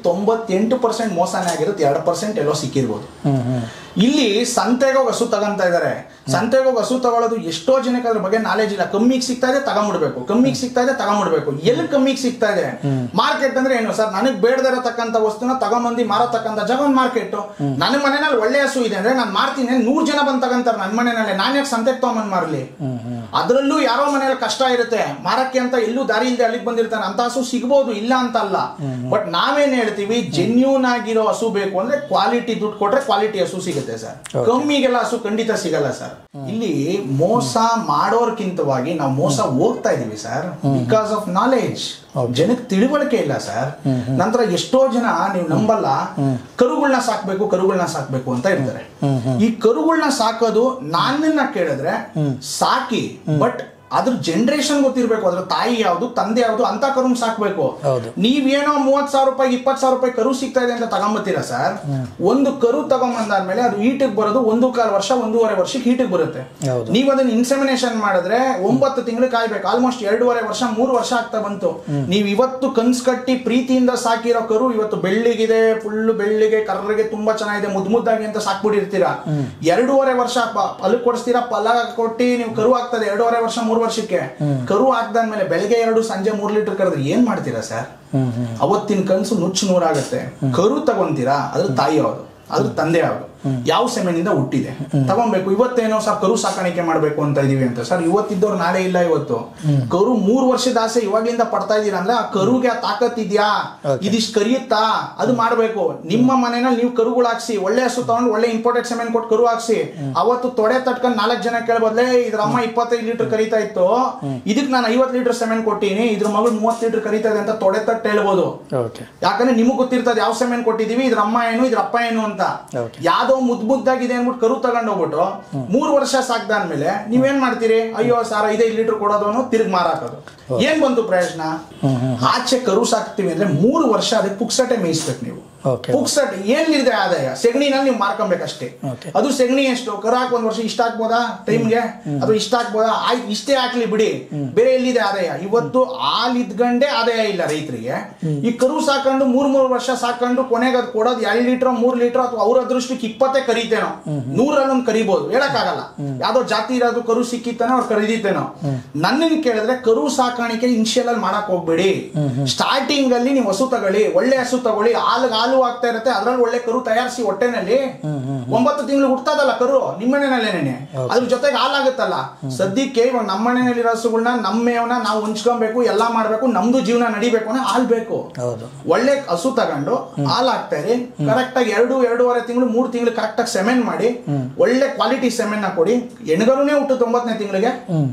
98% ಮೋಸನೇ ಆಗಿರುತ್ತೆ. 2% ಎಲ್ಲೋ ಸಿಕ್ಕಿರ್ಬೋದು. ಇಲ್ಲಿ ಸಂತೆಗೋಗಿ ಹಸು ತಗೊಂತ ಇದಾರೆ. ಸಂತೆಗೋಗಿ ಹಸು ತಗೊಳ್ಳೋದು ಎಷ್ಟೋ ಜನಕ್ಕೆ ಅದ್ರ ಬಗ್ಗೆ ನಾಲೆಜ್ ಇಲ್ಲ. ಕಮ್ಮಿಗೆ ಸಿಗ್ತಾ ಇದೆ ತಗೊಂಡ್ಬಿಡ್ಬೇಕು, ಕಮ್ಮಿಗೆ ಸಿಗ್ತಾ ಇದೆ ತಗೊಂಡ್ಬಿಡ್ಬೇಕು. ಎಲ್ಲಿ ಕಮ್ಮಿಗೆ ಸಿಗ್ತಾ ಇದೆ? ಮಾರ್ಕೆಟ್ ಅಂದ್ರೆ ಏನು ಸರ್? ನನಗೆ ಬೇಡದಿರತಕ್ಕಂಥ ವಸ್ತುನ ತಗೊಂಬಂದಿ ಮಾರತಕ್ಕಂಥ ಜಾಗ ಒಂದು ಮಾರ್ಕೆಟ್. ನನ್ನ ಮನೆಯಲ್ಲಿ ಒಳ್ಳೆ ಹಸು ಇದೆ ಅಂದ್ರೆ ನಾನು ಮಾರ್ತೀನಿ. 100 ಜನ ಬಂದು ತಗೊಂತಾರೆ ನನ್ನ ಮನೆಯಲ್ಲಿ. ನಾನು ಯಾಕೆ ಸಂತೆಗೆ ತಗೊಂಬಂದ್ ಮಾರ್ಲಿ? ಅದ್ರಲ್ಲೂ ಯಾರೋ ಮನೆಯಲ್ಲಿ ಕಷ್ಟ ಇರುತ್ತೆ ಮಾರಕ್ಕೆ ಅಂತ, ಎಲ್ಲೂ ದಾರಿ ಇಲ್ಲದೆ ಅಲ್ಲಿಗೆ ಬಂದಿರ್ತಾನೆ. ಅಂತ ಹಸು ಸಿಗ್ಬೋದು, ಇಲ್ಲ ಅಂತ ಅಲ್ಲ. ಬಟ್ ನಾವೇನ್ ಹೇಳ್ತೀವಿ, ಜೆನ್ಯೂನ್ ಆಗಿರೋ ಹಸು ಬೇಕು ಅಂದ್ರೆ ಕ್ವಾಲಿಟಿ ದುಡ್ಡು ಕೊಟ್ರೆ ಕ್ವಾಲಿಟಿ ಹಸು ಸಿಗುತ್ತೆ ಸರ್. ಕಮ್ಮಿಗೆಲ್ಲ ಹಸು ಖಂಡಿತ ಸಿಗಲ್ಲ ಸರ್. ಇಲ್ಲಿ ಮೋಸ ಮಾಡೋರ್ಕಿಂತವಾಗಿ ನಾವು ಮೋಸ ಹೋಗ್ತಾ ಇದೀವಿ ಸರ್. Because of knowledge. ಜನಕ್ಕೆ ತಿಳುವಳಿಕೆ ಇಲ್ಲ ಸರ್. ನಂತರ ಎಷ್ಟೋ ಜನ ನೀವು ನಂಬಲ್ಲ, ಕರುಗಳನ್ನ ಸಾಕ್ಬೇಕು ಅಂತ ಇರ್ತಾರೆ. ಈ ಕರುಗಳನ್ನ ಸಾಕೋದು ನನ್ನನ್ನ ಕೇಳಿದ್ರೆ ಸಾಕಿ, ಬಟ್ ಅದ್ರ ಜನರೇಷನ್ ಗೊತ್ತಿರ್ಬೇಕು. ಅದ್ರ ತಾಯಿ ಯಾವ್ದು ತಂದೆ ಯಾವ್ದು ಅಂತ ಕರು ಸಾಕ್ಬೇಕು. ನೀವೇನೋ 30,000 ರೂಪಾಯಿ 20,000 ರೂಪಾಯಿ ಕರು ಸಿಗ್ತಾ ಇದೆ ಅಂತ ತಗೊಂಬತ್ತೀರಾ ಸರ್. ಒಂದು ಕರು ತಗೊಂಬಂದಾದ್ಮೇಲೆ ಅದು ಹೀಟಿಗೆ ಬರೋದು 1.25 ವರ್ಷ 1.5 ವರ್ಷಕ್ಕೆ ಹೀಟಿಗೆ ಬರುತ್ತೆ. ನೀವು ಅದನ್ನ ಇನ್ಸೆಮಿನೇಷನ್ ಮಾಡಿದ್ರೆ 9 ತಿಂಗಳು ಕಾಯ್ಬೇಕು. ಆಲ್ಮೋಸ್ಟ್ 2.5 ವರ್ಷ 3 ವರ್ಷ ಆಗ್ತಾ ಬಂತು. ನೀವು ಇವತ್ತು ಕನ್ಸ್ ಕಟ್ಟಿ ಪ್ರೀತಿಯಿಂದ ಸಾಕಿರೋ ಕರು ಇವತ್ತು ಬೆಳ್ಳಿಗಿದೆ, ಫುಲ್ ಬೆಳ್ಳಿಗೆ ಕರ್ರಗೆ ತುಂಬಾ ಚೆನ್ನಾಗಿದೆ, ಮುದ್ದಾಗಿ ಅಂತ ಸಾಕ್ಬಿಟ್ಟಿರ್ತೀರಾ. 2.5 ವರ್ಷ ಅಲ್ಲಿಗೆ ಕೊಡಿಸ್ತೀರಾ, ಫಲ ಕೊಟ್ಟಿ ನೀವು ಕರು ಆಗ್ತದೆ. 2.5 ವರ್ಷ 3 ವರ್ಷಕ್ಕೆ ಕರು ಹಾಕ್ದಾದ್ಮೇಲೆ ಬೆಳಗ್ಗೆ 2 ಸಂಜೆ 3 ಲೀಟರ್ ಕರೆದ್ರೆ ಏನ್ ಮಾಡ್ತೀರಾ ಸರ್? ಅವತ್ತಿನ ಕನ್ಸು ನುಚ್ಚು ನೂರಾಗತ್ತೆ. ಕರು ತಗೊಂತೀರಾ, ಅದ್ರ ತಾಯಿ ಯಾವ್ದು, ಅದ್ರ ತಂದೆ ಯಾವ್ದು, ಯಾವ ಸೆಮೆನಿಂದ ಹುಟ್ಟಿದೆ ತಗೊಬೇಕು. ಇವತ್ತೇನೋ ಸರ್ ಕರು ಸಾಕಾಣಿಕೆ ಮಾಡ್ಬೇಕು ಅಂತ ಇದೀವಿ ಅಂತ ಸರ್. ಇವತ್ತಿದ್ದವ್ರು ನಾಳೆ ಇಲ್ಲ. ಇವತ್ತು ಕರು 3 ವರ್ಷದ ಆಸೆ ಇವಾಗ್ಲಿಂದ ಪಡ್ತಾ ಇದೀರಾ ಅಂದ್ರೆ ಆ ಕರುಗೆ ಆ ತಾಕತ್ ಇದ್ಯಾ, ಇದಿಷ್ಟು ಕರಿಯುತ್ತಾ, ಅದು ಮಾಡ್ಬೇಕು. ನಿಮ್ಮ ಮನೆಯಲ್ಲಿ ನೀವು ಕರುಗಳು ಹಾಕ್ಸಿ, ಒಳ್ಳೆ ಹಸು ತಗೊಂಡು ಒಳ್ಳೆ ಇಂಪೋರ್ಟೆಡ್ ಸೆಮೆನ್ ಕೊಟ್ಟು ಕರು ಹಾಕ್ಸಿ. ಅವತ್ತು ತೊಡೆ ತಟ್ಕೊಂಡು 4 ಜನ ಕೇಳ್ಬೋದ್ಲೇ, ಇದ್ರ ಅಮ್ಮ 25 ಲೀಟರ್ ಕರೀತಾ ಇತ್ತು, ಇದಕ್ಕೆ ನಾನು 50 ಲೀಟರ್ ಸೆಮೆನ್ ಕೊಟ್ಟಿನಿ, ಇದ್ರ ಮಗಳು 30 ಲೀಟರ್ ಕರೀತಾ ಇದೆ ಅಂತ ತೊಡೆ ತಟ್ಟು ಹೇಳ್ಬೋದು. ಯಾಕಂದ್ರೆ ನಿಮಗ್ ಗೊತ್ತಿರ್ತದೆ ಯಾವ ಸೆಮೆನ್ ಕೊಟ್ಟಿದೀವಿ, ಇದ್ರ ಅಮ್ಮ ಏನು ಇದ್ರ ಅಪ್ಪ ಏನು ಅಂತ. ಯಾವ್ದೋ ಮುದ್ದಾಗಿದೆ ಅನ್ಬಿಟ್ಟು ಕರು ತಗೊಂಡ್ ಹೋಗ್ಬಿಟ್ಟು 3 ವರ್ಷ ಸಾಕ್ದಾದ್ಮೇಲೆ ನೀವೇನ್ ಮಾಡ್ತೀರಿ? ಅಯ್ಯೋ ಸರ್ 5 ಲೀಟರ್ ಕೊಡೋದನ್ನು ತಿರುಗಿ ಮಾರಾಕೋದು. ಏನ್ ಬಂತು ಪ್ರಯೋಜನ? ಆಚೆ ಕರು ಸಾಕ್ತಿವಿ ಅಂದ್ರೆ 3 ವರ್ಷ ಅದಕ್ಕೆ ಪುಕ್ಸಟೆ ಮೇಯಿಸ್ಬೇಕು ನೀವು. ಪುಕ್ಸಟ್ ಏನಿದೆ ಆದಾಯ ಸೆಗಣಿನಲ್ಲಿ ನೀವು ಮಾರ್ಕೊಬೇಕಷ್ಟೇ. ಅದು ಸೆಗಣಿ ಎಷ್ಟು ಕರಾಕ್ ಒಂದ್ ವರ್ಷ ಇಷ್ಟ ಹಾಕ್ಬೋದಾ ಟೈಮ್ಗೆ, ಅದು ಇಷ್ಟ ಹಾಕ್ಬೋದಾ, ಆಯ್ತು ಇಷ್ಟೇ ಹಾಕ್ಲಿ ಬಿಡಿ, ಬೇರೆ ಎಲ್ಲಿದೆ ಆದಾಯ? ಇವತ್ತು ಹಾಲ್ ಇದ್ಗಂಡೆ ಆದಾಯ ಇಲ್ಲ ರೈತರಿಗೆ. ಈ ಕರು ಸಾಕೊಂಡು 3 ವರ್ಷ ಸಾಕೊಂಡು ಕೊನೆಗೆ ಅದು ಕೊಡೋದು 2 ಲೀಟರ್ 3 ಲೀಟರ್, ಅಥವಾ ಅವ್ರ ಅದೃಷ್ಟಕ್ಕೆ 20 ಕರೀತೇನೋ, 100 ಕರಿಬಹುದು, ಹೇಳಕ್ಕಾಗಲ್ಲ. ಯಾವ್ದೋ ಜಾತಿ ಇರೋದು ಕರು ಸಿಕ್ಕಿತ್ತೇನೋ ಅವ್ರು ಕರೀತೇನೋ. ನನ್ನನ್ನು ಕೇಳಿದ್ರೆ ಕರು ಸಾಕಾಣಿಕೆ ಇನಿಷಿಯಲ್ ಅಲ್ಲಿ ಮಾಡಕ್ ಹೋಗ್ಬೇಡಿ. ಸ್ಟಾರ್ಟಿಂಗ್ ಅಲ್ಲಿ ನೀವು ಹಸು ತಗೊಳ್ಳಿ, ಒಳ್ಳೆ ಹಸು ತಗೊಳ್ಳಿ, ಹಾಲು ಆಗ್ತಾ ಇರುತ್ತೆ, ಅದ್ರಲ್ಲಿ ಒಳ್ಳೆ ಕರು ತಯಾರಿಸಿ ಹೊಟ್ಟೆನಲ್ಲಿ 9 ತಿಂಗಳು ಹುಡ್ತದಲ್ಲ ಕರು ನಿಮ್ಮನೆಯಲ್ಲೇನೆ, ಅದ್ರ ಜೊತೆಗೆ ಹಾಲಾಗುತ್ತಲ್ಲ. ಸದ್ಯಕ್ಕೆ ಇವಾಗ ನಮ್ಮನೆಯಲ್ಲಿ ಹಸುಗಳನ್ನ ನಮ್ಮೇವನ್ನ ನಾವು ಹಂಚ್ಕೊಬೇಕು, ಎಲ್ಲಾ ಮಾಡ್ಬೇಕು, ನಮ್ದು ಜೀವನ ನಡಿಬೇಕು ಅಂದ್ರೆ ಹಾಲ್ ಬೇಕು. ಒಳ್ಳೆ ಹಸು ತಗೊಂಡು ಹಾಲ್ ಹಾಕ್ತಾ ಇರಿ, ಕರೆಕ್ಟ್ ಆಗಿ 2-2.5 ತಿಂಗಳು 3 ತಿಂಗಳು ಕರೆಕ್ಟ್ ಆಗಿ ಸೆಮೆನ್ ಮಾಡಿ, ಒಳ್ಳೆ ಕ್ವಾಲಿಟಿ ಸೆಮೆನ್ ಕೊಡಿ. ಹೆಣ್ಗರುನೇ ಹುಟ್ಟು 9ನೇ ತಿಂಗಳಿಗೆ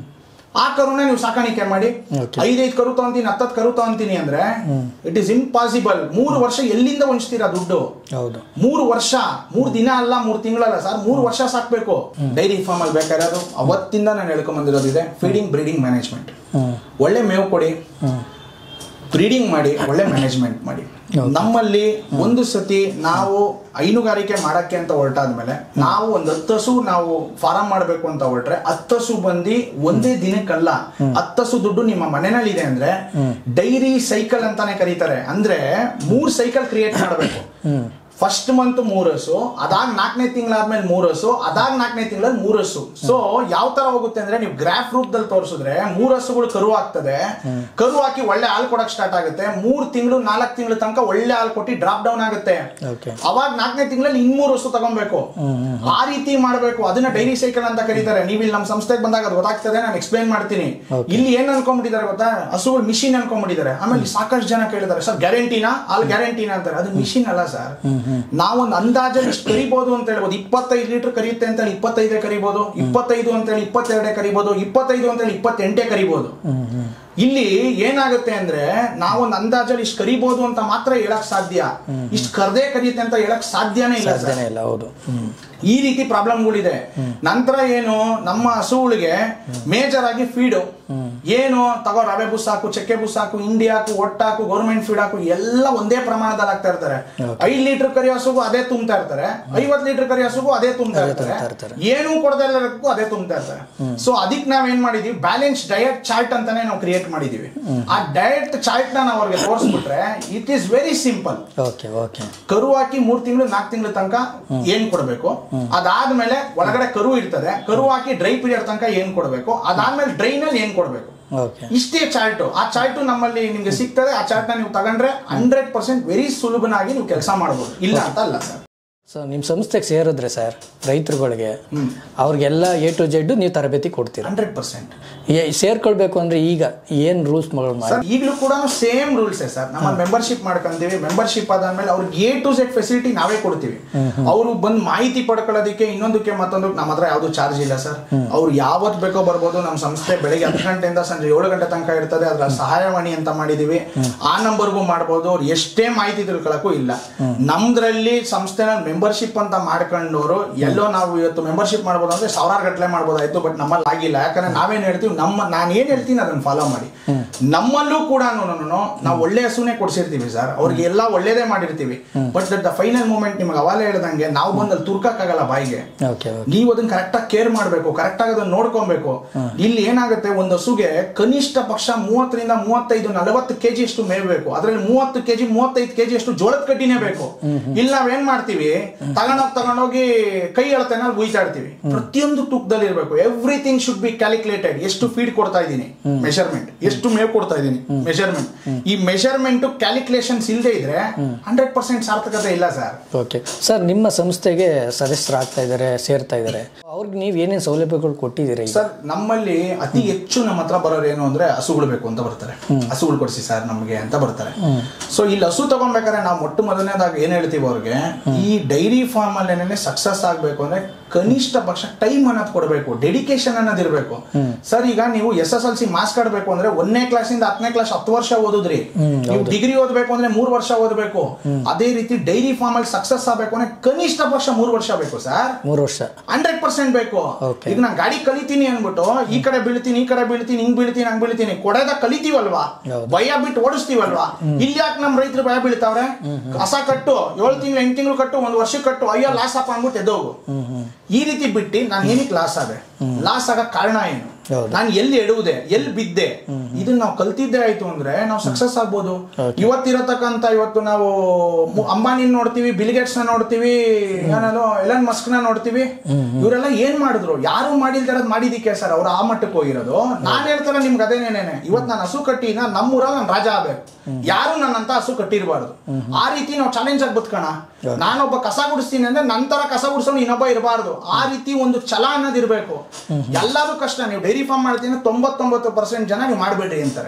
ಆ ಕರುನ ನೀವು ಸಾಕಾಣಿಕೆ ಮಾಡಿ. 5 ಕರು ತಗೊಂತೀನಿ 10 ಕರು ತಗೊಂತೀನಿ ಅಂದ್ರೆ ಇಟ್ ಇಸ್ ಇಂಪಾಸಿಬಲ್. 3 ವರ್ಷ ಎಲ್ಲಿಂದ ಹೊಂಚ್ತೀರಾ ದುಡ್ಡು? 3 ವರ್ಷ, 3 ದಿನ ಅಲ್ಲ, 3 ತಿಂಗಳಲ್ಲ ಸರ್, 3 ವರ್ಷ ಸಾಕ್ಬೇಕು. ಡೈರಿ ಫಾರ್ಮ್ ಅಲ್ಲಿ ಬೇಕಾಗಿರೋದು ಅವತ್ತಿಂದ ನಾನು ಹೇಳ್ಕೊಂಡ್ ಬಂದಿರೋದಿದೆ, ಫೀಡಿಂಗ್ ಬ್ರೀಡಿಂಗ್ ಮ್ಯಾನೇಜ್ಮೆಂಟ್. ಒಳ್ಳೆ ಮೇವು ಕೊಡಿ, ಬ್ರೀಡಿಂಗ್ ಮಾಡಿ, ಒಳ್ಳೆ ಮ್ಯಾನೇಜ್ಮೆಂಟ್ ಮಾಡಿ. ನಮ್ಮಲ್ಲಿ ಒಂದು ಸತಿ ನಾವು ಹೈನುಗಾರಿಕೆ ಮಾಡಕ್ಕೆ ಅಂತ ಹೊರಟಾದ್ಮೇಲೆ ನಾವು ಒಂದು 10 ಹಸು ನಾವು ಫಾರಂ ಮಾಡಬೇಕು ಅಂತ ಹೊರಟ್ರೆ 10 ಹಸು ಬಂದು ಒಂದೇ ದಿನಕ್ಕಲ್ಲ, 10 ಹಸು ದುಡ್ಡು ನಿಮ್ಮ ಮನೆಯಲ್ಲಿ ಇದೆ ಅಂದ್ರೆ ಡೈರಿ ಸೈಕಲ್ ಅಂತಾನೆ ಕರೀತಾರೆ. ಅಂದ್ರೆ 3 ಸೈಕಲ್ ಕ್ರಿಯೇಟ್ ಮಾಡಬೇಕು. ಫಸ್ಟ್ ಮಂತ್ 3 ಹಸು, ಅದಾಗ 4ನೇ ತಿಂಗಳಾದ್ಮೇಲೆ 3 ಹಸು, ಅದಾಗ 4ನೇ ತಿಂಗಳಲ್ಲಿ 3 ಹಸು. ಸೊ ಯಾವ ತರ ಹೋಗುತ್ತೆ ಅಂದ್ರೆ ನೀವು ಗ್ರಾಫ್ ರೂಪದಲ್ಲಿ ತೋರಿಸಿದ್ರೆ 3 ಹಸುಗಳು ಕರು ಆಗ್ತದೆ, ಕರು ಹಾಕಿ ಒಳ್ಳೆ ಹಾಲು ಕೊಡಕ್ ಸ್ಟಾರ್ಟ್ ಆಗುತ್ತೆ. 3 ತಿಂಗಳು 4 ತಿಂಗಳು ತನಕ ಒಳ್ಳೆ ಹಾಲು ಕೊಟ್ಟು ಡ್ರಾಪ್ ಡೌನ್ ಆಗುತ್ತೆ. ಅವಾಗ 4ನೇ ತಿಂಗಳಲ್ಲಿ 3 ಹಸು ತಗೊಬೇಕು. ಆ ರೀತಿ ಮಾಡಬೇಕು. ಅದನ್ನ ಡೈರಿ ಸೈಕಲ್ ಅಂತ ಕರೀತಾರೆ. ನೀವು ಇಲ್ಲಿ ನಮ್ಮ ಸಂಸ್ಥೆಗೆ ಬಂದಾಗ ಅದು ಗೊತ್ತಾಗ್ತದೆ, ನಾನು ಎಕ್ಸ್ಪ್ಲೈನ್ ಮಾಡ್ತೀನಿ. ಇಲ್ಲಿ ಏನ್ ಅನ್ಕೊಂಡ್ಬಿಟ್ಟಿದ್ದಾರೆ ಗೊತ್ತಾ, ಹಸುಗಳು ಮಿಷಿನ್ ಅನ್ಕೊಂಡ್ಬಿಟ್ಟಿದ್ದಾರೆ. ಆಮೇಲೆ ಸಾಕಷ್ಟು ಜನ ಕೇಳಿದ್ದಾರೆ, ಸರ್ ಗ್ಯಾರಂಟಿನಾ ಹಾಲು ಗ್ಯಾರಂಟಿನಾ ಅಂತಾರೆ. ಅದು ಮಿಷಿನ್ ಅಲ್ಲ ಸರ್. ನಾವೊಂದು ಅಂದಾಜಲ್ಲಿ ಇಷ್ಟು ಕರಿಬಹುದು ಅಂತ ಹೇಳ್ಬೋದು. 25 ಲೀಟರ್ ಕರಿಯುತ್ತೆ ಅಂತ ಹೇಳಿ 25 ಕರಿಬಹುದು, 25 ಅಂತ ಹೇಳಿ 22 ಕರಿಬಹುದು, 25 ಅಂತ ಹೇಳಿ 28 ಕರಿಬಹುದು. ಇಲ್ಲಿ ಏನಾಗುತ್ತೆ ಅಂದ್ರೆ ನಾವೊಂದು ಅಂದಾಜಲ್ಲಿ ಇಷ್ಟು ಕರಿಬಹುದು ಅಂತ ಮಾತ್ರ ಹೇಳಕ್ ಸಾಧ್ಯ, ಇಷ್ಟು ಕರ್ದೇ ಕರಿಯುತ್ತೆ ಅಂತ ಹೇಳಕ್ ಸಾಧ್ಯನೇ ಇಲ್ಲ. ಹೌದು, ಈ ರೀತಿ ಪ್ರಾಬ್ಲಮ್ಗಳಿದೆ. ನಂತರ ಏನು, ನಮ್ಮ ಹಸುಗಳಿಗೆ ಮೇಜರ್ ಆಗಿ ಫೀಡು ಏನು ತಗೋ, ರವೆ ಬುಸ್ ಹಾಕು, ಚಕ್ಕೆ ಬುಸ್ ಹಾಕು, ಹಿಂಡಿ ಹಾಕು, ಒಟ್ಟಾಕು, ಗೌರ್ಮೆಂಟ್ ಫೀಡ್ ಹಾಕು, ಎಲ್ಲ ಒಂದೇ ಪ್ರಮಾಣದಲ್ಲಿ ಹಾಕ್ತಾ ಇರ್ತಾರೆ. 5 ಲೀಟರ್ ಕರಿ ಹಸುಗೂ ಅದೇ ತುಂಬ್ತಾ ಇರ್ತಾರೆ, 50 ಲೀಟರ್ ಕರಿ ಹಸುಗೂ ಅದೇ ತುಂಬ್ತಾ ಇರ್ತಾರೆ, ಏನೂ ಕೊಡದೇ ಇರೋದಕ್ಕೂ ಅದೇ ತುಂಬ್ತಾ ಇರ್ತಾರೆ. ಸೊ ಅದಕ್ಕೆ ನಾವೇನ್ ಮಾಡಿದೀವಿ, ಬ್ಯಾಲೆನ್ಸ್ ಡಯಟ್ ಚಾರ್ಟ್ ಅಂತಾನೆ ನಾವು ಕ್ರಿಯೇಟ್ ಮಾಡಿದೀವಿ. ಆ ಡಯಟ್ ಚಾರ್ಟ್ ನ ನಾವು ಅವ್ರಿಗೆ ತೋರಿಸ್ಬಿಟ್ರೆ ಇಟ್ ಈಸ್ ವೆರಿ ಸಿಂಪಲ್. ಕರು ಹಾಕಿ 3 ತಿಂಗಳು 4 ತಿಂಗಳ ತನಕ ಏನ್ ಕೊಡ್ಬೇಕು, ಅದಾದ್ಮೇಲೆ ಒಳಗಡೆ ಕರು ಇರ್ತದೆ, ಕರು ಹಾಕಿ ಡ್ರೈ ಪೀರಿಯಡ್ ತನಕ ಏನ್ ಕೊಡ್ಬೇಕು, ಅದಾದ್ಮೇಲೆ ಡ್ರೈ ನಲ್ಲಿ ಏನ್ ಕೊಡ್ಬೇಕು, ಇಷ್ಟೇ ಚಾರ್ಟ್. ಆ ಚಾರ್ಟ್ ನಮ್ಮಲ್ಲಿ ನಿಮ್ಗೆ ಸಿಗ್ತದೆ. ಆ ಚಾರ್ಟ್ ನ ನೀವು ತಗೊಂಡ್ರೆ 100% ವೆರಿ ಸುಲಭನಾಗಿ ನೀವು ಕೆಲಸ ಮಾಡಬಹುದು. ಇಲ್ಲ ಅಂತ ಅಲ್ಲ ಸರ್. ಸೊ ನಿಮ್ಮ ಸಂಸ್ಥೆಗೆ ಸೇರಿದ್ರೆ ಸರ್ ರೈತರುಗಳಿಗೆ ಅವ್ರಿಗೆಲ್ಲ A to Z ನೀವು ತರಬೇತಿ ಕೊಡ್ತೀರಾ? 100%. ಸೇರ್ಕೊಳ್ಬೇಕು ಅಂದ್ರೆ ಈಗ ಏನ್ ರೂಲ್ಸ್ ಸರ್? ಈಗಲೂ ಕೂಡ ಸೇಮ್ ರೂಲ್ಸ್ ಸರ್. ನಮ್ಮ ಮೆಂಬರ್ಶಿಪ್ ಮಾಡ್ಕೊಂತೀವಿ. ಮೆಂಬರ್ಶಿಪ್ ಆದ್ಮೇಲೆ ಅವ್ರಿಗೆ A to Z ಫೆಸಿಲಿಟಿ ನಾವೇ ಕೊಡ್ತೀವಿ. ಅವರು ಬಂದು ಮಾಹಿತಿ ಪಡ್ಕೊಳ್ಳೋದಕ್ಕೆ ಇನ್ನೊಂದಕ್ಕೆ ಮತ್ತೊಂದಕ್ಕೆ ನಮ್ಮ ಹತ್ರ ಯಾವ್ದು ಚಾರ್ಜ್ ಇಲ್ಲ ಸರ್. ಅವ್ರು ಯಾವತ್ತು ಬೇಕೋ ಬರ್ಬೋದು. ನಮ್ಮ ಸಂಸ್ಥೆ ಬೆಳಿಗ್ಗೆ 10 ಗಂಟೆಯಿಂದ ಸಂಜೆ 7 ಗಂಟೆ ತನಕ ಇರ್ತದೆ. ಅದ್ರ ಸಹಾಯವಾಣಿ ಅಂತ ಮಾಡಿದೀವಿ, ಆ ನಂಬರ್ಗೂ ಮಾಡ್ಬೋದು. ಅವ್ರು ಎಷ್ಟೇ ಮಾಹಿತಿ ತಿಳ್ಕೊಳಕ್ಕೂ ಇಲ್ಲ. ನಮ್ದ್ರಲ್ಲಿ ಸಂಸ್ಥೆನ ಮೆಂಬರ್ಶಿಪ್ ಅಂತ ಮಾಡ್ಕೊಂಡವರು ಎಲ್ಲೋ ನಾವು ಇವತ್ತು ಮೆಂಬರ್ಶಿಪ್ ಮಾಡ್ಬೋದು ಅಂದ್ರೆ 1000 ಗಟ್ಟಲೆ ಮಾಡ್ಬೋದಾಯ್ತು. ಬಟ್ ನಮ್ಮಲ್ಲಿ ಆಗಿಲ್ಲ. ಯಾಕಂದ್ರೆ ನಾವೇನ್ ಹೇಳ್ತೀವಿ, ನಾನು ಏನ್ ಹೇಳ್ತೀನಿ ಅದನ್ನ ಫಾಲೋ ಮಾಡಿ. ನಮ್ಮಲ್ಲೂ ಕೂಡ ನಾವು ಒಳ್ಳೆ ಹಸುನೇ ಕೊಡ್ಸಿರ್ತೀವಿ ಸರ್. ಅವ್ರಿಗೆ ಎಲ್ಲ ಒಳ್ಳೇದೇ ಮಾಡಿರ್ತೀವಿ. ಬಟ್ ದ ಫೈನಲ್ ಮೂಮೆಂಟ್ ನಿಮ್ಗೆ ಅವಾಲೇ ಹೇಳ್ದಂಗೆ ನಾವು ಬಂದಲ್ಲಿ ತುರ್ಕಕ್ಕಾಗಲ್ಲ ಬಾಯಿಗೆ. ನೀವು ಅದನ್ನ ಕರೆಕ್ಟ್ ಆಗಿ ಕೇರ್ ಮಾಡ್ಬೇಕು, ಕರೆಕ್ಟ್ ಆಗಿ ಅದನ್ನ ನೋಡ್ಕೊಬೇಕು. ಇಲ್ಲಿ ಏನಾಗುತ್ತೆ, ಒಂದು ಹಸುಗೆ ಕನಿಷ್ಠ ಪಕ್ಷ 30 ರಿಂದ 35 40 kg ಅಷ್ಟು ಮೇವು ಬೇಕು. ಅದ್ರಲ್ಲಿ 30 kg 35 kg ಅಷ್ಟು ಜೋಳದ ಕಡ್ಡಿನೇ ಬೇಕು. ಇಲ್ಲಿ ನಾವೇನ್ ಮಾಡ್ತೀವಿ, ತಗೊಂಡೋಗಿ ಕೈ ಅಳತೆನಲ್ಲಿ ಬುಯ್ತಾ ಇರ್ತೀವಿ. ಪ್ರತಿಯೊಂದು ತೂಕದಲ್ಲಿ ಇರಬೇಕು. Everything should be calculated. ಎಷ್ಟು ಫೀಡ್ ಕೊಡ್ತಾ ಇದ್ದೀನಿ ಮೆಷರ್ಮೆಂಟ್, ಎಷ್ಟು ಮೇವು ಕೊಡ್ತಾ ಇದ್ದೀನಿ ಮೆಷರ್ಮೆಂಟ್. ಈ ಮೆಷರ್ಮೆಂಟ್ ಕ್ಯಾಲ್ಕುಲೇಷನ್ಸ್ ಇಲ್ಲದೆ ಇದ್ರೆ 100% ಸಾರ್ಥಕತೆ ಇಲ್ಲ ಸರ್. ಓಕೆ ಸರ್, ನಿಮ್ಮ ಸಂಸ್ಥೆಗೆ ಸದಸ್ಯರಾಗ್ತಾ ಇದ್ದಾರೆ, ಸೇರ್ತಾ ಇದ್ದಾರೆ, ಅವ್ರಿಗೆ ನೀವು ಏನೇನು ಸೌಲಭ್ಯಗಳು ಕೊಟ್ಟಿದ್ದೀರಿ ಸರ್? ನಮ್ಮಲ್ಲಿ ಅತಿ ಹೆಚ್ಚು ನಮ್ಮ ಹತ್ರ ಬರೋರು ಏನು ಅಂದ್ರೆ ಹಸುಗಳು ಬೇಕು ಅಂತ ಬರ್ತಾರೆ. ಹಸುಗಳು ಕೊಡಿಸಿ ಸರ್ ನಮಗೆ ಅಂತ ಬರ್ತಾರೆ. ಸೊ ಇಲ್ಲಿ ಹಸು ತಗೊಬೇಕಾದ್ರೆ ನಾವು ಮೊದಲನೇದಾಗ ಏನ್ ಹೇಳ್ತೀವಿ ಅವ್ರಿಗೆ, ಈ ಡೈರಿ ಫಾರ್ಮ್ ಅಲ್ಲೇನೆ ಸಕ್ಸಸ್ ಆಗ್ಬೇಕು ಅಂದ್ರೆ ಕನಿಷ್ಠ ಪಕ್ಷ ಟೈಮ್ ಅನ್ನೋದು ಕೊಡಬೇಕು, ಡೆಡಿಕೇಶನ್ ಅನ್ನೋದು ಇರಬೇಕು. ಸರ್ ಈಗ ನೀವು SSLC ಮಾರ್ಕ್ಸ್ ಕಾಡ್ಬೇಕು ಅಂದ್ರೆ 1ನೇ ಕ್ಲಾಸಿಂದ 10ನೇ ಕ್ಲಾಸ್ 10 ವರ್ಷ ಓದಿದ್ರಿ, ನೀವು ಡಿಗ್ರಿ ಓದಬೇಕು ಅಂದ್ರೆ 3 ವರ್ಷ ಓದಬೇಕು. ಅದೇ ರೀತಿ ಡೈರಿ ಫಾರ್ಮ್ ಅಲ್ಲಿ ಸಕ್ಸಸ್ ಆಗಬೇಕು ಅಂದ್ರೆ ಕನಿಷ್ಠ ಪಕ್ಷ 3 ವರ್ಷ ಬೇಕು ಸರ್. 3 ವರ್ಷ 100% ಬೇಕು. ಈಗ ನಾನು ಗಾಡಿ ಕಲಿತೀನಿ ಅನ್ಬಿಟ್ಟು ಈ ಕಡೆ ಬೀಳ್ತೀನಿ ಹಿಂಗ್ ಬೀಳ್ತೀನಿ ಹಂಗ್ ಬೀಳ್ತೀನಿ ಕೊಡದ ಕಲಿತೀವಲ್ವಾ, ಭಯ ಬಿಟ್ಟು ಓಡಿಸ್ತೀವಲ್ವಾ. ಇಲ್ಲಿ ಯಾಕೆ ನಮ್ ರೈತರು ಭಯ ಬೀಳ್ತಾವ್ರೆ? ಕಸ ಕಟ್ಟು 7 ತಿಂಗಳು 8 ತಿಂಗಳು ಕಟ್ಟು 1 ವರ್ಷ ಕಟ್ಟು, ಅಯ್ಯೋ ಲಾಸ್ ಅಪ್ಪ ಅನ್ಬಿಟ್ಟು ಎದ್ದೋಗು. ಈ ರೀತಿ ಬಿಟ್ಟು ನಾನು ಏನಕ್ಕೆ ಲಾಸ್ ಆದೆ, ಲಾಸ್ ಆಗ ಕಾರಣ ಏನು, ನಾನು ಎಲ್ಲಿ ಎಡುವುದೆ, ಎಲ್ಲಿ ಬಿದ್ದೆ, ಇದನ್ನ ನಾವು ಕಲ್ತಿದ್ದೆ ಆಯ್ತು ಅಂದ್ರೆ ನಾವು ಸಕ್ಸಸ್ ಆಗ್ಬೋದು. ಇವತ್ತಿರತಕ್ಕಂತ ಇವತ್ತು ನಾವು ಅಂಬಾನಿ ನೋಡ್ತೀವಿ, ಬಿಲ್ ಗೇಟ್ಸ್ ನ ನೋಡ್ತೀವಿ, ಎಲನ್ ಮಸ್ಕ್ ನ ನೋಡ್ತೀವಿ. ಇವರೆಲ್ಲ ಏನ್ ಮಾಡಿದ್ರು? ಯಾರು ಮಾಡಿಲ್ದಿರೋದು ಮಾಡಿದಿಕ್ಕೆ ಸರ್ ಅವ್ರು ಆ ಮಟ್ಟಕ್ಕೆ ಹೋಗಿರೋದು. ನಾನ್ ಹೇಳ್ತಾರೆ ನಿಮ್ಗೆ ಅದೇನೇನೆ, ಇವತ್ತು ನಾನು ಹಸು ಕಟ್ಟಿ ನಮ್ಮೂರಲ್ಲಿ ನಾನು ರಾಜ ಆಗ್ಬೇಕು, ಯಾರು ನನ್ನಂತ ಹಸು ಕಟ್ಟಿರಬಾರ್ದು. ಆ ರೀತಿ ನಾವು ಚಾಲೆಂಜ್ ಆಗಿ ಬದುಕೋಣ. ನಾನೊಬ್ಬ ಕಸ ಗುಡಿಸ್ತೀನಿ ಅಂದ್ರೆ ನಂತರ ಕಸ ಗುಡಿಸೋನು ಇನ್ನೊಬ್ಬ ಇರಬಾರ್ದು. ಆ ರೀತಿ ಒಂದು ಛಲ ಅನ್ನೋದು ಇರಬೇಕು. ಎಲ್ಲರೂ ಕಷ್ಟ. ನೀವು ಡೈರಿ ಫಾರ್ಮ್ ಮಾಡ್ತೀನಿ 99% ಜನ ನೀವು ಮಾಡಬೇಡ್ರಿ ಅಂತಾರೆ.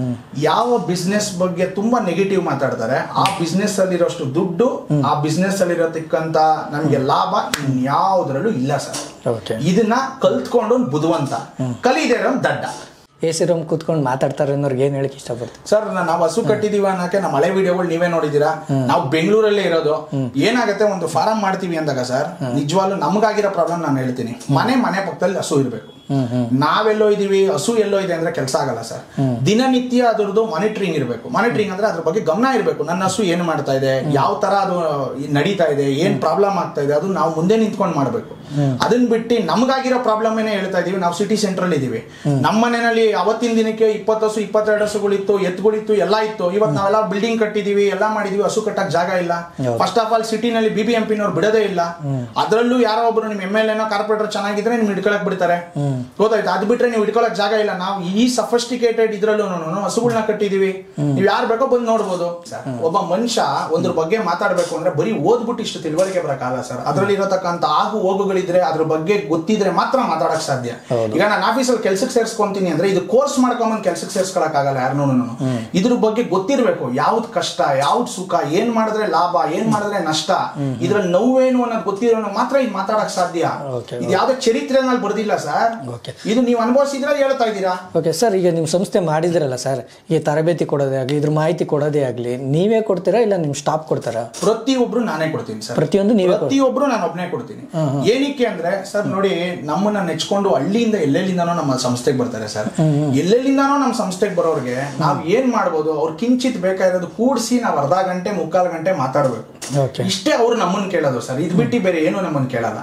ಯಾವ ಬಿಸ್ನೆಸ್ ಬಗ್ಗೆ ತುಂಬಾ ನೆಗೆಟಿವ್ ಮಾತಾಡ್ತಾರೆ, ಆ ಬಿಸ್ನೆಸ್ ಅಲ್ಲಿರೋಷ್ಟು ದುಡ್ಡು, ಆ ಬಿಸ್ನೆಸ್ ಅಲ್ಲಿರತಕ್ಕಂತ ನಮ್ಗೆ ಲಾಭ ಇನ್ಯಾವುದ್ರಲ್ಲೂ ಇಲ್ಲ ಸರ್. ಇದನ್ನ ಕಲ್ತ್ಕೊಂಡು ಬುದ್ಧಿವಂತ, ಕಲಿದೇ ಇರೋ ದಡ್ಡ. AC ರೂಮ್ ಕೂತ್ಕೊಂಡು ಮಾತಾಡ್ತಾರೆ ಅನ್ನೋರ್ಗೆ ಏನ್ ಹೇಳಕ್ ಇಷ್ಟಪಡ್ತೀನಿ ಸರ್? ನಾವು ಹಸು ಕಟ್ಟಿದೀವಿ ಅನ್ನಕ್ಕೆ ನಮ್ಮ ಹಳೆ ವಿಡಿಯೋಗಳು ನೀವೇ ನೋಡಿದೀರಾ. ನಾವು ಬೆಂಗಳೂರಲ್ಲೇ ಇರೋದು. ಏನಾಗುತ್ತೆ, ಒಂದು ಫಾರಂ ಮಾಡ್ತೀವಿ ಅಂದಾಗ ಸರ್ ನಿಜವಾಗ್ಲೂ ನಮ್ಗಾಗಿರೋ ಪ್ರಾಬ್ಲಮ್ ನಾನು ಹೇಳ್ತೀನಿ. ಮನೆ ಪಕ್ಕದಲ್ಲಿ ಹಸು ಇರಬೇಕು. ನಾವೆಲ್ಲೋ ಇದೀವಿ, ಹಸು ಎಲ್ಲೋ ಇದೆ ಅಂದ್ರೆ ಕೆಲಸ ಆಗಲ್ಲ ಸರ್. ದಿನನಿತ್ಯ ಅದ್ರದ್ದು ಮಾನಿಟರಿಂಗ್ ಇರಬೇಕು. ಮಾನಿಟರಿಂಗ್ ಅಂದ್ರೆ ಅದ್ರ ಬಗ್ಗೆ ಗಮನ ಇರಬೇಕು. ನನ್ನ ಹಸು ಏನು ಮಾಡ್ತಾ ಇದೆ, ಯಾವ ತರ ಅದು ನಡೀತಾ ಇದೆ, ಏನ್ ಪ್ರಾಬ್ಲಮ್ ಆಗ್ತಾ ಇದೆ, ಅದು ನಾವು ಮುಂದೆ ನಿಂತ್ಕೊಂಡು ಮಾಡ್ಬೇಕು. ಅದನ್ನ ಬಿಟ್ಟು ನಮ್ಗಾಗಿರೋ ಪ್ರಾಬ್ಲಮ್ ಏನೇ ಹೇಳ್ತಾ ಇದೀವಿ. ನಾವು ಸಿಟಿ ಸೆಂಟ್ರಲ್ ಇದೀವಿ. ನಮ್ಮ ಮನೆಯಲ್ಲಿ ಅವತ್ತಿನ ದಿನಕ್ಕೆ 20 ಹಸು 22 ಹಸುಗಳಿತ್ತು, ಎತ್ತುಗಳಿತ್ತು, ಎಲ್ಲ ಇತ್ತು. ಇವತ್ತು ನಾವೆಲ್ಲ ಬಿಲ್ಡಿಂಗ್ ಕಟ್ಟಿದೀವಿ, ಎಲ್ಲ ಮಾಡಿದೀವಿ, ಹಸು ಕಟ್ಟಕ್ ಜಾಗ ಇಲ್ಲ. ಫಸ್ಟ್ ಆಫ್ ಆಲ್ ಸಿಟಿನಲ್ಲಿ BBMP ನವ್ರು ಬಿಡೋದೇ ಇಲ್ಲ. ಅದ್ರಲ್ಲೂ ಯಾರೋ ಒಬ್ರು ನಿಮ್ MLA ಕಾರ್ಪೊರೇಟರ್ ಚೆನ್ನಾಗಿದ್ರೆ ನಿಮ್ ಹಿಡ್ಕೊಳಕ್ ಬಿಡ್ತಾರೆ, ಗೊತ್ತಾಯ್ತು. ಅದ್ ಬಿಟ್ರೆ ನೀವು ಇಟ್ಕೊಳಕ್ ಜಾಗ ಇಲ್ಲ. ನಾವು ಈ ಸಫಿಸ್ಟಿಕೇಟೆಡ್ ಇದ್ರಲ್ಲೂ ಹಸುಗಳನ್ನ ಕಟ್ಟಿದೀವಿ. ನೀವು ಯಾರು ಬೇಕೋ ಬಂದು ನೋಡ್ಬೋದು. ಒಬ್ಬ ಮನುಷ್ಯ ಒಂದ್ರ ಬಗ್ಗೆ ಮಾತಾಡ್ಬೇಕು ಅಂದ್ರೆ ಬರೀ ಓದ್ಬಿಟ್ಟು ಇಷ್ಟು ತಿಳುವಳಿಕೆ ಬರಕ್ಕಾಗಲ್ಲ ಸರ್. ಅದ್ರಲ್ಲಿ ಇರತಕ್ಕಂತ ಆಗು ಹೋಗುಗಳಿದ್ರೆ ಅದ್ರ ಬಗ್ಗೆ ಗೊತ್ತಿದ್ರೆ ಮಾತ್ರ ಮಾತಾಡಕ್ ಸಾಧ್ಯ. ಈಗ ನಾನು ಆಫೀಸಲ್ಲಿ ಕೆಲ್ಸಕ್ಕೆ ಸೇರ್ಸ್ಕೊಂತೀನಿ ಅಂದ್ರೆ ಇದು ಕೋರ್ಸ್ ಮಾಡ್ಕೊಂಬಂದ್ ಕೆಲ್ಸಕ್ಕೆ ಸೇರ್ಸ್ಕೊಳಕ್ ಆಗಲ್ಲ ಯಾರನ್ನೂ. ಇದ್ರ ಬಗ್ಗೆ ಗೊತ್ತಿರ್ಬೇಕು. ಯಾವ್ದು ಕಷ್ಟ, ಯಾವ್ದು ಸುಖ, ಏನ್ ಮಾಡಿದ್ರೆ ಲಾಭ, ಏನ್ ಮಾಡಿದ್ರೆ ನಷ್ಟ, ಇದ್ರಲ್ಲಿ ನೋವೇನು ಅನ್ನೋದು ಗೊತ್ತಿರೋ ಮಾತ್ರ ಇದು ಮಾತಾಡಕ್ ಸಾಧ್ಯ. ಇದು ಯಾವ್ದೇ ಚರಿತ್ರೆನಲ್ಲಿ ಬರ್ದಿಲ್ಲ ಸರ್. ಇದು ನೀವು ಅನುಭವಿಸಿದ್ರೆ ಹೇಳ್ತಾ ಇದ್ದೀರಾ. ಓಕೆ ಸರ್, ಈಗ ನಿಮ್ಮ ಸಂಸ್ಥೆ ಮಾಡಿದ್ರಲ್ಲ ಸರ್, ಈ ತರಬೇತಿ ಕೊಡೋದೇ ಆಗಲಿ, ಇದ್ರ ಮಾಹಿತಿ ಕೊಡೋದೇ ಆಗಲಿ, ನೀವೇ ಕೊಡ್ತೀರಾ ಇಲ್ಲ ನಿಮ್ ಸ್ಟಾಫ್ ಕೊಡ್ತಾರಾ? ಪ್ರತಿಯೊಬ್ರು ನಾನೇ ಕೊಡ್ತೀನಿ ಸರ್. ಪ್ರತಿಯೊಂದು ನೀವೇ? ಪ್ರತಿಯೊಬ್ರು ನಾನು ಒಬ್ಬನೇ ಕೊಡ್ತೀನಿ. ಏನಕ್ಕೆ ಅಂದ್ರೆ ಸರ್ ನೋಡಿ, ನಮ್ಮನ್ನ ನೆಚ್ಕೊಂಡು ಹಳ್ಳಿಯಿಂದ ಎಲ್ಲೆಲ್ಲಿಂದಾನೋ ನಮ್ಮ ಸಂಸ್ಥೆಗೆ ಬರ್ತಾರೆ ಸರ್. ಎಲ್ಲೆಲ್ಲಿಂದಾನೋ ನಮ್ಮ ಸಂಸ್ಥೆಗೆ ಬರೋರ್ಗೆ ನಾವ್ ಏನ್ ಮಾಡ್ಬೋದು, ಅವ್ರು ಕಿಂಚಿತ್ ಬೇಕಾಗಿರೋದು ಕೂಡಿಸಿ ನಾವು ಅರ್ಧ ಗಂಟೆ 3/4 ಗಂಟೆ ಮಾತಾಡ್ಬೇಕು. ಇಷ್ಟೇ ಅವ್ರು ನಮ್ಮನ್ನ ಕೇಳೋದು ಸರ್. ಇದ್ ಬಿಟ್ಟು ಬೇರೆ ಏನು ನಮ್ಮನ್ನ ಕೇಳಲ್ಲ.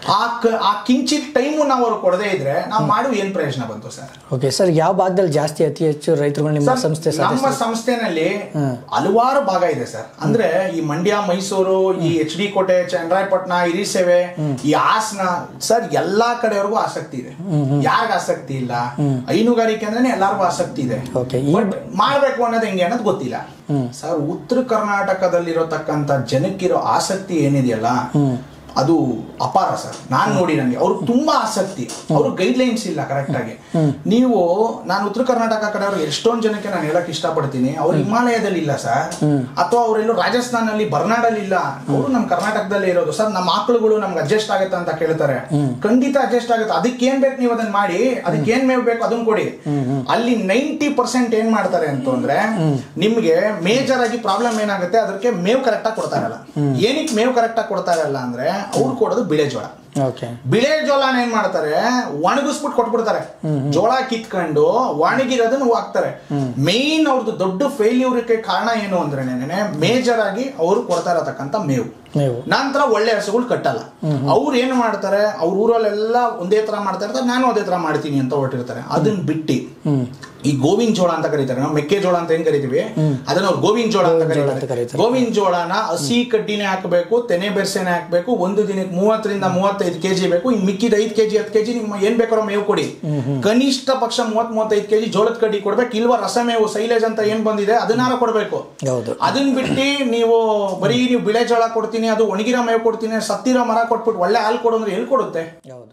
ಆ ಕಿಂಚಿತ್ ಟೈಮು ನಾವು ಅವ್ರು ಕೊಡದೇ ಇದ್ರೆ ನಾವು ಮಾಡುವ ಏನ್ ಪ್ರಯೋಜನ ಬಂತು ಸರ್? ಓಕೆ ಸರ್, ಯಾವ ಭಾಗದಲ್ಲಿ ಜಾಸ್ತಿ ಅತಿ ಹೆಚ್ಚು ರೈತರುಗಳು ನಿಮ್ಮ ಸಂಸ್ಥೆ? ನಮ್ಮ ಸಂಸ್ಥೆನಲ್ಲಿ ಹಲವಾರು ಭಾಗ ಇದೆ ಸರ್. ಅಂದ್ರೆ ಈ ಮಂಡ್ಯ, ಮೈಸೂರು, ಈ HD ಕೋಟೆ, ಚನ್ನರಾಯಪಟ್ಟಣ, ಹಿರಿಸೇವೆ, ಈ ಹಾಸನ ಸರ್, ಎಲ್ಲಾ ಕಡೆವರೆಗೂ ಆಸಕ್ತಿ ಇದೆ. ಯಾರಿಗ ಆಸಕ್ತಿ ಇಲ್ಲ? ಹೈನುಗಾರಿಕೆ ಅಂದ್ರೆ ಎಲ್ಲಾರ್ಗು ಆಸಕ್ತಿ ಇದೆ. ಮಾಡ್ಬೇಕು ಅನ್ನೋದು ಹೆಂಗೆ ಅನ್ನೋದು ಗೊತ್ತಿಲ್ಲ ಸರ್. ಉತ್ತರ ಕರ್ನಾಟಕದಲ್ಲಿರತಕ್ಕಂತ ಜನಕ್ಕಿರೋ ಆಸಕ್ತಿ ಏನಿದೆಯಲ್ಲ ಅದು ಅಪಾರ ಸರ್. ನಾನ್ ನೋಡಿ ನನಗೆ ಅವ್ರು ತುಂಬಾ ಆಸಕ್ತಿ. ಅವ್ರು ಗೈಡ್ ಲೈನ್ಸ್ ಇಲ್ಲ ಕರೆಕ್ಟ್ ಆಗಿ. ನೀವು ನಾನು ಉತ್ತರ ಕರ್ನಾಟಕ ಕಡೆಯವರು ಎಷ್ಟೊಂದು ಜನಕ್ಕೆ ನಾನು ಹೇಳಕ್ ಇಷ್ಟಪಡ್ತೀನಿ, ಅವ್ರು ಹಿಮಾಲಯದಲ್ಲಿ ಇಲ್ಲ ಸರ್, ಅಥವಾ ಅವರೆಲ್ಲೋ ರಾಜಸ್ಥಾನಲ್ಲಿ ಬರ್ನಾಡಲ್ಲಿ ಇಲ್ಲ, ಅವರು ನಮ್ಮ ಕರ್ನಾಟಕದಲ್ಲೇ ಇರೋದು ಸರ್. ನಮ್ಮ ಆಕಳುಗಳು ನಮ್ಗೆ ಅಡ್ಜಸ್ಟ್ ಆಗುತ್ತೆ ಅಂತ ಕೇಳ್ತಾರೆ. ಖಂಡಿತ ಅಡ್ಜಸ್ಟ್ ಆಗುತ್ತೆ. ಅದಕ್ಕೆ ಏನ್ ಬೇಕು ನೀವು ಅದನ್ನ ಮಾಡಿ, ಅದಕ್ಕೆ ಏನ್ ಮೇವ್ ಬೇಕು ಅದನ್ನ ಕೊಡಿ. ಅಲ್ಲಿ 90% ಏನ್ ಮಾಡ್ತಾರೆ ಅಂತಂದ್ರೆ ನಿಮ್ಗೆ ಮೇಜರ್ ಆಗಿ ಪ್ರಾಬ್ಲಮ್ ಏನಾಗುತ್ತೆ, ಅದಕ್ಕೆ ಮೇವ್ ಕರೆಕ್ಟ್ ಆಗಿ ಕೊಡ್ತಾ ಇರಲ್ಲ. ಏನಕ್ಕೆ ಮೇವ್ ಕರೆಕ್ಟ್ ಆಗಿ ಕೊಡ್ತಾ ಇರಲ್ಲ ಅಂದ್ರೆ ಅವ್ರು ಕೊಡೋದು ಬಿಳೆ ಜೋಳ. ಬಿಳೆ ಜೋಳನ ಏನ್ ಮಾಡ್ತಾರೆ, ಒಣಗಿಸ್ಬಿಟ್ಟು ಕೊಟ್ಬಿಡ್ತಾರೆ. ಜೋಳ ಕಿತ್ಕೊಂಡು ಒಣಗಿರೋದನ್ನ ಹಾಕ್ತಾರೆ. ಮೇನ್ ಅವ್ರದ್ದು ದೊಡ್ಡ ಫೇಲ್ಯೂರ್ಗೆ ಕಾರಣ ಏನು ಅಂದ್ರೆ ಮೇಜರ್ ಆಗಿ ಅವರು ಕೊಡ್ತಾ ಇರತಕ್ಕಂತ ಮೇವು. ನಂತರ ಒಳ್ಳೆ ಹಸುಗಳು ಕಟ್ಟಲ್ಲ. ಅವ್ರು ಏನ್ ಮಾಡ್ತಾರೆ, ಅವ್ರ ಊರಲ್ಲೆಲ್ಲ ಒಂದೇ ತರ ಮಾಡ್ತಾ ಇರ್ತಾರೆ, ನಾನು ಅದೇ ತರ ಮಾಡ್ತೀನಿ ಅಂತ ಹೊರಟಿರ್ತಾರೆ. ಅದನ್ನ ಬಿಟ್ಟು ಈ ಗೋವಿನ ಜೋಳ ಅಂತ ಕರೀತಾರೆ. ನಾವು ಮೆಕ್ಕೆಜೋಳ ಅಂತ ಏನ್ ಕರಿತೀವಿ ಅದನ್ನ ಅವ್ರು ಗೋವಿನ ಜೋಳ ಅಂತ ಕರೀತಾರೆ. ಗೋವಿನ ಜೋಳನ ಹಸಿ ಕಡ್ಡಿನೇ ಹಾಕಬೇಕು, ತೆನೆ ಬೆರ್ಸೆನೆ ಹಾಕ್ಬೇಕು. ಒಂದು ದಿನಕ್ಕೆ 30 ರಿಂದ 35 kg ಬೇಕು. ಇನ್ ಮಿಕ್ಕಿದ 5 kg 10 kg ನಿಮ್ಮ ಏನ್ ಬೇಕಾರೋ ಮೇವು ಕೊಡಿ. ಕನಿಷ್ಠ ಪಕ್ಷ 30-35 kg ಜೋಳದ ಕಡ್ಡಿ ಕೊಡ್ಬೇಕು. ಇಲ್ವಾ ರಸಮೇವು ಸೈಲೇಜ್ ಅಂತ ಏನ್ ಬಂದಿದೆ ಅದನ್ನಾರ ಕೊಡ್ಬೇಕು. ಅದನ್ನ ಬಿಟ್ಟು ನೀವು ಬರೀ ನೀವು ಬಿಳೆ ಜೋಳ ಕೊಡ್ತೀನಿ, ಅದು ಒಣಗಿರೋ ಮೇವು ಕೊಡ್ತೀನಿ, ಸತ್ತಿರೋ ಮರ ಕೊಟ್ಬಿಟ್ಟು ಒಳ್ಳೆ ಹಾಲು ಕೊಡು ಅಂದ್ರೆ ಎಲ್ಲಿ ಕೊಡುತ್ತೆ?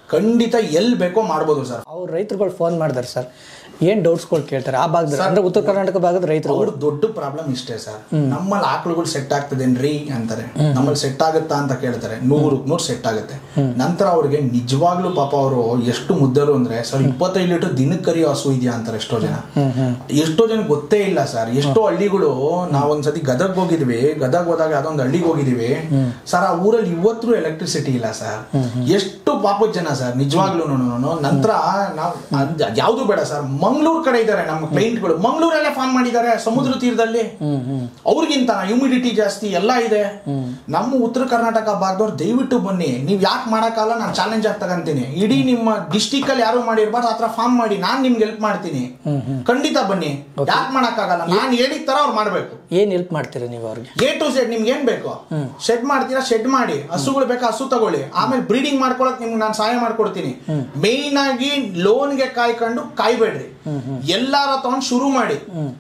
ಖಂಡಿತ ಎಲ್ಲಿ ಬೇಕೋ ಮಾಡ್ಬೋದು ಸರ್. ಅವ್ರು ರೈತರುಗಳು ಫೋನ್ ಮಾಡಿದಾರೆ ಸರ್, ಏನ್ ಡೌಟ್ಸ್ಗಳು ಕೇಳ್ತಾರೆ ಆ ಭಾಗದಲ್ಲಿ, ಅಂದ್ರೆ ಉತ್ತರ ಕರ್ನಾಟಕ ಭಾಗದ ರೈತರು? ಅವ್ರ ದೊಡ್ಡ ಪ್ರಾಬ್ಲಮ್ ಇಷ್ಟೇ ಸರ್, ನಮ್ಮಲ್ಲಿ ಆಕಳುಗಳು ಸೆಟ್ ಆಗ್ತದೇನ್ರಿ ಅಂತಾರೆ, ನಮ್ಮಲ್ಲಿ ಸೆಟ್ ಆಗುತ್ತಾ ಅಂತ ಕೇಳ್ತಾರೆ. 100 ಸೆಟ್ ಆಗುತ್ತೆ. ನಂತರ ಅವ್ರಿಗೆ ನಿಜವಾಗ್ಲೂ ಪಾಪ ಅವರು ಎಷ್ಟು ಮುದ್ದರು ಅಂದ್ರೆ ಸರ್ 25 ಲೀಟರ್ ದಿನಕ್ಕೆ ಕರಿಯೋ ಹಸು ಇದೆಯಾ ಅಂತಾರೆ ಎಷ್ಟೋ ಜನ. ಎಷ್ಟೋ ಜನ ಗೊತ್ತೇ ಇಲ್ಲ ಸರ್. ಎಷ್ಟೋ ಹಳ್ಳಿಗಳು, ನಾವೊಂದ್ಸತಿ ಗದಗ್ ಹೋಗಿದ್ವಿ, ಗದಗ್ ಹೋದಾಗ ಅದೊಂದು ಹಳ್ಳಿಗೆ ಹೋಗಿದೀವಿ ಸರ್, ಆ ಊರಲ್ಲಿ ಇವತ್ತು ಎಲೆಕ್ಟ್ರಿಸಿಟಿ ಇಲ್ಲ ಸರ್. ಎಷ್ಟು ಪಾಪದ ಜನ ಸರ್ ನಿಜವಾಗ್ಲೂ. ನಂತರ ನಾವು ಯಾವ್ದು ಬೇಡ ಸರ್, ಮಂಗಳೂರು ಕಡೆ ಇದ್ದಾರೆ ನಮ್ಮ ಕ್ಲೈಂಟ್ಗಳು, ಮಂಗಳೂರಲ್ಲೇ ಫಾರ್ಮ್ ಮಾಡಿದ್ದಾರೆ ಸಮುದ್ರ ತೀರದಲ್ಲಿ. ಅವ್ರಿಗಿಂತ ಹ್ಯೂಮಿಡಿಟಿ ಜಾಸ್ತಿ ಎಲ್ಲ ಇದೆ. ನಮ್ಮ ಉತ್ತರ ಕರ್ನಾಟಕ ಭಾಗದವ್ರು ದಯವಿಟ್ಟು ಬನ್ನಿ, ನೀವ್ ಯಾಕೆ ಮಾಡಕ್ಕಾಗಲ್ಲ, ನಾನು ಚಾಲೆಂಜ್ ಆಗಿ ತಗಂತೀನಿ. ಇಡೀ ನಿಮ್ಮ ಡಿಸ್ಟಿಕ್ ಅಲ್ಲಿ ಯಾರು ಮಾಡಿರ್ಬಾರ್ದು ಆತರ ಫಾರ್ಮ್ ಮಾಡಿ, ನಾನ್ ನಿಮ್ಗೆ ಹೆಲ್ಪ್ ಮಾಡ್ತೀನಿ. ಖಂಡಿತ ಬನ್ನಿ, ಯಾಕೆ ಮಾಡಕ್ಕಾಗಲ್ಲ, ನಾನು ಹೇಳಿದ ತರ ಅವ್ರು ಮಾಡ್ಬೇಕು. ಏನ್ ಹೆಲ್ಪ್ ಮಾಡ್ತೀರಾ ನೀವು ಅವ್ರಿಗೆ? A to Z ನಿಮ್ಗೆ ಏನ್ ಬೇಕು, ಶೆಡ್ ಮಾಡ್ತೀರಾ ಶೆಡ್ ಮಾಡಿ, ಹಸುಗಳು ಬೇಕಾ ಹಸು ತಗೊಳ್ಳಿ, ಆಮೇಲೆ ಬ್ರೀಡಿಂಗ್ ಮಾಡ್ಕೊಳಕ್ ನಿಮ್ಗೆ ನಾನು ಸಹಾಯ ಮಾಡ್ಕೊಡ್ತೀನಿ. ಮೇನ್ ಆಗಿ ಲೋನ್ಗೆ ಕಾಯ್ಕೊಂಡು ಕಾಯ್ಬೇಡ್ರಿ, ಎಲ್ಲಾರ ತಗೊಂಡ್ ಶುರು ಮಾಡಿ.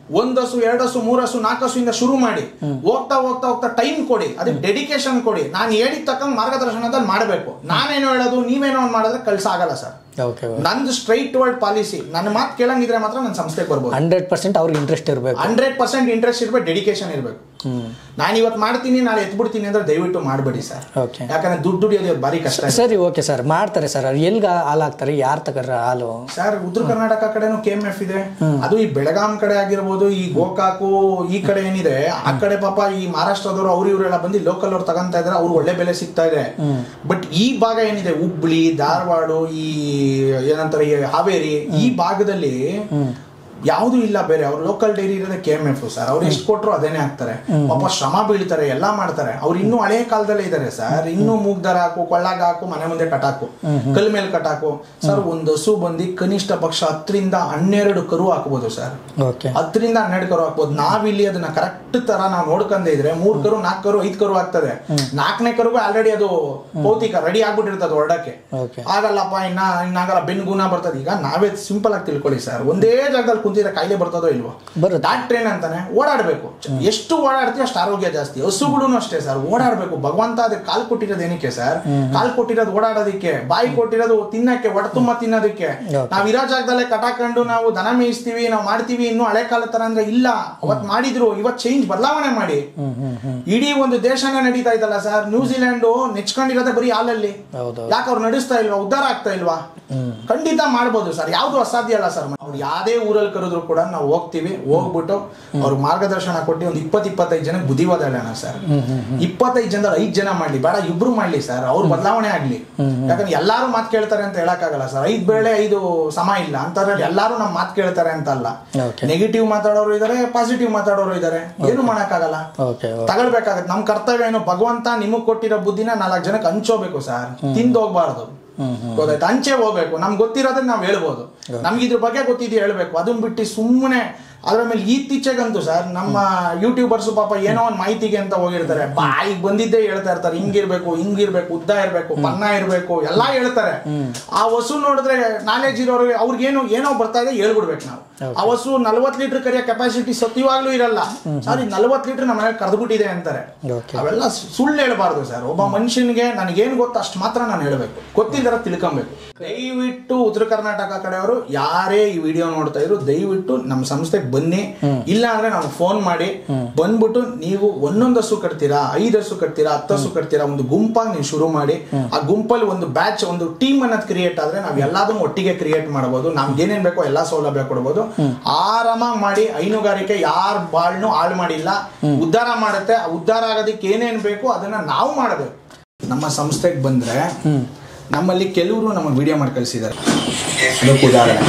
1 ಹಸು 2 ಹಸು 3 ಹಸು 4 ಹಸುವಿಂದ ಶುರು ಮಾಡಿ, ಹೋಗ್ತಾ ಹೋಗ್ತಾ ಹೋಗ್ತಾ ಟೈಮ್ ಕೊಡಿ, ಅದಕ್ಕೆ ಡೆಡಿಕೇಶನ್ ಕೊಡಿ. ನಾನು ಹೇಳಿದ ತಕ್ಕಂಗೆ ಮಾರ್ಗದರ್ಶನದಲ್ಲಿ ಮಾಡಬೇಕು. ನಾನೇನೋ ಹೇಳೋದು ನೀವೇನೋ ಮಾಡಿದ್ರೆ ಕೆಲಸ ಆಗಲ್ಲ ಸರ್. ನಂದು ಸ್ಟ್ರೈಟ್ ವರ್ಡ್ ಪಾಲಿಸಿ. ನನ್ನ ಮಾತು ಕೇಳಂಗಿದ್ರೆ ಮಾತ್ರ ನನ್ನ ಸಂಸ್ಥೆಗೆ ಬರ್ಬೋದು. 100% ಅವ್ರಿಗೆ ಇಂಟ್ರೆಸ್ಟ್ ಇರಬೇಕು, 100% ಇಂಟ್ರೆಸ್ಟ್ ಇರ್ಬೇಕು, ಡೆಡಿಕೇಶನ್ ಇರಬೇಕು. ನಾನು ಇವತ್ತು ಮಾಡ್ತೀನಿ ನಾಳೆ ಎತ್ಬಿಡ್ತೀನಿ ಅಂದ್ರೆ ದಯವಿಟ್ಟು ಮಾಡಬೇಡಿ ಸರ್. ಯಾಕಂದ್ರೆ ದುಡ್ಡು ದುಡಿಯೋದು ಬಾರಿ ಕಷ್ಟ. ಸರಿ, ಓಕೆ ಸರ್, ಮಾಡ್ತಾರೆ ಸರ್. ಎಲ್ಗ ಹಾಲು ಹಾಕ್ತಾರೆ, ಯಾರು ತಗರ ಹಾಲು? ಸರ್ ಉತ್ತರ ಕರ್ನಾಟಕ ಕಡೆನೂ KMF ಇದೆ, ಅದು ಈ ಬೆಳಗಾಂ ಕಡೆ ಆಗಿರ್ಬೋದು, ಈ ಗೋಕಾಕು ಈ ಕಡೆ ಏನಿದೆ ಆ ಕಡೆ ಪಾಪ ಈ ಮಹಾರಾಷ್ಟ್ರದವರು ಅವ್ರು ಇವರೆಲ್ಲ ಬಂದು ಲೋಕಲ್ ಅವ್ರು ತಗೊಂತಾ ಇದಾರೆ, ಅವ್ರು ಒಳ್ಳೆ ಬೆಲೆ ಸಿಗ್ತಾ ಇದೆ. ಬಟ್ ಈ ಭಾಗ ಏನಿದೆ ಹುಬ್ಳಿ ಧಾರವಾಡ, ಈ ಏನಂತಾರೆ ಹಾವೇರಿ, ಈ ಭಾಗದಲ್ಲಿ ಯಾವುದು ಇಲ್ಲ ಬೇರೆ. ಅವ್ರು ಲೋಕಲ್ ಡೈರಿ ಇರೋದೇ KMF ಸರ್. ಅವ್ರು ಎಷ್ಟು ಕೊಟ್ಟರು ಅದೇನೆ ಹಾಕ್ತಾರೆ. ಪಾಪ ಶ್ರಮ ಬೀಳ್ತಾರೆ, ಎಲ್ಲಾ ಮಾಡ್ತಾರೆ. ಅವ್ರು ಇನ್ನೂ ಹಳೆ ಕಾಲದಲ್ಲೇ ಇದಾರೆ ಸರ್. ಇನ್ನೂ ಮೂಗ್ದಾರ ಹಾಕು, ಕೊಳ್ಳಾಗ ಹಾಕು, ಮನೆ ಮುಂದೆ ಕಟಾಕು, ಕಲ್ ಮೇಲೆ ಕಟಾಕು ಸರ್. ಒಂದು ಹಸು ಬಂದು ಕನಿಷ್ಠ ಪಕ್ಷ 10 ರಿಂದ 12 ಕರು ಹಾಕ್ಬೋದು ಸರ್. 10 ರಿಂದ 12 ಕರು ಹಾಕ್ಬೋದು. ನಾವಿಲ್ಲಿ ಅದನ್ನ ಕರೆಕ್ಟ್ ತರ ನಾವು ನೋಡ್ಕೊಂಡೇ ಇದ್ರೆ 3 ಕರು 4 ಕರು 5 ಕರು ಆಗ್ತದೆ. 4ನೇ ಕರುಗೂ ಆಲ್ರೆಡಿ ಅದು ಭೌತಿಕ ರೆಡಿ ಆಗ್ಬಿಟ್ಟಿರ್ತದೆ ಹೊರಡಕ್ಕೆ. ಆಗಲ್ಲಪ್ಪ, ಇನ್ನಾಗಲ್ಲ, ಬೆನ್ಗುನ ಬರ್ತದೆ. ಈಗ ನಾವೇ ಸಿಂಪಲ್ ಆಗಿ ತಿಳ್ಕೊಳ್ಳಿ ಸರ್, ಒಂದೇ ಜಾಗದಲ್ಲಿ ಕುಂತಿದ್ರೆ ಕಾಯಿಲೆ ಬರ್ತದೋ ಇಲ್ವೋ? ಡಾಕ್ಟ್ರ್ ಏನಂತಾನೆ ಓಡಾಡ್ಬೇಕು. ಎಷ್ಟು ಓಡಾಡ್ತೀವಿ ಅಷ್ಟು ಆರೋಗ್ಯ ಜಾಸ್ತಿ. ಹಸುಗಳು ಅಷ್ಟೇ ಸರ್, ಓಡಾಡ್ಬೇಕು. ಭಗವಂತ ಅದಕ್ಕೆ ಕಾಲ್ ಕೊಟ್ಟಿರೋದು ಏನಕ್ಕೆ ಸರ್? ಕಾಲ್ ಕೊಟ್ಟಿರೋದು ಓಡಾಡೋದಿಕ್ಕೆ, ಬಾಯಿ ಕೊಟ್ಟಿರೋದು ತಿನ್ನಕ್ಕೆ, ಹೊಟ್ಟೆ ತುಂಬ ತಿನ್ನೋದಕ್ಕೆ. ನಾವ್ ಇರೋ ಜಾಗದಲ್ಲೇ ಕಟಾಕೊಂಡು ನಾವು ದನ ಮೇಯಿಸ್ತೀವಿ, ನಾವು ಮಾಡ್ತೀವಿ. ಇನ್ನು ಹಳೆ ಕಾಲ ತರ ಅಂದ್ರೆ ಇಲ್ಲ, ಅವತ್ ಮಾಡಿದ್ರು, ಇವತ್ ಚೇಂಜ್ ಬದಲಾವಣೆ ಮಾಡಿ. ಇಡೀ ಒಂದು ದೇಶನೇ ನಡೀತಾ ಇದ್ದಲ್ಲ ಸರ್. ನ್ಯೂಜಿಲೆಂಡ್ ನೆಚ್ಕೊಂಡಿರೋದೇ ಬರೀ ಹಾಲಲ್ಲಿ. ಯಾಕೆ ಅವ್ರು ನಡೆಸ್ತಾ ಇಲ್ವಾ? ಉದ್ಧಾರ ಆಗ್ತಾ ಇಲ್ವಾ? ಖಂಡಿತ ಮಾಡ್ಬೋದು ಸರ್, ಯಾವ್ದು ಅಸಾಧ್ಯ ಅಲ್ಲ ಸರ್. ಅವ್ರು ಯಾವ್ದೇ ಊರಲ್ಲಿ ಕರೆದ್ರು ಕೂಡ ನಾವು ಹೋಗ್ತೀವಿ. ಹೋಗ್ಬಿಟ್ಟು ಅವ್ರಿಗೆ ಮಾರ್ಗದರ್ಶನ ಕೊಟ್ಟು ಒಂದು 20-25 ಜನಕ್ಕೆ ಬುದ್ಧಿವಾದ ಹೇಳೋಣ ಸರ್. 25 ಜನದಲ್ಲಿ 5 ಜನ ಮಾಡ್ಲಿ, ಬೇಡ 2 ಮಾಡ್ಲಿ ಸರ್, ಅವ್ರು ಬದಲಾವಣೆ ಆಗ್ಲಿ. ಯಾಕಂದ್ರೆ ಎಲ್ಲಾರು ಮಾತು ಕೇಳ್ತಾರೆ ಅಂತ ಹೇಳಕ್ಕಾಗಲ್ಲ ಸರ್. 5 ಬೇಳೆ 5 ಸಮ ಇಲ್ಲ ಅಂತದ್ರಲ್ಲಿ ಎಲ್ಲಾರು ನಮ್ ಮಾತು ಕೇಳ್ತಾರೆ ಅಂತ ಅಲ್ಲ. ನೆಗೆಟಿವ್ ಮಾತಾಡೋರು ಇದಾರೆ, ಪಾಸಿಟಿವ್ ಮಾತಾಡೋರು ಇದಾರೆ. ಏನು ಮಾಡಕ್ಕಾಗಲ್ಲ, ತಗೊಳ್ಬೇಕಾಗತ್ತೆ. ನಮ್ ಕರ್ತವ್ಯ ಏನು? ಭಗವಂತ ನಿಮಗ್ ಕೊಟ್ಟಿರೋ ಬುದ್ಧಿನ 4 ಜನಕ್ಕೆ ಹಂಚೋಬೇಕು ಸರ್, ತಿಂದು ಹೋಗ್ಬಾರ್ದು. ಗೊತ್ತಾಯ್ತು? ಹಂಚೆ ಹೋಗ್ಬೇಕು. ನಮ್ಗೆ ಗೊತ್ತಿರೋದ್ರೆ ನಾವ್ ಹೇಳ್ಬೋದು, ನಮ್ಗೆ ಇದ್ರ ಬಗ್ಗೆ ಗೊತ್ತಿದೆಯಾ ಹೇಳ್ಬೇಕು. ಅದನ್ನ ಬಿಟ್ಟು ಸುಮ್ಮನೆ ಅದ್ರ ಮೇಲೆ ಇತ್ತೀಚೆಗಂತೂ ಸರ್ ನಮ್ಮ ಯೂಟ್ಯೂಬರ್ಸ್ ಪಾಪ ಏನೋ ಒಂದು ಮಾಹಿತಿಗೆ ಅಂತ ಹೋಗಿರ್ತಾರೆ, ಬಾಯಿಗೆ ಬಂದಿದ್ದೇ ಹೇಳ್ತಾ ಇರ್ತಾರೆ. ಹಿಂಗಿರ್ಬೇಕು, ಉದ್ದ ಇರ್ಬೇಕು, ಪನ್ನ ಇರ್ಬೇಕು, ಎಲ್ಲಾ ಹೇಳ್ತಾರೆ. ಆ ಹಸು ನೋಡಿದ್ರೆ ನಾಲೆಜ್ ಇರೋರಿಗೆ ಅವ್ರಿಗೇನು ಏನೋ ಬರ್ತಾ ಇದೆ ಹೇಳ್ಬಿಡ್ಬೇಕು ನಾವು. ಆ ಹಸು 40 ಲೀಟರ್ ಕರಿಯೋ ಕೆಪಾಸಿಟಿ ಸತ್ಯವಾಗ್ಲೂ ಇರಲ್ಲ ಸರ್. 40 ಲೀಟರ್ ನಮ್ಮ ಮನೇಲಿ ಕರೆದ್ಬಿಟ್ಟಿದೆ ಅಂತಾರೆ. ಅವೆಲ್ಲ ಸುಳ್ಳು ಹೇಳ್ಬಾರ್ದು ಸರ್. ಒಬ್ಬ ಮನುಷ್ಯನಿಗೆ ನನಗೇನು ಗೊತ್ತು ಅಷ್ಟು ಮಾತ್ರ ನಾನು ಹೇಳ್ಬೇಕು, ಗೊತ್ತಿದ್ದರ ತಿಳ್ಕೊಬೇಕು. ದಯವಿಟ್ಟು ಉತ್ತರ ಕರ್ನಾಟಕ ಕಡೆಯವರು ಯಾರೇ ಈ ವಿಡಿಯೋ ನೋಡ್ತಾ ಇದ್ರು ದಯವಿಟ್ಟು ನಮ್ಮ ಸಂಸ್ಥೆಗೆ ಬನ್ನಿ. ಇಲ್ಲ ಅಂದ್ರೆ ನಾವು ಫೋನ್ ಮಾಡಿ ಬಂದ್ಬಿಟ್ಟು ನೀವು 1 ಹಸು ಕಟ್ತೀರಾ, 5 ಹಸು ಕಟ್ತೀರಾ, 10 ಹಸು ಕಟ್ತೀರಾ, ಒಂದು ಗುಂಪಾಗಿ ನೀವು ಶುರು ಮಾಡಿ. ಆ ಗುಂಪಲ್ಲಿ ಒಂದು ಬ್ಯಾಚ್, ಒಂದು ಟೀಮ್ ಅನ್ನೋದು ಕ್ರಿಯೇಟ್ ಆದ್ರೆ ನಾವ್ ಎಲ್ಲಾದನ್ನು ಒಟ್ಟಿಗೆ ಕ್ರಿಯೇಟ್ ಮಾಡಬಹುದು. ನಮ್ಗೆ ಏನೇನ್ ಬೇಕೋ ಎಲ್ಲಾ ಸೌಲಭ್ಯ ಕೊಡಬಹುದು. ಆರಾಮಾಗಿ ಮಾಡಿ. ಹೈನುಗಾರಿಕೆ ಯಾರ ಬಾಳ್ನು ಹಾಳು ಮಾಡಿಲ್ಲ, ಉದ್ಧಾರ ಮಾಡುತ್ತೆ. ಉದ್ಧಾರ ಆಗೋದಕ್ಕೆ ಏನೇನ್ ಬೇಕು ಅದನ್ನ ನಾವು ಮಾಡಬೇಕು. ನಮ್ಮ ಸಂಸ್ಥೆಗೆ ಬಂದ್ರೆ ನಮ್ಮಲ್ಲಿ ಕೆಲವರು ನಮಗೆ ವಿಡಿಯೋ ಮಾಡಿ ಕಳಿಸಿದ್ದಾರೆ. ಉದಾಹರಣೆ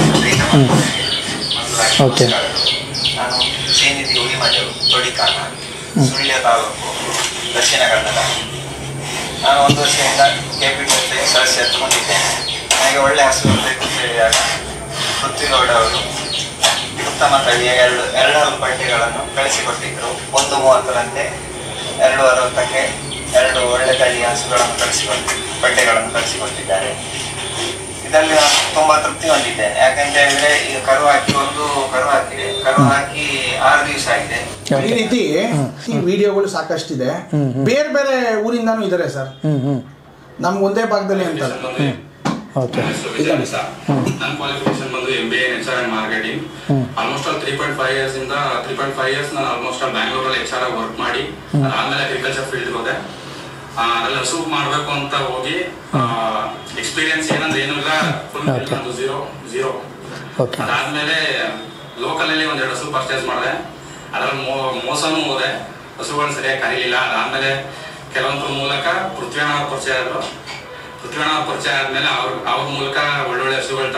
ನಾನು ಶ್ರೀನಿಧಿ ಉಳಿಮಠರು ತೊಡಿಕಾಲ ಸುಳ್ಯ ತಾಲೂಕು ದಕ್ಷಿಣ ಕನ್ನಡ. ನಾನು 1 ವರ್ಷದಿಂದ KPTC ಸದಸ್ಯ ಎತ್ಕೊಂಡಿದ್ದೇನೆ. ನನಗೆ ಒಳ್ಳೆ ಹಸು ಬೇಕು ಅಂತ ಹೇಳಿದಾಗ ಪೃಥ್ವಿಗೌಡ ಅವರು ಉತ್ತಮ ತಳಿಯ 2 ಪಟ್ಟಿಗಳನ್ನು ಕಳಿಸಿಕೊಟ್ಟಿದ್ದರು. 1:30ರಂತೆ 2:60ಕ್ಕೆ 2 ಒಳ್ಳೆ ತಳಿಯ ಹಸುಗಳನ್ನು ಪಟ್ಟಿಗಳನ್ನು ಕಳಿಸಿಕೊಟ್ಟಿದ್ದಾರೆ. ಇದರಲ್ಲಿ ನಾನು ತುಂಬಾ ತೃಪ್ತಿ ಹೊಂದಿದ್ದೇನೆ. ಯಾಕಂತ ಹೇಳಿದ್ರೆ ಈಗ ಕರು ಹಾಕಿ ಕರು ಹಾಕಿ 6 ದಿವಸ ಆಗಿದೆ. ಈ ರೀತಿ ಈ ವಿಡಿಯೋಗಳು ಸಾಕಷ್ಟಿದೆ. ಬೇರೆ ಬೇರೆ ಊರಿಂದಾನು ಇದಾರೆ ಸರ್. ನಮ್ಗೆ ಒಂದೇ ಭಾಗದಲ್ಲಿ ಅಂತಲ್ಲ, ನನ್ನ ಕ್ವಾಲಿಫಿಕೇಶನ್ ಬಂದು MBA in HR and marketing. Almost all 3.5 years ಇಂದ 3.5 years ನಾನು ಆಲ್ಮೋಸ್ಟ್ ಆಲ್ ಬ್ಯಾಂಗ್ಳೂರಲ್ಲಿ HR ಆಗಿ ವರ್ಕ್ ಮಾಡಿ ಅದಾದ್ಮೇಲೆ ಅಗ್ರಿಕಲ್ಚರ್ ಫೀಲ್ಡ್ ಹೋದೆ. ಅದ್ರಲ್ಲಿ ಹಸು ಮಾಡಬೇಕು ಅಂತ ಹೋಗಿ ಎಕ್ಸ್ಪೀರಿಯನ್ಸ್ ಏನಂದ್ರೆ ಏನೂ ಇಲ್ಲ, ಫುಲ್ ನಂದು ಝೀರೋ. ಅದಾದ್ಮೇಲೆ ಲೋಕಲ್ ಅಲ್ಲಿ ಒಂದೆರಡು ಹಸು ಪರ್ಚೇಸ್ ಮಾಡಿದೆ. ಅದ್ರಲ್ಲಿ ಮೋಸನೂ ಹೋದೆ, ಹಸುಗಳು ಸರಿಯಾಗಿ ಕರೀಲಿಲ್ಲ. ಅದಾದ್ಮೇಲೆ ಕೆಲವೊಂದ್ರ ಮೂಲಕ ಪೃಥ್ವಿಯಣ್ಣ ಪರಿಚಯ ಆದ್ರು. ಪೃಥ್ವಿಯಣ್ಣ ಪರಿಚಯ ಆದ್ಮೇಲೆ ಅವ್ರ ಮೂಲಕ ಒಳ್ಳೊಳ್ಳೆ ಹಸುಗಳು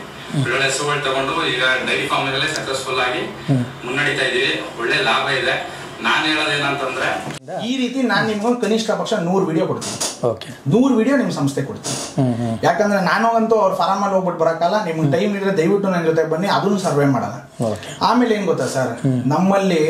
ತಗೊಂಡು ಈಗ ಡೈರಿ ಫಾರ್ಮಿಂಗಲ್ಲೇ ಸಕ್ಸಸ್ಫುಲ್ ಆಗಿ ಮುನ್ನಡೀತಾ ಇದೀವಿ. ಒಳ್ಳೆ ಲಾಭ ಇದೆ. ನಾನು ಹೇಳೋದೇನಂತಂದ್ರೆ ಈ ರೀತಿ ನಾನು ನಿಮ್ಗೊಂದು ಕನಿಷ್ಠ ಪಕ್ಷ 100 ವಿಡಿಯೋ ಕೊಡ್ತೀನಿ. 100 ವಿಡಿಯೋ ನಿಮ್ಮ ಸಂಸ್ಥೆ ಕೊಡ್ತೀನಿ. ಯಾಕಂದ್ರೆ ನಾನಂತೂ ಅವ್ರ ಫಾರಮಲ್ಲಿ ಹೋಗ್ಬಿಟ್ಟು ಬರೋಕ್ಕಲ್ಲ. ನಿಮ್ಗೆ ಟೈಮ್ ಇದ್ರೆ ದಯವಿಟ್ಟು ನನ್ನ ಜೊತೆ ಬನ್ನಿ, ಅದನ್ನು ಸರ್ವೆ ಮಾಡೋಣ. ಆಮೇಲೆ ಏನ್ ಗೊತ್ತಾ ಸರ್, ನಮ್ಮಲ್ಲಿ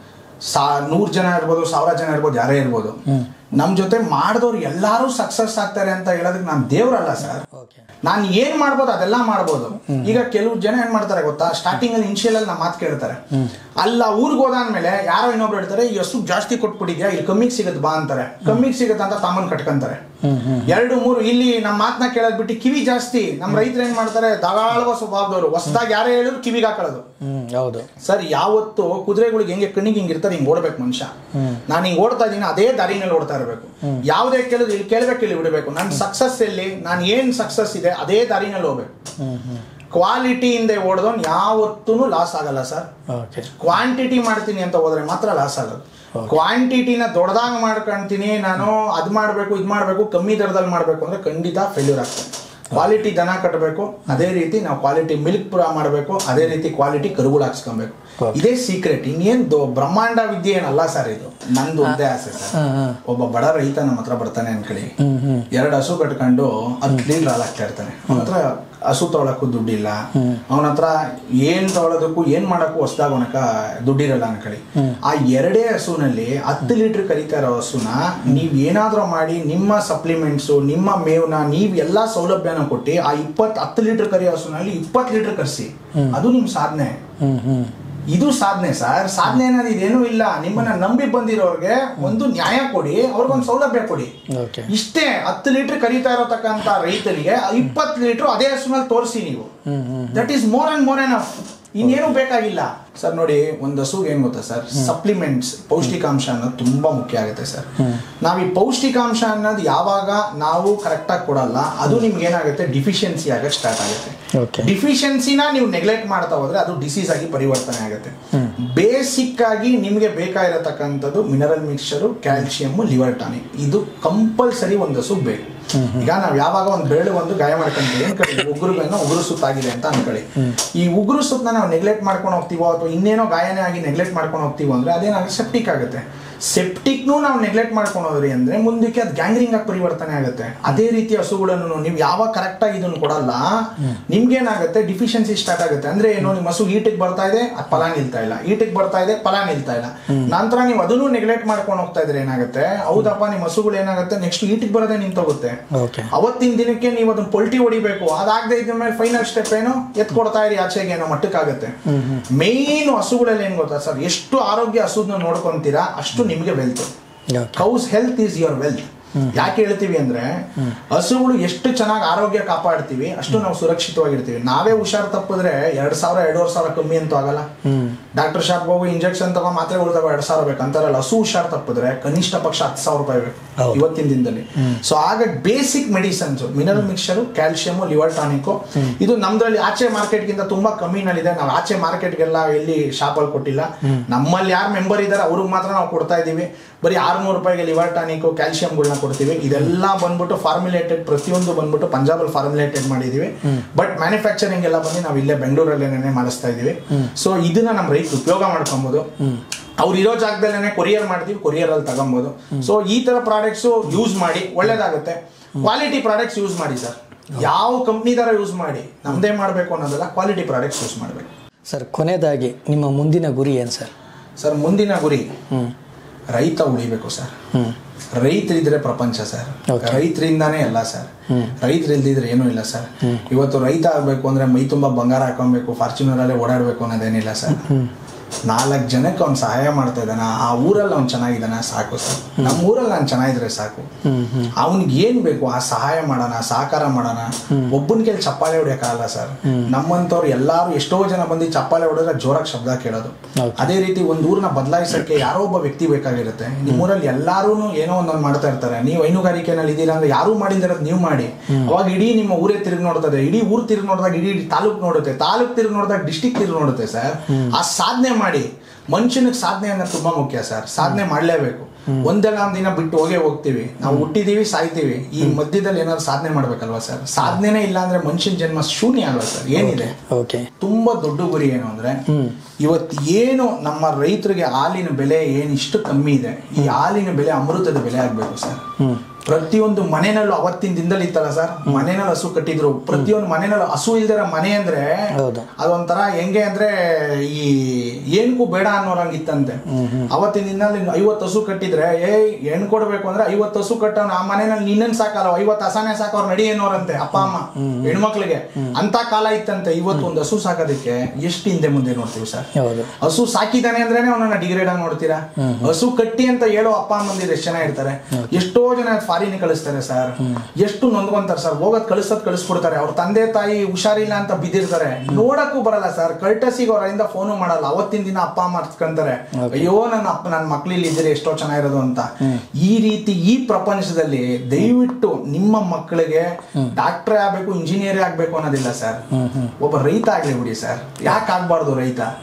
100 ಜನ ಇರ್ಬೋದು, 1000 ಜನ ಇರ್ಬೋದು, ಯಾರೇ ಇರ್ಬೋದು, ನಮ್ ಜೊತೆ ಮಾಡಿದವ್ರು ಎಲ್ಲಾರು ಸಕ್ಸಸ್ ಆಗ್ತಾರೆ ಅಂತ ಹೇಳೋದಕ್ಕೆ ನಾನು ದೇವ್ರಲ್ಲ ಸರ್. ನಾನು ಏನ್ ಮಾಡ್ಬೋದು ಅದೆಲ್ಲ ಮಾಡ್ಬೋದು. ಈಗ ಕೆಲವು ಜನ ಏನ್ ಮಾಡ್ತಾರೆ ಗೊತ್ತಾ, ಸ್ಟಾರ್ಟಿಂಗ್ ಅಲ್ಲಿ ಇನಿಷಿಯಲ್ ಅಲ್ಲಿ ನಮ್ಮ ಮಾತು ಕೇಳ್ತಾರೆ. ಅಲ್ಲ ಊರಿಗೆ ಹೋದಾದ್ಮೇಲೆ ಯಾರೋ ಇನ್ನೊಬ್ರು ಹೇಳ್ತಾರೆ, ಈ ಹಸು ಜಾಸ್ತಿ ಕೊಟ್ಬಿಟ್ಟಿದ್ಯಾ, ಇಲ್ಲಿ ಕಮ್ಮಿಗೆ ಸಿಗತ್ ಬಾ ಅಂತಾರೆ. ಕಮ್ಮಿಗೆ ಸಿಗತ್ತ ಅಂತ ತಾಮನ್ ಕಟ್ಕೊಂತಾರೆ. 2-3 ಇಲ್ಲಿ ನಮ್ಮ ಮಾತನ್ನ ಕೇಳೋದ್ ಬಿಟ್ಟು ಕಿವಿ ಜಾಸ್ತಿ. ನಮ್ಮ ರೈತರು ಏನ್ ಮಾಡ್ತಾರೆ, ಧಾರಾಳವ ಸ್ವಭಾವದವರು, ಹೊಸದಾಗಿ ಯಾರೇ ಹೇಳಿದ್ರು ಕಿವಿಗೆ ಹಾಕೊಳ್ಳೋದು. ಹೌದು ಸರ್, ಯಾವತ್ತು ಕುದುರೆಗಳಿಗೆ ಹೆಂಗೆ ಕಣ್ಣಿಗೆ ಹಿಂಗಿರ್ತಾರೆ ಹಿಂಗ್ ಓಡ್ಬೇಕು ಮನುಷ್ಯ. ನಾನು ಹಿಂಗ್ ಓಡ್ತಾ ಇದೀನಿ, ಅದೇ ದಾರಿನಲ್ಲಿ ಓಡ್ತಾ ಇರಬೇಕು. ಯಾವುದೇ ಕೇಳಿದ್ರು ಇಲ್ಲಿ ಕೇಳ್ಬೇಕು, ಇಲ್ಲಿ ಬಿಡಬೇಕು. ನನ್ನ ಸಕ್ಸಸ್ ಎಲ್ಲಿ, ನಾನು ಏನ್ ಸಕ್ಸಸ್ ಇದೆ ಅದೇ ದಾರಿನಲ್ಲಿ ಹೋಗ್ಬೇಕು. ಕ್ವಾಲಿಟಿಯಿಂದ ಓಡಿದವನ್ ಯಾವತ್ತೂ ಲಾಸ್ ಆಗಲ್ಲ ಸರ್. ಕ್ವಾಂಟಿಟಿ ಮಾಡ್ತೀನಿ ಅಂತ ಹೋದ್ರೆ ಮಾತ್ರ ಲಾಸ್ ಆಗೋದು. ಕ್ವಾಂಟಿಟಿನ ದೊಡ್ಡದಾಗಿ ಮಾಡ್ಕೊಂತೀನಿ ನಾನು, ಅದ್ ಮಾಡ್ಬೇಕು ಇದ್ ಮಾಡ್ಬೇಕು, ಕಮ್ಮಿ ದರದಲ್ಲಿ ಮಾಡ್ಬೇಕು ಅಂದ್ರೆ ಖಂಡಿತ ಫೇಲ್ಯೂರ್ ಆಗ್ತದೆ. ಕ್ವಾಲಿಟಿ ದನ ಕಟ್ಟಬೇಕು, ಅದೇ ರೀತಿ ನಾವು ಕ್ವಾಲಿಟಿ ಮಿಲ್ಕ್ ಪುರ ಮಾಡಬೇಕು, ಅದೇ ರೀತಿ ಕ್ವಾಲಿಟಿ ಕರುಗಳು ಹಾಕ್ಸ್ಕೊಬೇಕು. ಇದೇ ಸೀಕ್ರೆಟ್. ಇನ್ನೇನು ಬ್ರಹ್ಮಾಂಡ ವಿದ್ಯೆ ಏನಲ್ಲ ಸರ್. ಇದು ನಂದು ಒಂದೇ ಆಸೆ ಸರ್. ಒಬ್ಬ ಬಡ ರೈತ ನಮ್ಮ ಹತ್ರ ಬರ್ತಾನೆ ಅನ್ಕೊಳ್ಳಿ, 2 ಹಸು ಕಟ್ಕೊಂಡು 10 ಲೀಟರ್ ಹಾಲು ಹಾಕ್ತಾ ಇರ್ತಾನೆ. ಅವನ ಹತ್ರ ಹಸು ತೊಗೊಳಕ್ಕೂ ದುಡ್ಡಿಲ್ಲ, ಅವನ ಹತ್ರ ಏನ್ ತೊಗೊಳೋದಕ್ಕೂ ಏನ್ ಮಾಡಕ್ಕೂ ಹೊಸದಾಗ ಅವನಕ ದುಡ್ಡಿರಲ್ಲ ಅನ್ಕೊಳ್ಳಿ. ಆ 2 ಹಸುನಲ್ಲಿ 10 ಲೀಟರ್ ಕರಿತಾ ಇರೋ ಹಸುನ ನೀವ್ ಏನಾದ್ರೂ ಮಾಡಿ ನಿಮ್ಮ ಸಪ್ಲಿಮೆಂಟ್ಸು, ನಿಮ್ಮ ಮೇವ್ನ, ನೀವ್ ಎಲ್ಲಾ ಸೌಲಭ್ಯನ ಕೊಟ್ಟು ಆ 10 ಲೀಟರ್ ಕರಿಯೋ ಹಸುನಲ್ಲಿ 20 ಲೀಟರ್ ಕರ್ಸಿ, ಅದು ನಿಮ್ ಸಾಧನೆ. ಇದು ಸಾಧನೆ ಸರ್. ಸಾಧನೆ ಅನ್ನೋದು ಇದೇನೂ ಇಲ್ಲ. ನಿಮ್ಮನ್ನ ನಂಬಿ ಬಂದಿರೋರ್ಗೆ ಒಂದು ನ್ಯಾಯ ಕೊಡಿ, ಅವ್ರಿಗೊಂದು ಸೌಲಭ್ಯ ಕೊಡಿ, ಇಷ್ಟೇ. 10 ಲೀಟರ್ ಕರೀತಾ ಇರತಕ್ಕಂತ ರೈತನಿಗೆ 20 ಲೀಟರ್ ಅದೇ ಹಸುನಲ್ಲಿ ತೋರಿಸಿ ನೀವು. That is more and more enough. ಇನ್ನೇನು ಬೇಕಾಗಿಲ್ಲ ಸರ್. ನೋಡಿ, ಒಂದು ಹಸುಗೆ ಏನ್ ಗೊತ್ತಾ ಸರ್, ಸಪ್ಲಿಮೆಂಟ್ಸ್, ಪೌಷ್ಟಿಕಾಂಶ ಅನ್ನೋದು ತುಂಬಾ ಮುಖ್ಯ ಆಗುತ್ತೆ ಸರ್. ನಾವ್ ಈ ಪೌಷ್ಟಿಕಾಂಶ ಅನ್ನೋದು ಯಾವಾಗ ನಾವು ಕರೆಕ್ಟ್ ಆಗಿ ಕೊಡಲ್ಲ, ಅದು ನಿಮ್ಗೆ ಏನಾಗುತ್ತೆ, ಡಿಫಿಷಿಯನ್ಸಿ ಆಗಕ್ಕೆ ಸ್ಟಾರ್ಟ್ ಆಗುತ್ತೆ. ಡಿಫಿಷಿಯನ್ಸಿನ ನೀವು ನೆಗ್ಲೆಕ್ಟ್ ಮಾಡ್ತಾ ಹೋದ್ರೆ ಅದು ಡಿಸೀಸ್ ಆಗಿ ಪರಿವರ್ತನೆ ಆಗುತ್ತೆ. ಬೇಸಿಕ್ ಆಗಿ ನಿಮ್ಗೆ ಬೇಕಾಗಿರತಕ್ಕಂಥದ್ದು mineral mixture, calcium, liver tonic, ಇದು ಕಂಪಲ್ಸರಿ ಒಂದು ಹಸು ಬೇಕು. ಈಗ ನಾವ್ ಯಾವಾಗ ಒಂದು ಬೆರಳು ಒಂದು ಗಾಯ ಮಾಡ್ಕೊಂತೀವಿ ಅನ್ಕೊಳ್ಳಿ, ಉಗುರು ಸುತ್ತಾಗಿದೆ ಅಂತ ಅನ್ಕೊಳ್ಳಿ. ಈ ಉಗುರು ಸುತ್ತನ ನಾವು ನೆಗ್ಲೆಕ್ಟ್ ಮಾಡ್ಕೊಂಡು ಹೋಗ್ತೀವೋ ಅಥವಾ ಇನ್ನೇನೋ ಗಾಯನೇ ಆಗಿ ನೆಗ್ಲೆಕ್ಟ್ ಮಾಡ್ಕೊಂಡು ಹೋಗ್ತೀವೋ ಅಂದ್ರೆ ಅದೇನಾಗುತ್ತೆ, ಸೆಪ್ಟಿಕ್ ಆಗುತ್ತೆ. ಸೆಪ್ಟಿಕ್ನು ನಾವು ನೆಗ್ಲೆಕ್ಟ್ ಮಾಡ್ಕೊಂಡು ಹೋದ್ರಿ ಅಂದ್ರೆ ಮುಂದಕ್ಕೆ ಅದು ಗ್ಯಾಂಗ್ರಿಂಗ್ ಆಗಿ ಪರಿವರ್ತನೆ ಆಗುತ್ತೆ. ಅದೇ ರೀತಿ ಹಸುಗಳನ್ನು ನೀವು ಯಾವಾಗ ಕರೆಕ್ಟ್ ಆಗಿ ಇದನ್ನು ಕೊಡಲ್ಲ, ನಿಮ್ಗೇನಾಗುತ್ತೆ, ಡಿಫಿಷಿಯನ್ಸಿ ಸ್ಟಾರ್ಟ್ ಆಗುತ್ತೆ. ಅಂದ್ರೆ ಏನು, ನಿಮ್ಮ ಹಸು ಈಟಿಗೆ ಬರ್ತಾ ಇದೆ, ಅದು ಫಲ ನಿಲ್ತಾ ಇಲ್ಲ, ಈಟಿಗೆ ಬರ್ತಾ ಇದೆ, ಫಲ ನಿಲ್ತಾ ಇಲ್ಲ. ನಂತರ ನೀವು ಅದನ್ನು ನೆಗ್ಲೆಕ್ಟ್ ಮಾಡ್ಕೊಂಡು ಹೋಗ್ತಾ ಇದ್ರೆ ಏನಾಗುತ್ತೆ, ಹೌದಪ್ಪ ನಿಮ್ಮ ಹಸುಗಳು ಏನಾಗುತ್ತೆ, ನೆಕ್ಸ್ಟ್ ಈಟಿಗೆ ಬರೋದೇ ನಿಂತೋಗುತ್ತೆ. ಅವತ್ತಿನ ದಿನಕ್ಕೆ ನೀವು ಅದನ್ನ ಪೊಲ್ಟಿ ಹೊಡಿಬೇಕು. ಅದಾಗದೆ ಇದ್ರ ಮೇಲೆ ಫೈನಲ್ ಸ್ಟೆಪ್ ಏನು, ಎತ್ಕೊಡ್ತಾ ಇರಿ ಆಚೆಗೆ ಏನೋ ಮಟ್ಟಕ್ಕಾಗುತ್ತೆ. ಮೇನ್ ಹಸುಗಳಲ್ಲಿ ಏನ್ ಗೊತ್ತಾ ಸರ್, ಎಷ್ಟು ಆರೋಗ್ಯ ಹಸುನ ನೋಡ್ಕೊಂತೀರಾ ಅಷ್ಟು ನಿಮ್ಗೆ wealth. Cow's health is your wealth. ಯಾಕೆ ಹೇಳ್ತೀವಿ ಅಂದ್ರೆ, ಹಸುಗಳು ಎಷ್ಟು ಚೆನ್ನಾಗಿ ಆರೋಗ್ಯ ಕಾಪಾಡ್ತೀವಿ ಅಷ್ಟು ನಾವು ಸುರಕ್ಷಿತವಾಗಿರ್ತೀವಿ. ನಾವೇ ಹುಷಾರ್ ತಪ್ಪಿದ್ರೆ 2,000-2,500 ಕಮ್ಮಿ ಅಂತೂ ಆಗಲ್ಲ. ಡಾಕ್ಟರ್ ಶಾಪ್ ಹೋಗಿ ಇಂಜೆಕ್ಷನ್ ತಗೋ ಮಾತ್ರೆಗಳು ತಗೋ 2,000 ಬೇಕಂತಾರಲ್ಲ, ಹಸು ಹುಷಾರ್ ತಪ್ಪಿದ್ರೆ ಕನಿಷ್ಠ ಪಕ್ಷ 10,000 ರೂಪಾಯಿ ಬೇಕು ಇವತ್ತಿನ ದಿನದಲ್ಲಿ. ಸೊ ಆಗ basic medicines, mineral mixture, calcium, liver tonic, ಇದು ನಮ್ದ್ರಲ್ಲಿ ಆಚೆ ಮಾರ್ಕೆಟ್ಗಿಂತ ತುಂಬಾ ಕಮ್ಮಿನಲ್ಲಿದೆ. ನಾವು ಆಚೆ ಮಾರ್ಕೆಟ್ಗೆಲ್ಲ ಎಲ್ಲಿ ಶಾಪಲ್ಲಿ ಕೊಟ್ಟಿಲ್ಲ. ನಮ್ಮಲ್ಲಿ ಯಾರು ಮೆಂಬರ್ ಇದ್ದಾರೆ ಅವ್ರಿಗೆ ಮಾತ್ರ ನಾವು ಕೊಡ್ತಾ ಇದೀವಿ. ಬರೀ 600 ರೂಪಾಯಿಗೆ ಲಿವರ್ ಟಾನಿಕ್, ಕ್ಯಾಲ್ಸಿಯಂಗಳನ್ನ ಕೊಡ್ತೀವಿ. ಇದೆಲ್ಲ ಬಂದ್ಬಿಟ್ಟು ಫಾರ್ಮುಲೇಟೆಡ್, ಪ್ರತಿಯೊಂದು ಬಂದ್ಬಿಟ್ಟು ಪಂಜಾಬಲ್ಲಿ ಫಾರ್ಮುಲೇಟೆಡ್ ಮಾಡಿದೀವಿ. ಬಟ್ ಮ್ಯಾನುಫ್ಯಾಕ್ಚರಿಂಗ್ ಎಲ್ಲ ಬಂದು ನಾವು ಇಲ್ಲೇ ಬೆಂಗಳೂರಲ್ಲೇನೆ ಮಾಡಿಸ್ತಾ ಇದೀವಿ. ಸೊ ಇದನ್ನ ನಮ್ಮ ರೈತರು ಉಪಯೋಗ ಮಾಡ್ಕೊಬಹುದು. ಅವ್ರು ಇರೋ ಜಾಗದಲ್ಲೇನೆ ಕೊರಿಯರ್ ಮಾಡ್ತೀವಿ, ಕೊರಿಯರ್ ಅಲ್ಲಿ ತಗೊಬಹುದು. ಸೊ ಈ ತರ ಪ್ರಾಡಕ್ಟ್ಸ್ ಯೂಸ್ ಮಾಡಿ, ಒಳ್ಳೇದಾಗುತ್ತೆ. ಕ್ವಾಲಿಟಿ ಪ್ರಾಡಕ್ಟ್ಸ್ ಯೂಸ್ ಮಾಡಿ ಸರ್. ಯಾವ ಕಂಪ್ನಿದಾರ ಯೂಸ್ ಮಾಡಿ, ನಮ್ದೇ ಮಾಡಬೇಕು ಅನ್ನೋದಲ್ಲ, ಕ್ವಾಲಿಟಿ ಪ್ರಾಡಕ್ಟ್ಸ್ ಯೂಸ್ ಮಾಡಬೇಕು. ಸರ್, ಕೊನೆಯದಾಗಿ ನಿಮ್ಮ ಮುಂದಿನ ಗುರಿ ಏನು ಸರ್? ಸರ್, ಮುಂದಿನ ಗುರಿ ರೈತ ಉಳಿಬೇಕು ಸರ್. ರೈತರಿದ್ರೆ ಪ್ರಪಂಚ ಸರ್. ರೈತರಿಂದಾನೇ ಎಲ್ಲ ಸರ್. ರೈತರಿಲ್ದಿದ್ರೆ ಏನೂ ಇಲ್ಲ ಸರ್. ಇವತ್ತು ರೈತ ಆಗ್ಬೇಕು ಅಂದ್ರೆ ಮೈ ತುಂಬಾ ಬಂಗಾರ ಹಾಕೊಬೇಕು, ಫಾರ್ಚುನರ್ ಅಲ್ಲೇ ಓಡಾಡ್ಬೇಕು ಅನ್ನೋದೇನಿಲ್ಲ ಸರ್. 4 ಜನಕ್ಕೆ ಅವ್ನು ಸಹಾಯ ಮಾಡ್ತಾ ಇದ್ದಾನ, ಆ ಊರಲ್ಲಿ ಅವ್ನು ಚೆನ್ನಾಗಿದ್ದಾನ ಸಾಕು ಸರ್. ನಮ್ಮ ಊರಲ್ಲಿ ನಾನು ಚೆನ್ನಾಗಿದ್ರೆ ಸಾಕು. ಅವ್ನಿಗೆ ಏನ್ ಬೇಕು ಆ ಸಹಾಯ ಮಾಡೋಣ, ಸಹಕಾರ ಮಾಡೋಣ. ಒಬ್ಬನ ಕೈಲಿ ಚಪ್ಪಾಳೆ ಹೊಡಿಯೋಕ್ಕಾಗಲ್ಲ ಸರ್. ನಮ್ಮಂತವ್ರು ಎಲ್ಲಾರು ಎಷ್ಟೋ ಜನ ಬಂದು ಚಪ್ಪಾಳೆ ಹೊಡೆದ್ರೆ ಜೋರಾಗಿ ಶಬ್ದ ಕೇಳೋದು. ಅದೇ ರೀತಿ ಒಂದು ಊರನ್ನ ಬದಲಾಯಿಸಕ್ಕೆ ಯಾರೋ ಒಬ್ಬ ವ್ಯಕ್ತಿ ಬೇಕಾಗಿರುತ್ತೆ. ನಿಮ್ಮೂರಲ್ಲಿ ಎಲ್ಲಾರು ಏನೋ ಒಂದೊಂದು ಮಾಡ್ತಾ ಇರ್ತಾರೆ. ನೀವು ಹೈನುಗಾರಿಕೆನಲ್ಲಿ ಇದ್ದೀರಾ ಅಂದ್ರೆ ಯಾರು ಮಾಡಿದಿರೋದು ನೀವು ಮಾಡಿ. ಅವಾಗ ಇಡೀ ನಿಮ್ಮ ಊರೇ ತಿರುಗಿ ನೋಡ್ತದೆ, ಇಡೀ ಊರು ತಿರುಗಿ ನೋಡಿದಾಗ ಇಡೀ ತಾಲೂಕ್ ನೋಡುತ್ತೆ, ತಾಲೂಕ್ ತಿರುಗಿ ನೋಡಿದಾಗ ಡಿಸ್ಟಿಕ್ ತಿರುಗಿ ನೋಡುತ್ತೆ ಸರ್. ಆ ಸಾಧನೆ ಮಾಡಿ. ಮನುಷ್ಯನಿಗೆ ಸಾಧನೆ ಅನ್ನೋದು ತುಂಬಾ ಮುಖ್ಯ ಸರ್. ಸಾಧನೆ ಮಾಡ್ಲೇಬೇಕು. ಒಂದೆಲ್ಲ ಒಂದ್ ದಿನ ಬಿಟ್ಟು ಹೋಗ್ತೀವಿ. ನಾವು ಹುಟ್ಟಿದೀವಿ, ಸಾಯ್ತೀವಿ. ಈ ಮಧ್ಯದಲ್ಲಿ ಏನಾದ್ರು ಸಾಧನೆ ಮಾಡ್ಬೇಕಲ್ವಾ ಸರ್. ಸಾಧನೆನೇ ಇಲ್ಲ ಅಂದ್ರೆ ಮನುಷ್ಯನ ಜನ್ಮ ಶೂನ್ಯ ಅಲ್ವಾ ಸರ್. ಏನಿದೆ ತುಂಬಾ ದೊಡ್ಡ ಗುರಿ ಏನು ಅಂದ್ರೆ, ಇವತ್ತು ಏನು ನಮ್ಮ ರೈತರಿಗೆ ಹಾಲಿನ ಬೆಲೆ ಏನ್ ಇಷ್ಟು ಕಮ್ಮಿ ಇದೆ, ಈ ಹಾಲಿನ ಬೆಲೆ ಅಮೃತದ ಬೆಲೆ ಆಗ್ಬೇಕು ಸರ್. ಪ್ರತಿಯೊಂದು ಮನೆಯಲ್ಲೂ ಅವತ್ತಿನ ದಿನದಲ್ಲಿ ಇತ್ತಲ್ಲ ಸರ್, ಮನೆಯಲ್ಲಿ ಹಸು ಕಟ್ಟಿದ್ರು. ಪ್ರತಿಯೊಂದು ಮನೆಯಲ್ಲೂ ಹಸು ಇಲ್ದಿರ ಮನೆ ಅಂದ್ರೆ ಅದೊಂಥರ ಹೆಂಗೆ ಅಂದ್ರೆ ಈ ಏನ್ಗೂ ಬೇಡ ಅನ್ನೋರಂಗಿತ್ತಂತೆ. ಅವತ್ತಿನ ದಿನದಲ್ಲಿ 50 ಹಸು ಕಟ್ಟಿದ್ರೆ ಹೆಣ್ ಕೊಡ್ಬೇಕು ಅಂದ್ರೆ 50 ಹಸು ಕಟ್ಟವನ ಆ ಮನೆಯಲ್ಲಿ ನಿನ್ನನ್ ಸಾಕಲ್ಲ, 50 ಹಸನೇ ಸಾಕ ಅವ್ರ ನಡಿ ಏನೋರಂತೆ ಅಪ್ಪ ಅಮ್ಮ ಹೆಣ್ಮಕ್ಳಿಗೆ. ಅಂತ ಕಾಲ ಇತ್ತಂತೆ. ಇವತ್ತು ಒಂದು ಹಸು ಸಾಕೋದಕ್ಕೆ ಎಷ್ಟು ಹಿಂದೆ ಮುಂದೆ ನೋಡ್ತೀವಿ ಸರ್. ಹಸು ಸಾಕಿದಾನೆ ಅಂದ್ರೇನೆ ಅವನನ್ನ ಡಿಗ್ರೇಡ್ ಆಗಿ ನೋಡ್ತೀರಾ. ಹಸು ಕಟ್ಟಿ ಅಂತ ಹೇಳೋ ಅಪ್ಪ ಅಮ್ಮಂದಿರು ಎಷ್ಟು ಜನ ಇರ್ತಾರೆ. ಎಷ್ಟೋ ಜನ ಫಾರಿನ್ ಕಳಿಸ್ತಾರೆ ಸರ್. ಎಷ್ಟು ನೊಂದ್ಕೊಂತಾರೆ ಸರ್. ಹೋಗೋದ್ ಕಳಿಸ್ಬಿಡ್ತಾರೆ. ಅವ್ರ ತಂದೆ ತಾಯಿ ಹುಷಾರಿಲ್ಲ ಅಂತ ಬಿದ್ದಿರ್ತಾರೆ, ನೋಡಕ್ಕೂ ಬರಲ್ಲ ಸರ್. ಕರ್ಟಸಿಗೆ ಅವರಿಂದ ಫೋನು ಮಾಡಲ್ಲ. ಅವತ್ತಿನ ದಿನ ಅಪ್ಪ ಅಮ್ಮ ಅರ್ಸ್ಕೊಂತಾರೆ, ಅಯ್ಯೋ ನನ್ನ ಮಕ್ಳಿಲ್ಲಿ ಇದ್ರೆ ಎಷ್ಟೋ ಚೆನ್ನಾಗಿರೋದು ಅಂತ. ಈ ರೀತಿ ಈ ಪ್ರಪಂಚದಲ್ಲಿ ದಯವಿಟ್ಟು ನಿಮ್ಮ ಮಕ್ಕಳಿಗೆ ಡಾಕ್ಟರ್ ಆಗ್ಬೇಕು, ಇಂಜಿನಿಯರ್ ಆಗ್ಬೇಕು ಅನ್ನೋದಿಲ್ಲ ಸರ್. ಒಬ್ಬ ರೈತ ಆಗ್ಲಿ ಬಿಡಿ ಸರ್. ಯಾಕೆ ಆಗ್ಬಾರ್ದು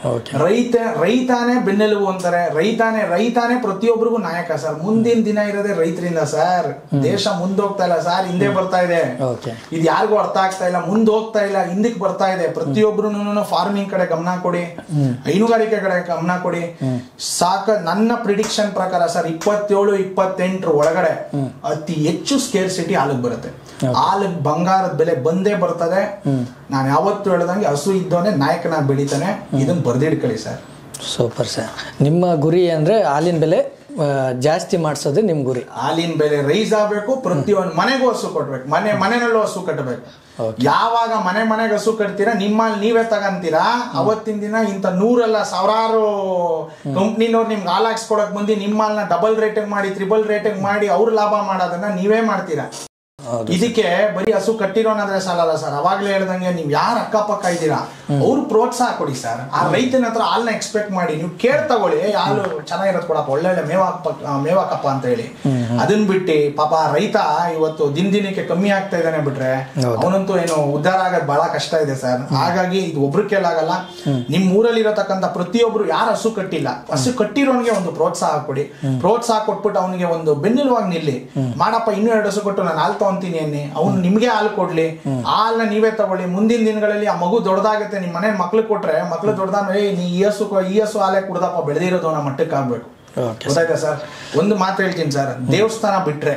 ರೈತಾನೇ ಬೆನ್ನೆಲುಬು ಅಂತಾರೆ. ರೈತಾನೇ ಪ್ರತಿಯೊಬ್ಬರಿಗೂ ನಾಯಕ ಸರ್. ಮುಂದಿನ ದಿನ ಇರೋದೇ ರೈತರಿಂದ ಸರ್. ದೇಶ ಮುಂದೋಗ್ತಾ ಇಲ್ಲ ಸರ್, ಹಿಂದೆ ಬರ್ತಾ ಇದೆ. ಇದು ಯಾರಿಗೂ ಅರ್ಥ ಆಗ್ತಾ ಇಲ್ಲ. ಮುಂದೆ ಹೋಗ್ತಾ ಇಲ್ಲ, ಹಿಂದಕ್ಕೆ ಬರ್ತಾ ಇದೆ. ಪ್ರತಿಯೊಬ್ರು ಫಾರ್ಮಿಂಗ್ ಕಡೆ ಗಮನ ಕೊಡಿ, ಹೈನುಗಾರಿಕೆ ಕಡೆ ಗಮನ ಕೊಡಿ. ನನ್ನ ಪ್ರಿಡಿಕ್ಷನ್ ಪ್ರಕಾರ ಸರ್ 27-28 ಒಳಗಡೆ ಅತಿ ಹೆಚ್ಚು ಸ್ಕೇರ್ಸಿಟಿ ಹಾಲಿಗೆ ಬರುತ್ತೆ. ಹಾಲಿಗೆ ಬಂಗಾರದ ಬೆಲೆ ಬಂದೇ ಬರ್ತದೆ. ನಾನು ಯಾವತ್ತು ಹೇಳ್ದಂಗೆ ಹಸು ಇದ್ದವನೇ ನಾಯಕನಾಗಿ ಬೆಳಿತಾನೆ. ಇದನ್ನ ಬರ್ದಿಡ್ಕೊಳ್ಳಿ ಸರ್. Super sir. ನಿಮ್ಮ ಗುರಿ ಅಂದ್ರೆ ಹಾಲಿನ ಬೆಲೆ ಜಾಸ್ತಿ ಮಾಡಿಸೋದು ನಿಮ್ ಗುರಿ. ಹಾಲಿನ ಬೆಲೆ ರೈಸ್ ಆಗ್ಬೇಕು. ಪ್ರತಿಯೊಂದು ಮನೆಗೂ ಹಸು ಕೊಡ್ಬೇಕು. ಮನೆಯಲ್ಲೂ ಹಸು ಕಟ್ಟಬೇಕು. ಯಾವಾಗ ಮನೆಗೆ ಹಸು ಕಟ್ತೀರಾ, ನಿಮ್ಮಲ್ಲಿ ನೀವೇ ತಗಂತೀರಾ. ಅವತ್ತಿನ ದಿನ ಇಂಥ 100 ಅಲ್ಲ 1000 ಕಂಪ್ನಿನವ್ರು ನಿಮ್ಗೆ ಹಾಲು ಹಾಕ್ಸ್ಕೊಡಕ್ ಬಂದು ನಿಮ್ಮನ್ನ ಡಬಲ್ ರೇಟಿಂಗ್ ಮಾಡಿ, ತ್ರಿಬಲ್ ರೇಟಿಂಗ್ ಮಾಡಿ ಅವ್ರು ಲಾಭ ಮಾಡೋದನ್ನ ನೀವೇ ಮಾಡ್ತೀರಾ. ಇದಕ್ಕೆ ಬರೀ ಹಸು ಕಟ್ಟಿರೋನಾದ್ರೆ ಸಾಲಲ್ಲ ಸರ್. ಅವಾಗ್ಲೇ ಹೇಳ್ದಂಗೆ ನೀವು ಯಾರು ಅಕ್ಕಪಕ್ಕ ಇದ್ದೀರಾ ಅವ್ರು ಪ್ರೋತ್ಸಾಹ ಕೊಡಿ ಸರ್. ಆ ರೈತನ ಹತ್ರ ಹಾಲ್ನ ಎಕ್ಸ್ಪೆಕ್ಟ್ ಮಾಡಿ ನೀವು ಕೇಳ್ ತಗೊಳ್ಳಿ. ಹಾಲು ಚೆನ್ನಾಗಿರೋದು ಕೊಡಪ್ಪ, ಒಳ್ಳೆ ಮೇವಾಕಪ್ಪ ಅಂತ ಹೇಳಿ. ಅದನ್ನ ಬಿಟ್ಟು ಪಾಪ ರೈತ ಇವತ್ತು ದಿನಕ್ಕೆ ಕಮ್ಮಿ ಆಗ್ತಾ ಇದ್ದಾನೆ ಬಿಟ್ರೆ ಅವನಂತೂ ಏನು ಉದ್ಧಾರ ಆಗೋದು ಬಹಳ ಕಷ್ಟ ಇದೆ ಸರ್. ಹಾಗಾಗಿ ಇದು ಒಬ್ರು ಕೇಳಾಗಲ್ಲ. ನಿಮ್ ಊರಲ್ಲಿ ಇರತಕ್ಕಂಥ ಪ್ರತಿಯೊಬ್ರು ಯಾರು ಹಸು ಕಟ್ಟಿಲ್ಲ, ಹಸು ಕಟ್ಟಿರೋನ್ಗೆ ಒಂದು ಪ್ರೋತ್ಸಾಹ ಕೊಡಿ. ಪ್ರೋತ್ಸಾಹ ಕೊಟ್ಬಿಟ್ಟು ಅವನಿಗೆ ಒಂದು ಬೆನ್ನೆಲುವಾಗಿ ನಿಲ್ಲಿ. ಮಾಡಪ್ಪ, ಇನ್ನೂ 2 ಹಸು ಕೊಟ್ಟು ನಾನು ಹಾಲು ತಗೊಂತೀನಿ ಅನ್ನಿ. ಅವ್ನು ನಿಮ್ಗೆ ಹಾಲು ಕೊಡ್ಲಿ, ಹಾಲನ್ನ ನೀವೇ ತಗೊಳ್ಳಿ. ಮುಂದಿನ ದಿನಗಳಲ್ಲಿ ಆ ಮಗು ದೊಡ್ಡದಾಗುತ್ತೆ. ನಿಮ್ ಮನೆ ಮಕ್ಳು ಕೊಟ್ರೆ ಮಕ್ಳು ದೊಡ್ಡದಾದ್ಮೇಲೆ ನೀ ಈ ಹಸು ಹಾಲೇ ಕುಡ್ದಪ್ಪ ಬೆಳೆದಿರೋದು ಅನ್ನೋ ಮಟ್ಟಕ್ಕೆ ಆಗ್ಬೇಕು. ಗೊತ್ತಾಯ್ತಾ ಸರ್? ಒಂದು ಮಾತು ಹೇಳ್ತೀನಿ ಸರ್, ದೇವಸ್ಥಾನ ಬಿಟ್ರೆ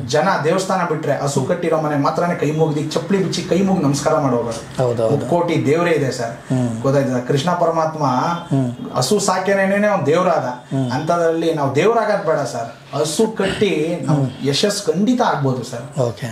ಹಸು ಕಟ್ಟಿರೋ ಮನೆ ಮಾತ್ರನೇ ಕೈ ಮುಗ್ದಿ ಚಪ್ಪಲಿ ಬಿಚ್ಚಿ ಕೈ ಮುಗಿ ನಮಸ್ಕಾರ ಮಾಡೋರು. ಕೋಟಿ ದೇವರೇ ಇದೆ ಸರ್. ಗೊತ್ತಾಯ್ತಾ? ಕೃಷ್ಣ ಪರಮಾತ್ಮ ಹಸು ಸಾಕೇನೇನೆ ಅವ್ನು ದೇವರಾದ. ಅಂತದ್ರಲ್ಲಿ ನಾವು ದೇವರಾಗದ್ ಬೇಡ ಸರ್. ಹಸು ಕಟ್ಟಿ ನಾವು ಯಶಸ್ಸು ಖಂಡಿತ ಆಗ್ಬೋದು ಸರ್.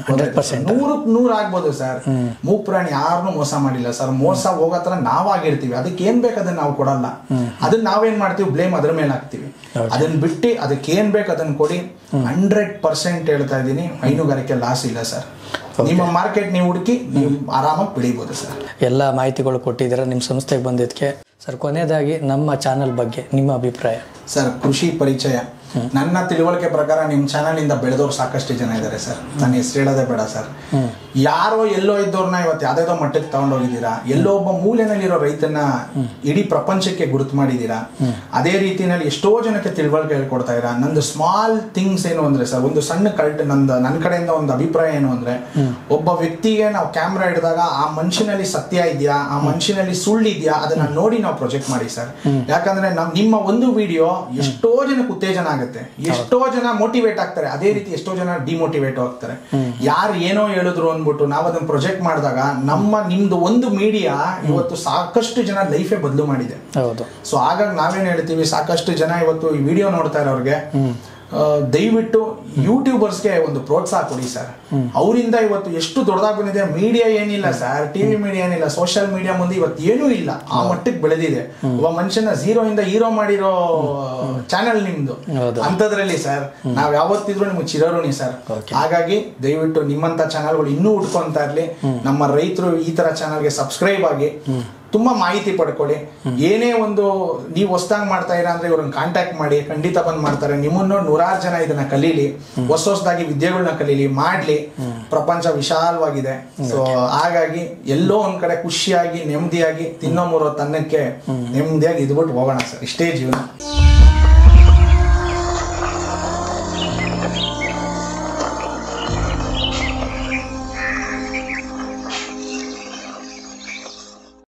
100% ಆಗ್ಬೋದು ಸರ್. ಮೂಕ್ ಪ್ರಾಣಿ ಯಾರನ್ನೂ ಮೋಸ ಮಾಡಿಲ್ಲ ಸರ್. ಮೋಸ ಹೋಗತ್ರ ನಾವಾಗಿರ್ತೀವಿ. ಅದಕ್ಕೆ ಏನ್ ಬೇಕು ಅದನ್ನ ನಾವು ಕೊಡಲ್ಲ. ಅದನ್ನ ನಾವೇನ್ ಮಾಡ್ತೀವಿ, ಬ್ಲೇಮ್ ಅದ್ರ ಮೇಲೆ ಹಾಕ್ತಿವಿ. ಅದನ್ನ ಬಿಟ್ಟು ಅದಕ್ಕೆ ಏನ್ ಬೇಕು ಅದನ್ನ ಕೊಡಿ. 100% ಹೇಳ್ತಾ ಇದ್ದೀನಿ, ಹೈನುಗಾರಿಕೆ ಲಾಸ್ ಇಲ್ಲ ಸರ್. ನಿಮ್ಮ ಮಾರ್ಕೆಟ್ ನೀವು ಹುಡುಕಿ ನೀವು ಆರಾಮಾಗಿ ಬೆಳಿಬಹುದು ಸರ್. ಎಲ್ಲ ಮಾಹಿತಿಗಳು ಕೊಟ್ಟಿದ್ದೀರಾ ನಿಮ್ಮ ಸಂಸ್ಥೆಗೆ ಬಂದಿದ್ದಕ್ಕೆ ಸರ್. ಕೊನೆಯದಾಗಿ ನಮ್ಮ ಚಾನಲ್ ಬಗ್ಗೆ ನಿಮ್ಮ ಅಭಿಪ್ರಾಯ ಸರ್? ಕೃಷಿ ಪರಿಚಯ ನನ್ನ ತಿಳುವಳಿಕೆ ಪ್ರಕಾರ ನಿಮ್ಮ ಚಾನಲ್ ಇಂದ ಬೆಳೆದವ್ರು ಸಾಕಷ್ಟು ಜನ ಇದ್ದಾರೆ ಸರ್. ನನ್ನ ಹೆಸರು ಹೇಳೋದೇ ಬೇಡ ಸರ್. ಯಾರೋ ಎಲ್ಲೋ ಇದ್ದವ್ರನ್ನ ಇವತ್ತು ಯಾವ್ದಾವ್ದೋ ಮಟ್ಟಕ್ಕೆ ತಗೊಂಡೋಗಿದ್ದೀರಾ. ಎಲ್ಲೋ ಒಬ್ಬ ಮೂಲೆನಲ್ಲಿರೋ ರೈತನ ಇಡೀ ಪ್ರಪಂಚಕ್ಕೆ ಗುರುತು ಮಾಡಿದ್ದೀರಾ. ಅದೇ ರೀತಿಯಲ್ಲಿ ಎಷ್ಟೋ ಜನಕ್ಕೆ ತಿಳುವಳಿಕೆ ಹೇಳ್ಕೊಡ್ತಾ ಇದ್ದೀರಾ. ನಂದು ಸ್ಮಾಲ್ ಥಿಂಗ್ಸ್ ಏನು ಅಂದ್ರೆ ಸರ್, ಒಂದು ಸಣ್ಣ ನನ್ನ ಕಡೆಯಿಂದ ಒಂದು ಅಭಿಪ್ರಾಯ ಏನು ಅಂದ್ರೆ, ಒಬ್ಬ ವ್ಯಕ್ತಿಗೆ ನಾವು ಕ್ಯಾಮ್ರಾ ಹಿಡಿದಾಗ ಆ ಮನುಷ್ಯನಲ್ಲಿ ಸತ್ಯ ಇದೆಯಾ, ಆ ಮನುಷ್ಯನಲ್ಲಿ ಸುಳ್ಳಿದ್ಯಾ, ಅದನ್ನ ನೋಡಿ ನಾವು ಪ್ರೊಜೆಕ್ಟ್ ಮಾಡಿ ಸರ್. ಯಾಕಂದ್ರೆ ನಿಮ್ಮ ಒಂದು ವಿಡಿಯೋ ಎಷ್ಟೋ ಜನಕ್ಕೆ ಉತ್ತೇಜನ ಆಗುತ್ತೆ, ಎಷ್ಟೋ ಜನ ಮೋಟಿವೇಟ್ ಆಗ್ತಾರೆ. ಅದೇ ರೀತಿ ಎಷ್ಟೋ ಜನ ಡಿಮೋಟಿವೇಟ್ ಆಗ್ತಾರೆ. ಯಾರು ಏನೋ ಹೇಳಿದ್ರು ಅಂದ್ಬಿಟ್ಟು ನಾವು ಅದನ್ನ ಪ್ರೊಜೆಕ್ಟ್ ಮಾಡಿದಾಗ ನಿಮ್ದು ಒಂದು ಮೀಡಿಯಾ ಇವತ್ತು ಸಾಕಷ್ಟು ಜನ ಲೈಫೇ ಬದಲು ಮಾಡಿದೆ. ಸೊ ಹಾಗಾಗಿ ನಾವೇನ್ ಹೇಳ್ತೀವಿ, ಸಾಕಷ್ಟು ಜನ ಇವತ್ತು ಈ ವಿಡಿಯೋ ನೋಡ್ತಾ ಇರೋರಿಗೆ ದಯವಿಟ್ಟು ಯೂಟ್ಯೂಬರ್ಸ್ಗೆ ಒಂದು ಪ್ರೋತ್ಸಾಹ ಕೊಡಿ ಸರ್. ಅವರಿಂದ ಇವತ್ತು ಎಷ್ಟು ದೊಡ್ಡದಾಗಿ ಬಂದಿದೆ. ಮೀಡಿಯಾ ಏನಿಲ್ಲ ಸರ್, ಟಿವಿ ಮೀಡಿಯಾ ಏನಿಲ್ಲ, ಸೋಷಿಯಲ್ ಮೀಡಿಯಾ ಮುಂದೆ ಇವತ್ತು ಏನೂ ಇಲ್ಲ, ಆ ಮಟ್ಟಕ್ಕೆ ಬೆಳೆದಿದೆ. ಒಬ್ಬ ಮನುಷ್ಯನ 0 ಇಂದ ಹೀರೋ ಮಾಡಿರೋ ಚಾನೆಲ್ ನಿಮ್ದು. ಅಂಥದ್ರಲ್ಲಿ ಸರ್ ನಾವ್ ಯಾವತ್ತಿದ್ರು ನಿಮ್ಗೆ ಚಿರಋಣಿ ಸರ್. ಹಾಗಾಗಿ ದಯವಿಟ್ಟು ನಿಮ್ಮಂತ ಚಾನೆಲ್ಗಳು ಇನ್ನೂ ಉಟ್ಕೊಂತ ಇರ್ಲಿ. ನಮ್ಮ ರೈತರು ಈ ತರ ಚಾನೆಲ್ಗೆ ಸಬ್ಸ್ಕ್ರೈಬ್ ಆಗಿ ತುಂಬಾ ಮಾಹಿತಿ ಪಡ್ಕೊಳ್ಳಿ. ಏನೇ ಒಂದು ನೀವು ಹೊಸದಾಗಿ ಮಾಡ್ತಾ ಇರ ಅಂದ್ರೆ ಇವ್ರನ್ನ ಕಾಂಟ್ಯಾಕ್ಟ್ ಮಾಡಿ, ಖಂಡಿತ ಬಂದ್ ಮಾಡ್ತಾರೆ. ನಿಮ್ಮನ್ನು 100 ಜನ ಇದನ್ನ ಕಲೀಲಿ, ಹೊಸದಾಗಿ ವಿದ್ಯೆಗಳನ್ನ ಕಲೀಲಿ, ಮಾಡ್ಲಿ. ಪ್ರಪಂಚ ವಿಶಾಲವಾಗಿದೆ. ಸೊ ಹಾಗಾಗಿ ಎಲ್ಲೋ ಒಂದ್ ಕಡೆ ಖುಷಿಯಾಗಿ ನೆಮ್ಮದಿಯಾಗಿ ತಿನ್ನೋ 3 ಹೊತ್ತು ಅನ್ನಕ್ಕೆ ನೆಮ್ಮದಿಯಾಗಿ ಇದ್ಬಿಟ್ಟು ಹೋಗೋಣ ಸರ್. ಇಷ್ಟೇ ಜೀವನ.